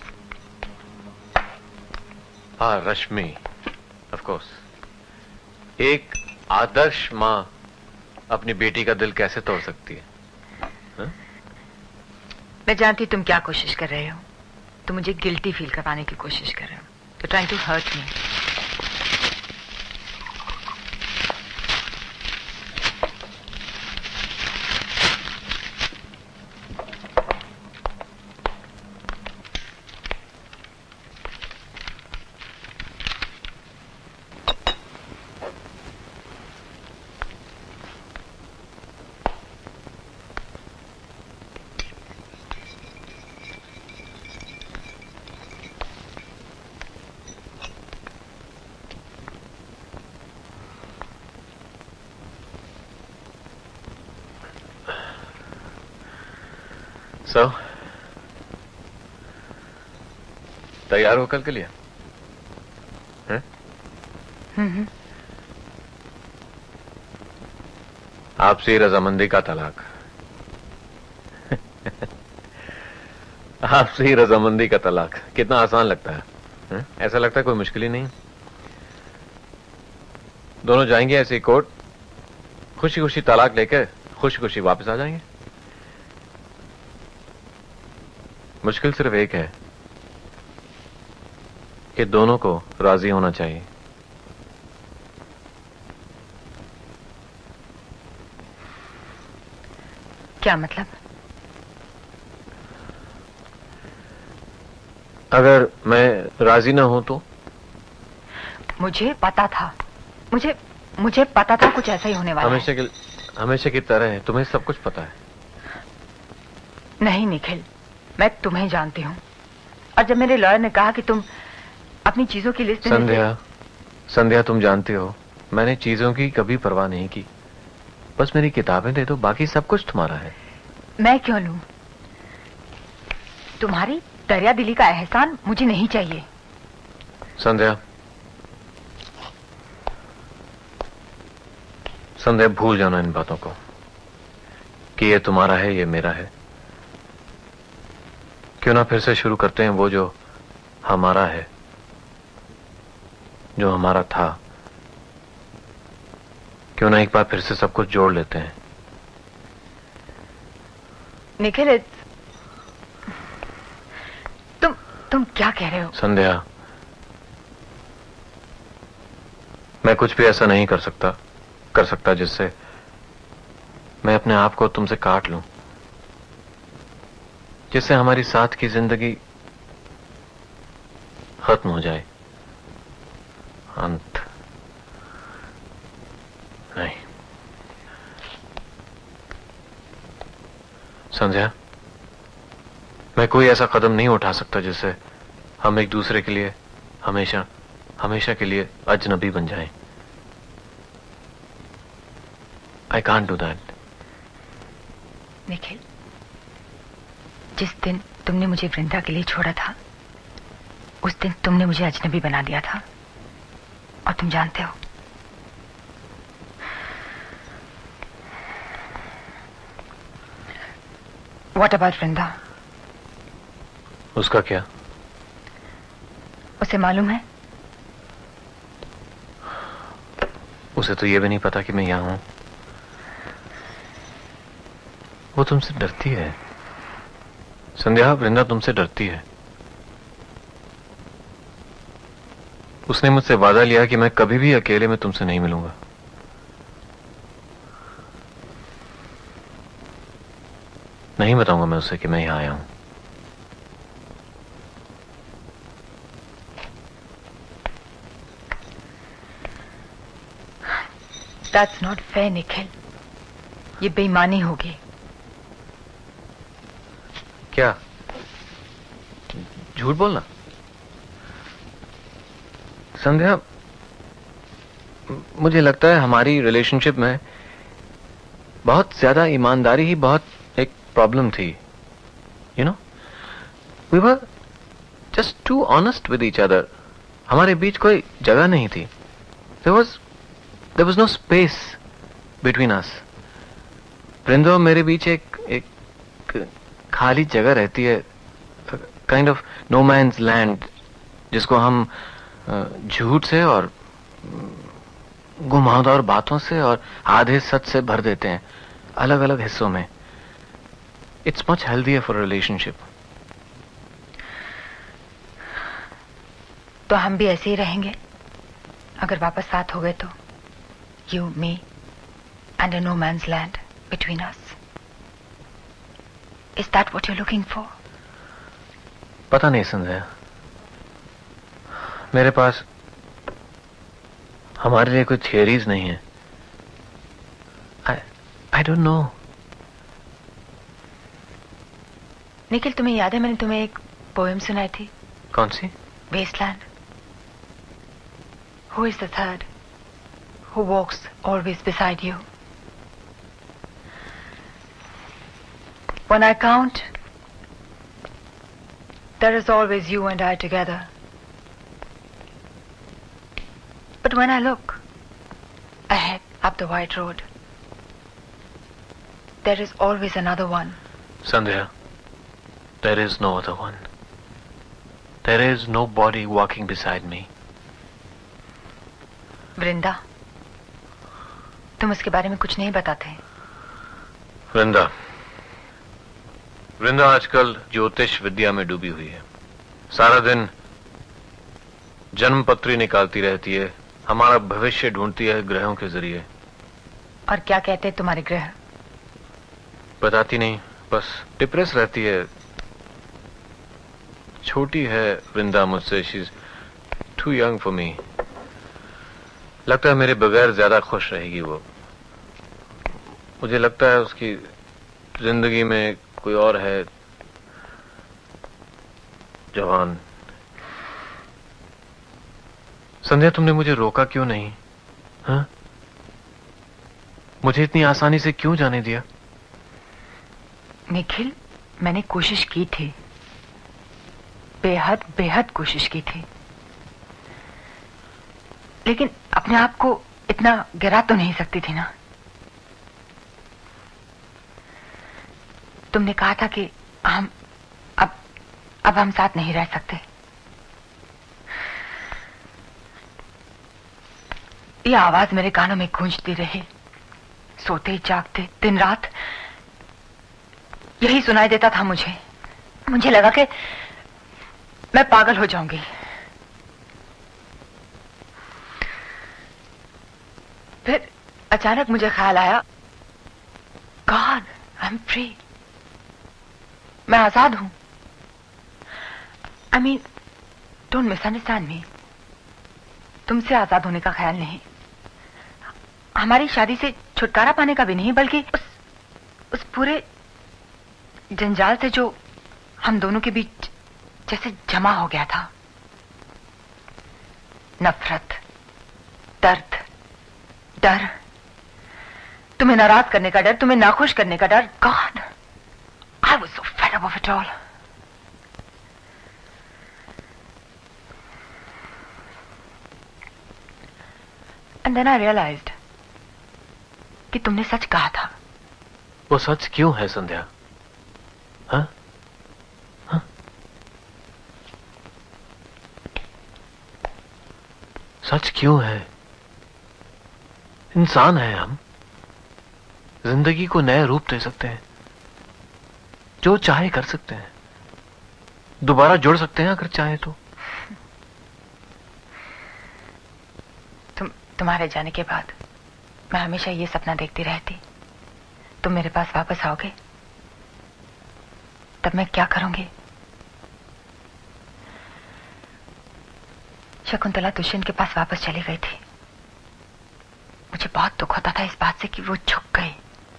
हाँ, रश्मि, ऑफ कोर्स। एक आदर्श माँ अपनी बेटी का दिल कैसे तोड़ सकती है? हा? मैं जानती तुम क्या कोशिश कर रहे हो। तुम मुझे गिल्टी फील करवाने की कोशिश कर रहे हो। You trying to hurt me. So तैयार हो कल के लिए? हैं? हम्म। आपसी रजामंदी का तलाक। आपसी रजामंदी का तलाक कितना आसान लगता है, है? ऐसा लगता है कोई मुश्किल ही नहीं। दोनों जाएंगे ऐसे कोर्ट, खुशी खुशी तलाक लेकर खुशी खुशी वापस आ जाएंगे। मुश्किल सिर्फ एक है कि दोनों को राजी होना चाहिए। क्या मतलब? अगर मैं राजी ना हूं तो? मुझे पता था, मुझे मुझे पता था कुछ ऐसा ही होने वाला हमेशा की हमेशा की तरह है, तुम्हें सब कुछ पता है। नहीं निखिल, मैं तुम्हें जानती हूँ। और जब मेरे लॉयर ने कहा कि तुम अपनी चीजों की लिस्ट में संध्या, संध्या तुम जानती हो मैंने चीजों की कभी परवाह नहीं की। बस मेरी किताबें दे दो, बाकी सब कुछ तुम्हारा है। मैं क्यों लूं? तुम्हारी दरिया दिली का एहसान मुझे नहीं चाहिए। संध्या, संध्या भूल जाना इन बातों को कि ये तुम्हारा है, ये मेरा है। क्यों ना फिर से शुरू करते हैं वो जो हमारा है, जो हमारा था। क्यों ना एक बार फिर से सब कुछ जोड़ लेते हैं। निखिल, तुम तुम क्या कह रहे हो? संध्या, मैं कुछ भी ऐसा नहीं कर सकता कर सकता जिससे मैं अपने आप को तुमसे काट लूं, जिससे हमारी साथ की जिंदगी खत्म हो जाए। अंत नहीं। संध्या, मैं कोई ऐसा कदम नहीं उठा सकता जिससे हम एक दूसरे के लिए हमेशा हमेशा के लिए अजनबी बन जाएं। I can't do that. Nikhil, जिस दिन तुमने मुझे वृंदा के लिए छोड़ा था, उस दिन तुमने मुझे अजनबी बना दिया था। और तुम जानते हो, What about वृंदा? उसका क्या? उसे मालूम है? उसे तो ये भी नहीं पता कि मैं यहां हूं। वो तुमसे डरती है संध्या, वृंदा तुमसे डरती है। उसने मुझसे वादा लिया कि मैं कभी भी अकेले में तुमसे नहीं मिलूंगा। नहीं बताऊंगा मैं उसे कि मैं यहां आया हूं। That's not fair, Nikhil. ये बेईमानी होगी। क्या? झूठ बोलना? संध्या, मुझे लगता है हमारी रिलेशनशिप में बहुत ज्यादा ईमानदारी ही बहुत एक प्रॉब्लम थी। You know, we were just too honest with each other. हमारे बीच कोई जगह नहीं थी। There was there was no space between us. Vrinda, मेरे बीच एक एक खाली जगह रहती है, kind of no man's land, जिसको हम झूठ से और घुमावदार बातों से और आधे सच से भर देते हैं अलग अलग हिस्सों में। It's much healthier for relationship. तो हम भी ऐसे ही रहेंगे अगर वापस साथ हो गए तो? You, me and a no man's land between us. Is that what you're looking for? पता नहीं संध्या, मेरे पास हमारे लिए कोई थियरीज नहीं है। I, I don't know. Nikhil, तुम्हें याद है मैंने तुम्हें एक पोएम सुनाई थी? कौन सी? Wasteland. Who is the third who walks always beside you? When I count there is always you and I together. But when I look ahead up the white road, there is always another one. Sandhya, there is no other one. There is nobody walking beside me. वृंदा, तुम उसके बारे में कुछ नहीं बताते। वृंदा वृंदा आजकल ज्योतिष विद्या में डूबी हुई है। सारा दिन जन्मपत्री निकालती रहती है, हमारा भविष्य ढूंढती है ग्रहों के जरिए। और क्या कहते हैं तुम्हारे ग्रह? बताती नहीं, बस डिप्रेस रहती है। छोटी है वृंदा मुझसे, she is too young for me. लगता है मेरे बगैर ज्यादा खुश रहेगी वो। मुझे लगता है उसकी जिंदगी में कोई और है जवान। संध्या, तुमने मुझे रोका क्यों नहीं? हाँ? मुझे इतनी आसानी से क्यों जाने दिया? निखिल, मैंने कोशिश की थी, बेहद बेहद कोशिश की थी, लेकिन अपने आप को इतना गिरा तो नहीं सकती थी ना। तुमने कहा था कि हम अब अब हम साथ नहीं रह सकते। यह आवाज मेरे कानों में गूंजती रही, सोते जागते दिन रात यही सुनाई देता था मुझे। मुझे लगा कि मैं पागल हो जाऊंगी। फिर अचानक मुझे ख्याल आया, गॉड, आई एम फ्री, मैं आजाद हूं। I mean, don't misunderstand me, तुमसे आजाद होने का ख्याल नहीं, हमारी शादी से छुटकारा पाने का भी नहीं, बल्कि उस उस पूरे जंजाल से जो हम दोनों के बीच जैसे जमा हो गया था। नफरत, दर्द, डर, तुम्हें नाराज करने का डर, तुम्हें नाखुश करने का डर। God, I was so fed up of it all. And then I realised कि तुमने सच कहा था। वो सच क्यों है संध्या? हाँ? हाँ? सच क्यों है? इंसान है हम, जिंदगी को नया रूप दे सकते हैं, जो चाहे कर सकते हैं, दोबारा जुड़ सकते हैं अगर चाहे तो। तुम तुम्हारे जाने के बाद मैं हमेशा ये सपना देखती रहती, तुम मेरे पास वापस आओगे, तब मैं क्या करूंगी? शकुंतला दुष्यंत के पास वापस चली गई थी। मुझे बहुत दुख होता था इस बात से कि वो झुक गई।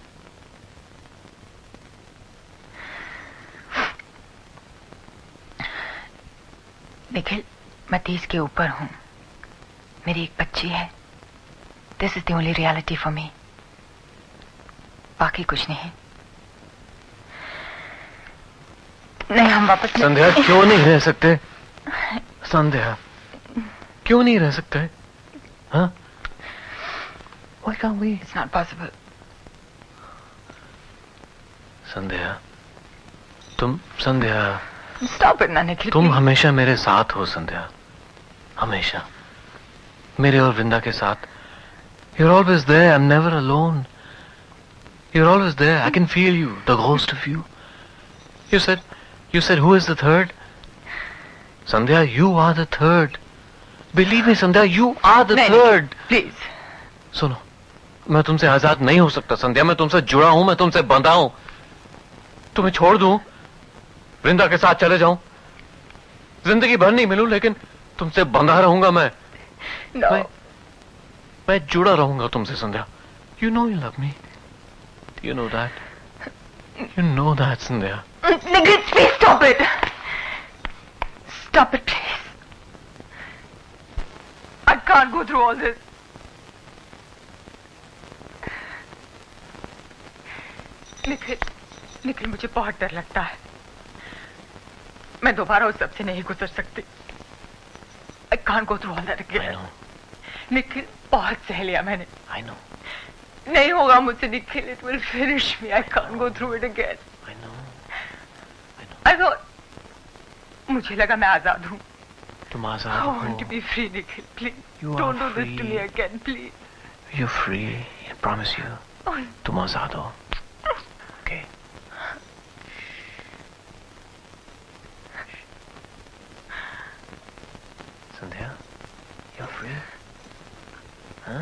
निखिल, मैं तीस के ऊपर हूं, मेरी एक बच्ची है। This is the only reality for me, बाकी कुछ नहीं। नहीं, हम वापस संध्या, क्यों नहीं रह सकते? संध्या, क्यों नहीं रह सकते? हाँ? Why can't we? It's not possible. संध्या, तुम संध्या, Stop it, ना निखिल, तुम please. हमेशा मेरे साथ हो संध्या, हमेशा मेरे और वृंदा के साथ। You're always there. I'm never alone. You're always there. I can feel you, the ghost of you. You said, you said, who is the third? Sandhya, you are the third. Believe me, Sandhya, you are the third. Please. सुनो, मैं तुमसे आजाद नहीं हो सकता संध्या, मैं तुमसे जुड़ा हूं, मैं तुमसे बंधा हूं। तुम्हें छोड़ दूं, वृंदा के साथ चले जाऊं, जिंदगी भर नहीं मिलूं, लेकिन तुमसे बंधा रहूंगा मैं। No. मैं, मैं जुड़ा रहूंगा तुमसे संध्या। You know you love me. You know that. You know that, Sandhya. Nikhil, please stop it. Stop it, please. I can't go through all this. Nikhil, Nikhil, मुझे बहुत डर लगता है। मैं दोबारा उस सबसे नहीं गुजर सकती। I can't go through all that again. I know. Nikhil, बहुत सह लिया मैंने। I know. नहीं होगा मुझसे Nikhil, it will finish me. I can't go through it again. I know. I know. I thought, मुझे लगा मैं आजाद हूँ। तुम आजाद I हो। want to be free, Nikhil. Please, You don't are do this to free. me again, please. You're free. I promise you. Oh. तुम आजाद हो। Okay. Sandhya, you're free. Huh?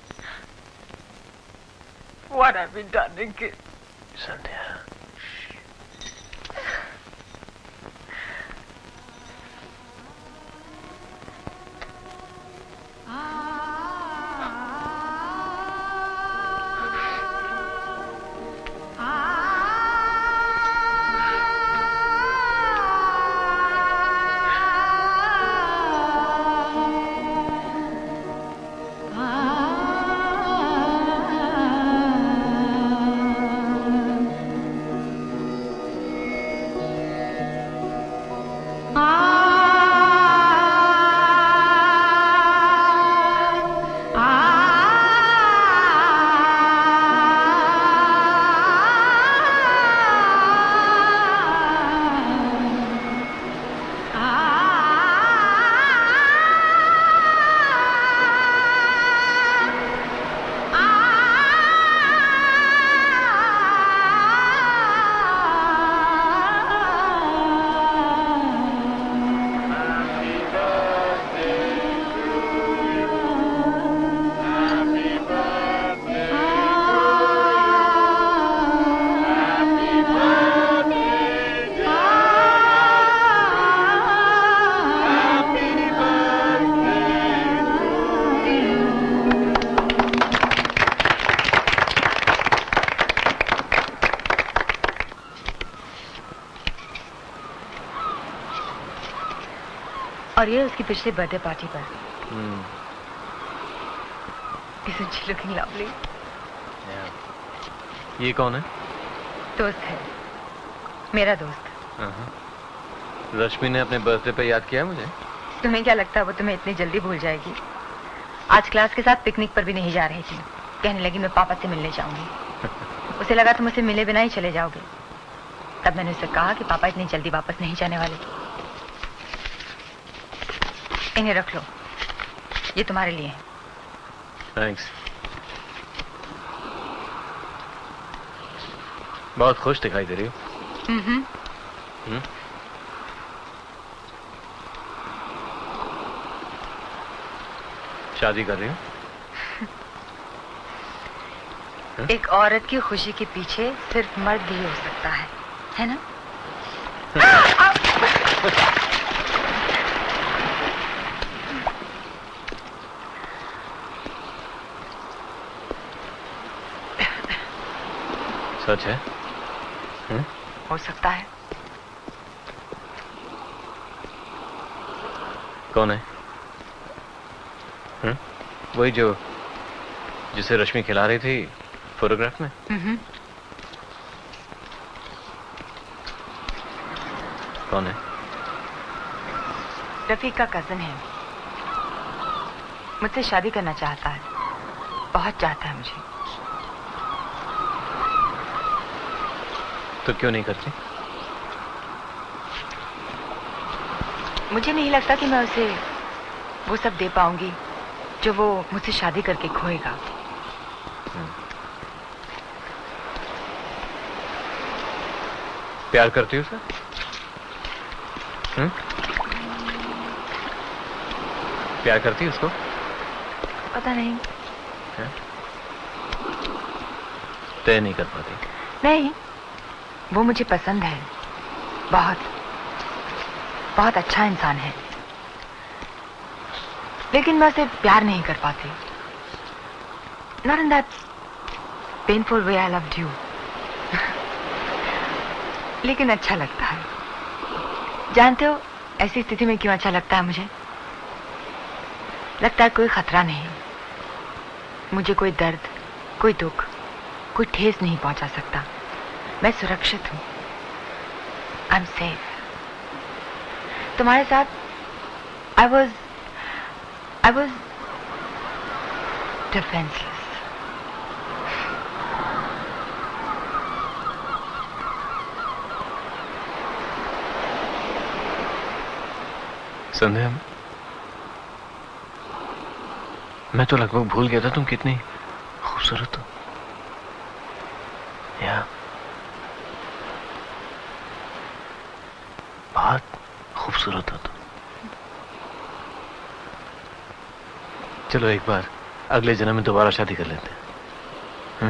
What have we done, Nikhil? संध्या. और ये उसकी पिछली बर्थडे पार्टी पर। Hmm. Isn't she looking lovely? Yeah. ये कौन है? दोस्त है, मेरा दोस्त। Uh-huh. रश्मि ने अपने बर्थडे पे याद किया मुझे? तुम्हें क्या लगता है वो तुम्हें इतनी जल्दी भूल जाएगी? आज क्लास के साथ पिकनिक पर भी नहीं जा रही थी। कहने लगी मैं पापा से मिलने जाऊंगी। उसे लगा तुम उसे मिले बिना ही चले जाओगे। तब मैंने उसे कहा कि पापा इतनी जल्दी वापस नहीं जाने वाले। इन्हें रख लो, ये तुम्हारे लिए है। थैंक्स। बहुत खुश दिखाई दे रही हो। हम्म। हम्म? शादी कर रही हो? एक औरत की खुशी के पीछे सिर्फ मर्द ही हो सकता है, है ना? सच है? हुँ? हो सकता है। कौन है? हुँ? वही जो जिसे रश्मि खिला रही थी फोटोग्राफ में? हम्म। कौन है? रफीक का कजन है। मुझसे शादी करना चाहता है, बहुत चाहता है मुझे। तो क्यों नहीं करती? मुझे नहीं लगता कि मैं उसे वो सब दे पाऊंगी जो वो मुझसे शादी करके खोएगा। प्यार करती हो उसे? हम्म? प्यार करती है उसको? पता नहीं। है? तय नहीं कर पाती? नहीं, वो मुझे पसंद है। बहुत बहुत अच्छा इंसान है, लेकिन मैं उसे प्यार नहीं कर पाती। Not in that painful way I loved you. लेकिन अच्छा लगता है। जानते हो ऐसी स्थिति में क्यों अच्छा लगता है मुझे? लगता है कोई खतरा नहीं, मुझे कोई दर्द, कोई दुख, कोई ठेस नहीं पहुंचा सकता। मैं सुरक्षित हूं। I am safe. तुम्हारे साथ I was I was defenceless. Sandhya, मैं तो लगभग भूल गया था तुम कितनी खूबसूरत हो। या बहुत खूबसूरत हो तुम। चलो एक बार अगले जन्म में दोबारा शादी कर लेते हैं। हुँ?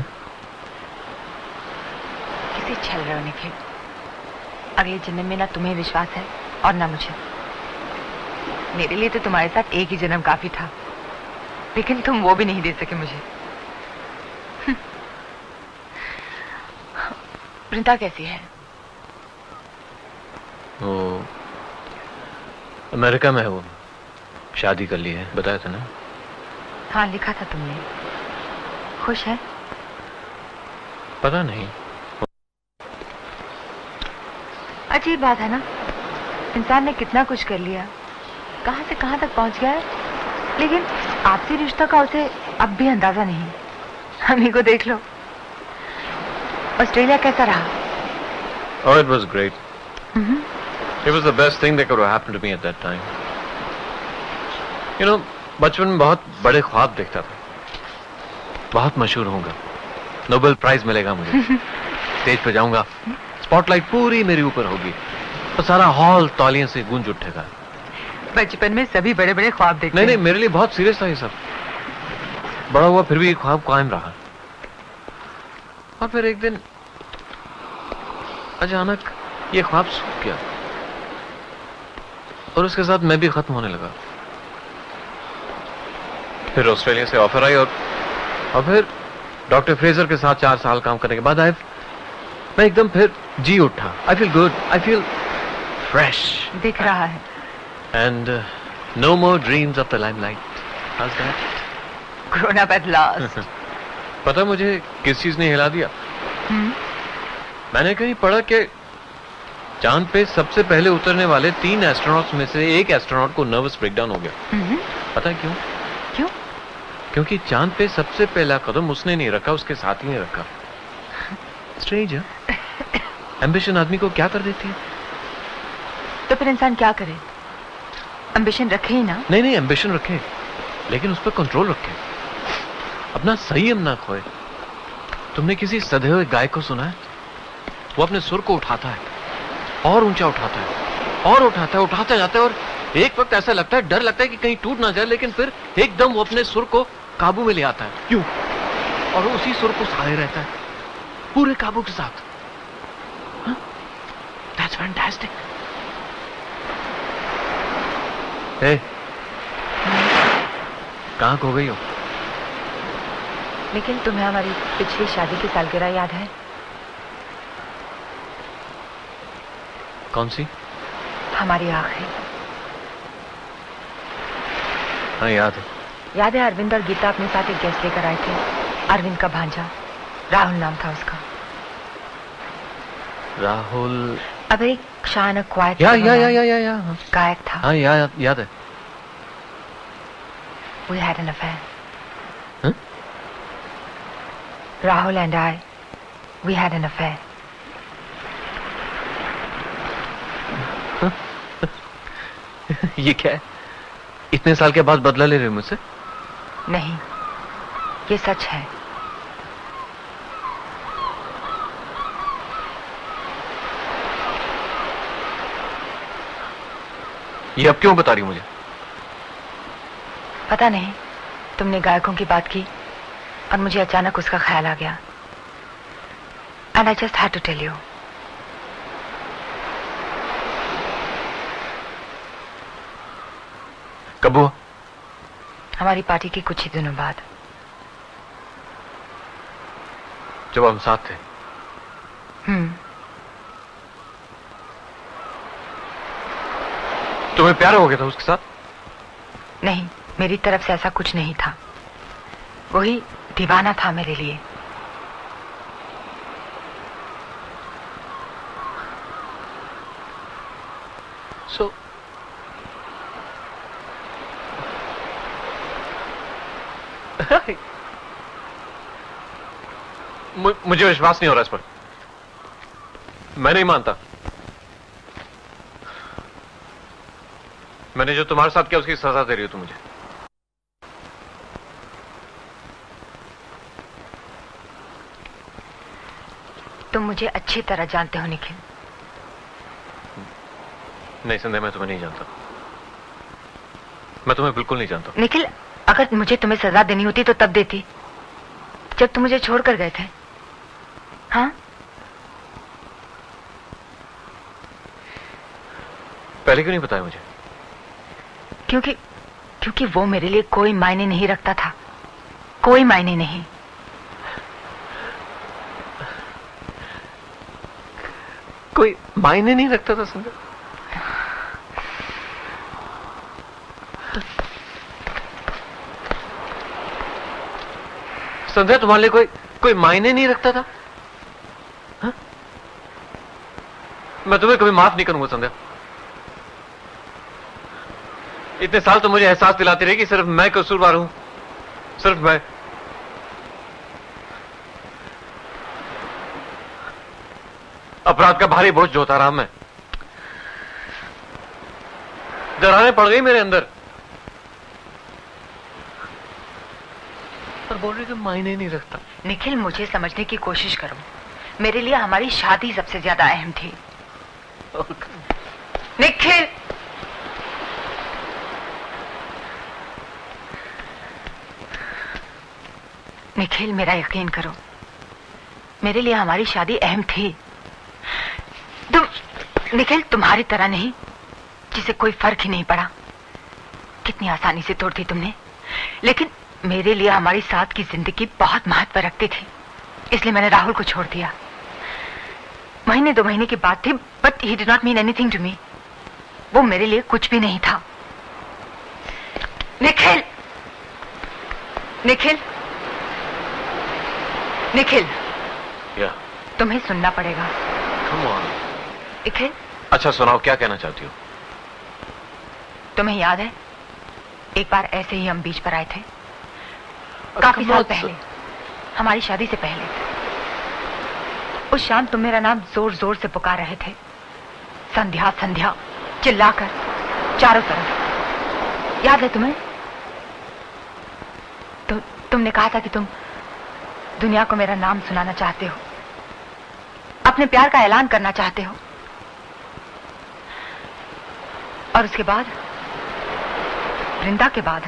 किसे छल रहे हो निखिल? अगले जन्म में ना तुम्हें विश्वास है और ना मुझे। मेरे लिए तो तुम्हारे साथ एक ही जन्म काफी था, लेकिन तुम वो भी नहीं दे सके मुझे। वृंदा कैसी है? वो अमेरिका में है, वो शादी कर ली है, बताया था ना? हाँ लिखा था तुमने। खुश है? पता नहीं। अजीब बात है ना, इंसान ने कितना कुछ कर लिया, कहां से कहां तक पहुंच गया है, लेकिन आपसी रिश्ता का उसे अब भी अंदाजा नहीं। हम ही को देख लो। ऑस्ट्रेलिया कैसा रहा? Oh, it was great. Mm-hmm. It was the best thing that could have happened to me at that time. You know, बचपन में बहुत बड़े ख्वाब देखता था, बहुत मशहूर होऊंगा, नोबेल प्राइज मिलेगा मुझे, स्टेज पे जाऊंगा, स्पॉटलाइट पूरी मेरे ऊपर होगी, तो सारा हॉल तालियों से गूंज उठेगा। बचपन में सभी बड़े बड़े ख्वाब देखते नहीं नहीं, मेरे लिए बहुत सीरियस था ये सब। बड़ा हुआ फिर भी ये ख्वाब कायम रहा, और फिर एक दिन अचानक ये ख्वाब सूख गया और उसके साथ मैं भी खत्म होने लगा। फिर ऑस्ट्रेलिया से ऑफर आई और और फिर डॉक्टर फ्रेजर के साथ चार साल काम करने के बाद आए मैं एकदम फिर जी उठा। I feel good, I feel fresh. दिख रहा है। And no more dreams of the limelight. How's that? Grown up at last. पता मुझे किस चीज ने हिला दिया? hmm? मैंने कहीं पढ़ा कि चांद पे सबसे पहले उतरने वाले तीन एस्ट्रोनॉट्स में से एक एस्ट्रोनॉट को नर्वस ब्रेकडाउन हो गया। hmm? पता है क्यों? क्यों? क्योंकि चांद पे सबसे पहला कदम उसने नहीं रखा, उसके साथी ने रखा। स्ट्रेंज है। एम्बिशन आदमी को क्या कर देती है? तो फिर इंसान क्या करे? एम्बिशन रखे ही ना। नहीं नहीं, एम्बिशन रखे, लेकिन उस पर कंट्रोल रखे, अपना संयम ना खोए। तुमने किसी सधे हुए गाय को सुना है? वो अपने सुर को उठाता है और ऊंचा उठाता है और उठाता है, उठाता जाता है, और एक वक्त ऐसा लगता है, डर लगता है कि कहीं टूट ना जाए, लेकिन फिर एकदम वो अपने सुर को काबू में ले आता है, यूं, और उसी सुर को सहारे रहता है पूरे काबू के साथ। That's fantastic. Hey, कहाँ खो गई हो? लेकिन तुम्हें हमारी पिछली शादी की सालगिरह याद है? कौन सी? हमारी आखिरी। हाँ याद है। याद है, अरविंद और गीता अपने साथ एक गेस्ट लेकर आए थे। अरविंद का भांजा, राहुल नाम था उसका। राहुल? अब एक शान क्वाइट या या या या या या गायक था। हाँ याद याद है। We had an affair. Huh? Rahul and I, we had an affair. ये क्या है? इतने साल के बाद बदला ले रहे हो मुझसे? नहीं, ये सच है। ये अब क्यों बता रही हो मुझे? पता नहीं, तुमने गायकों की बात की और मुझे अचानक उसका ख्याल आ गया। And I just had to tell you. कब हुआ? हमारी पार्टी के कुछ ही दिनों बाद। जब हम साथ थे। हम्म। तुम्हें प्यार हो गया था उसके साथ? नहीं, मेरी तरफ से ऐसा कुछ नहीं था। वही दीवाना था मेरे लिए। So, मुझे विश्वास नहीं हो रहा इस पर। मैं नहीं मानता। मैंने जो तुम्हारे साथ किया उसकी सजा दे रही हो तुम मुझे। तुम मुझे अच्छी तरह जानते हो निखिल। नहीं संध्या, मैं तुम्हें नहीं जानता। मैं तुम्हें बिल्कुल नहीं जानता। निखिल, अगर मुझे तुम्हें सजा देनी होती तो तब देती, जब तुम मुझे छोड़कर गए थे। हाँ, पहले क्यों नहीं बताया मुझे? क्योंकि क्योंकि वो मेरे लिए कोई मायने नहीं रखता था। कोई मायने नहीं। कोई मायने नहीं रखता था संध्या? संध्या, तुम्हारे लिए कोई कोई मायने नहीं रखता था? हा? मैं तुम्हें कभी माफ नहीं करूंगा संध्या। इतने साल तो मुझे एहसास दिलाती रही कि सिर्फ मैं कसूरवार हूं, सिर्फ मैं। अपराध का भारी बोझ ढोता रहा मैं। दरारें पड़ गई मेरे अंदर और बोल रही कि मायने नहीं रखता। निखिल, मुझे समझने की कोशिश करो। मेरे लिए हमारी शादी सबसे ज्यादा अहम थी। निखिल, निखिल, मेरा यकीन करो, मेरे लिए हमारी शादी अहम थी। तुम निखिल, तुम्हारी तरह नहीं जिसे कोई फर्क ही नहीं पड़ा। कितनी आसानी से तोड़ दी तुमने। लेकिन मेरे लिए हमारी साथ की जिंदगी बहुत महत्व रखती थी, इसलिए मैंने राहुल को छोड़ दिया। महीने दो महीने की बात थी, but he did not mean anything to me. वो मेरे लिए कुछ भी नहीं था। निखिल, निखिल, निखिल, yeah. तुम्हें सुनना पड़ेगा। Come on. निखिल, अच्छा सुनाओ, क्या कहना चाहती हो? तुम्हें याद है एक बार ऐसे ही हम बीच पर आए थे, काफी साल पहले, हमारी शादी से पहले। उस शाम तुम मेरा नाम जोर जोर से पुकार रहे थे, संध्या संध्या चिल्लाकर चारों तरफ। याद है तुम्हें? तो तुमने कहा था कि तुम दुनिया को मेरा नाम सुनाना चाहते हो, अपने प्यार का ऐलान करना चाहते हो। और उसके बाद, वृंदा के बाद,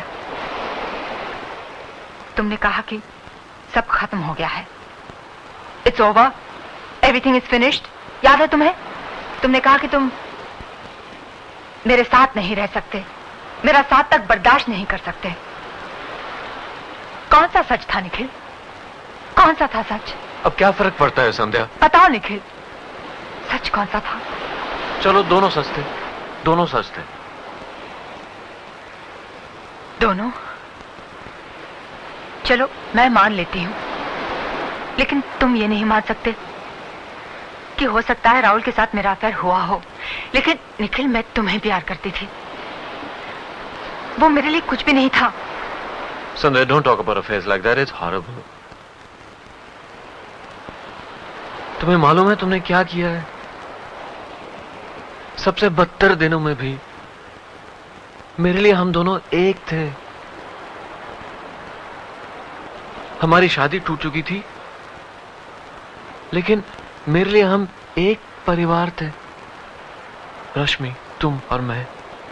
तुमने कहा कि सब खत्म हो गया है। It's over, everything is finished. याद है तुम्हें? तुमने कहा कि तुम मेरे साथ नहीं रह सकते, मेरा साथ तक बर्दाश्त नहीं कर सकते। कौन सा सच था निखिल? कौन सा था सच? अब क्या फर्क पड़ता है संध्या? बताओ निखिल, सच कौन सा था? चलो दोनों सच थे, दोनों सच थे। दोनों? चलो मैं मान लेती हूं, लेकिन तुम ये नहीं मान सकते कि हो सकता है राहुल के साथ मेरा अफेयर हुआ हो, लेकिन निखिल मैं तुम्हें प्यार करती थी। वो मेरे लिए कुछ भी नहीं था। Sandhya, don't talk about affairs like that, it's horrible. तुम्हें मालूम है तुमने क्या किया है? सबसे बदतर दिनों में भी मेरे लिए हम दोनों एक थे। हमारी शादी टूट चुकी थी, लेकिन मेरे लिए हम एक परिवार थे। रश्मि, तुम और मैं।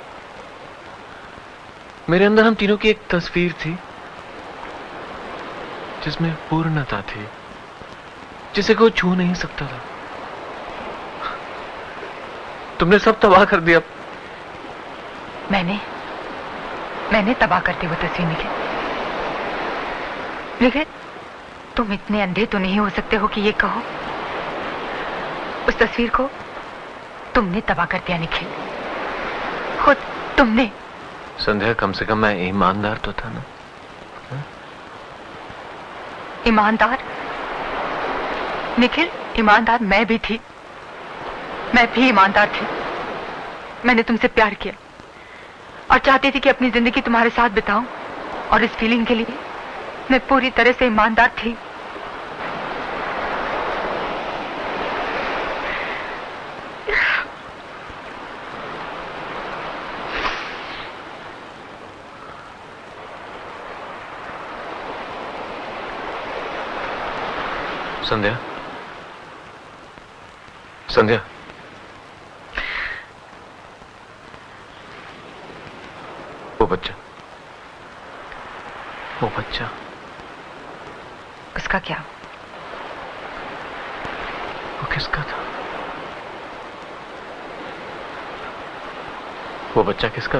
मेरे अंदर हम तीनों की एक तस्वीर थी जिसमें पूर्णता थी, जिसे कोई छू नहीं सकता था। तुमने सब तबाह कर दिया। मैंने मैंने तबाह करती वो तस्वीर निखिल। निखिल, तुम इतने अंधे तो नहीं हो सकते हो कि ये कहो उस तस्वीर को तुमने तबाह कर दिया निखिल, खुद तुमने। संध्या, कम से कम मैं ईमानदार तो था ना? ईमानदार? निखिल, ईमानदार मैं भी थी। मैं भी ईमानदार थी। मैंने तुमसे प्यार किया और चाहती थी कि अपनी जिंदगी तुम्हारे साथ बिताऊं, और इस फीलिंग के लिए मैं पूरी तरह से ईमानदार थी। संध्या, संध्या, वो बच्चा, वो बच्चा, उसका क्या? वो किसका था? वो बच्चा किसका?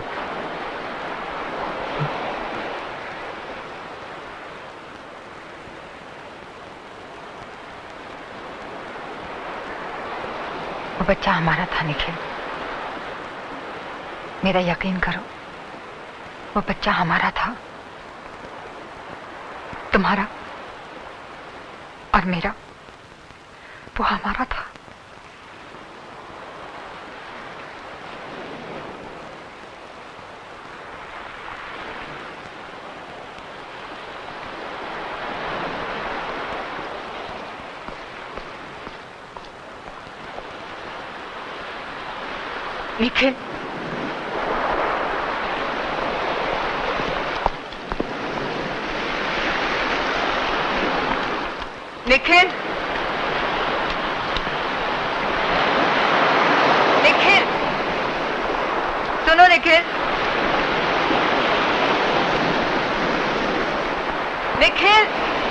वो बच्चा हमारा था निखिल, मेरा यकीन करो, वो बच्चा हमारा था, तुम्हारा और मेरा, वो हमारा था। निखिल, निखिल, निखिल, सुनो निखिल, निखिल,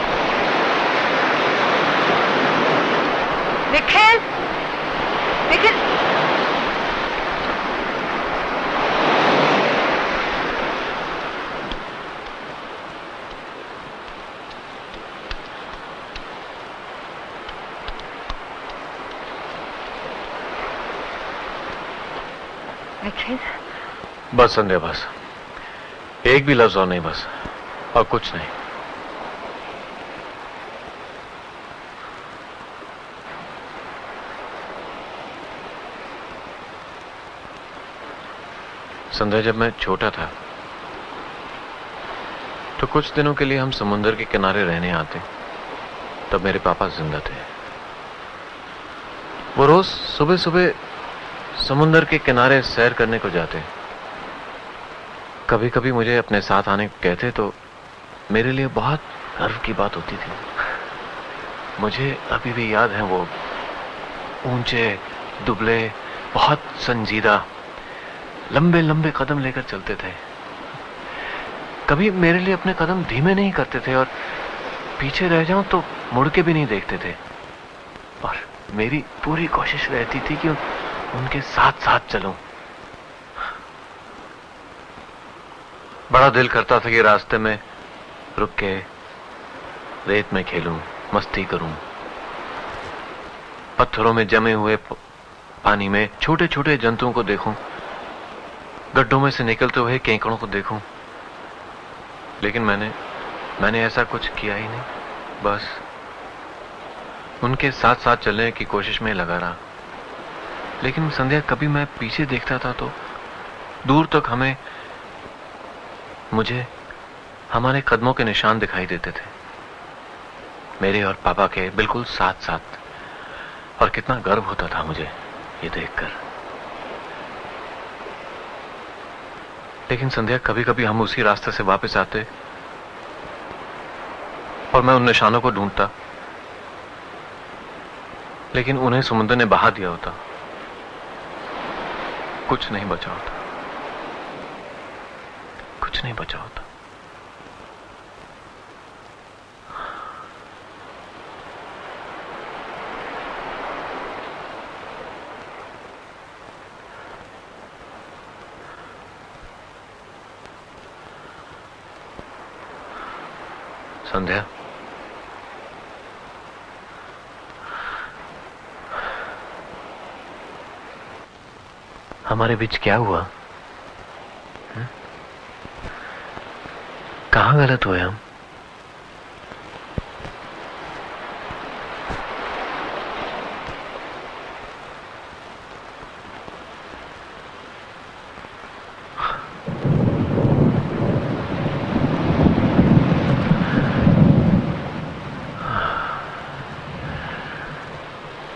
निखिल, निखिल, निखिल, बस संध्या, बस एक भी लफ्ज और नहीं, बस और कुछ नहीं। संध्या, जब मैं छोटा था तो कुछ दिनों के लिए हम समुद्र के किनारे रहने आते। तब मेरे पापा जिंदा थे। वो रोज सुबह सुबह समुद्र के किनारे सैर करने को जाते। कभी कभी मुझे अपने साथ आने को कहते तो मेरे लिए बहुत गर्व की बात होती थी। मुझे अभी भी याद है वो ऊंचे, दुबले, बहुत संजीदा, लंबे लंबे कदम लेकर चलते थे। कभी मेरे लिए अपने कदम धीमे नहीं करते थे और पीछे रह जाऊं तो मुड़ के भी नहीं देखते थे। और मेरी पूरी कोशिश रहती थी कि उनके साथ साथ चलूं। बड़ा दिल करता था कि रास्ते में रुक के रेत में खेलूं, मस्ती करूं, पत्थरों में जमे हुए पानी में छोटे छोटे जंतुओं को देखूं, गड्ढों में से निकलते हुए केकड़ों को देखूं। लेकिन मैंने मैंने ऐसा कुछ किया ही नहीं। बस उनके साथ साथ चलने की कोशिश में लगा रहा। लेकिन संध्या, कभी मैं पीछे देखता था तो दूर तक हमें मुझे हमारे कदमों के निशान दिखाई देते थे, मेरे और पापा के बिल्कुल साथ साथ। और कितना गर्व होता था मुझे ये देखकर। लेकिन संध्या, कभी कभी हम उसी रास्ते से वापस आते और मैं उन निशानों को ढूंढता, लेकिन उन्हें समुद्र ने बहा दिया होता। कुछ नहीं बचा होता, कुछ नहीं बचा होता। संध्या, हमारे बीच क्या हुआ? हुँ? कहां गलत हुए हम?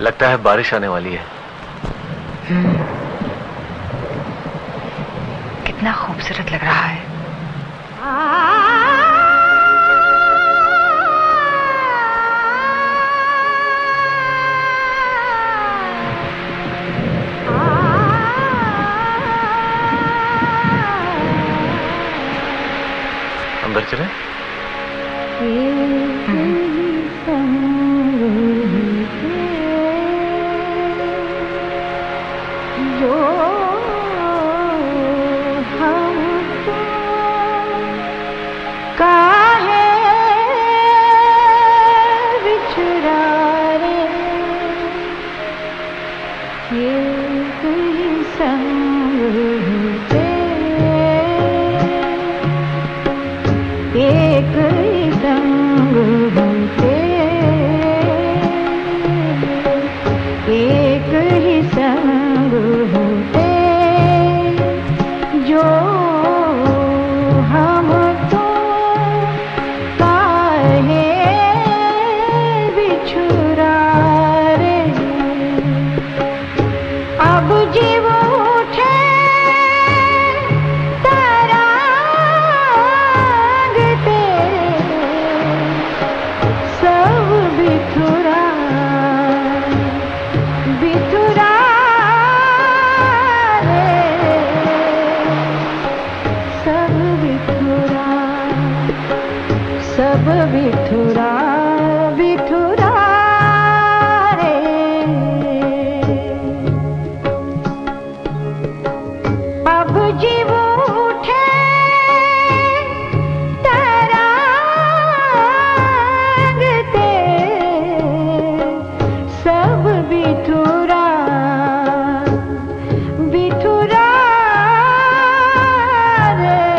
लगता है बारिश आने वाली है। कितना खूबसूरत लग रहा है। अंदर चले। जो हम काहे बिछुरा रे, ये कोई संग होते, एक ही संग होते, एक ही संग होते, जो हम तो काहे बिछुरा रे। अब जीव उठे तरांगते, सब बिथुरा बिथुरा रे, सब बिथुरा सब बिथुरा बिथुरा रे। अब जीव उठे तरांगते, सब बिथुरा बिथुरा रे,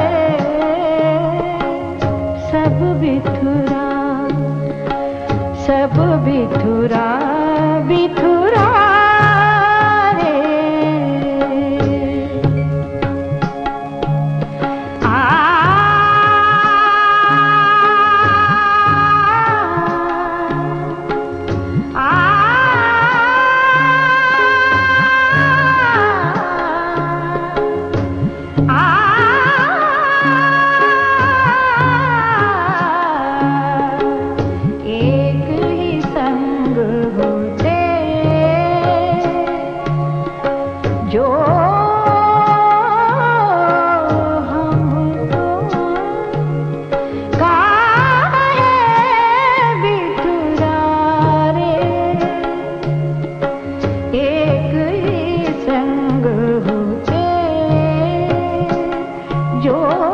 सब बिथुरा सब बिथुरा बिथुरा रे। आ आ एक ही संग होते, जो हम तो काहे बिथुरा रे, एक ही संग होते, जो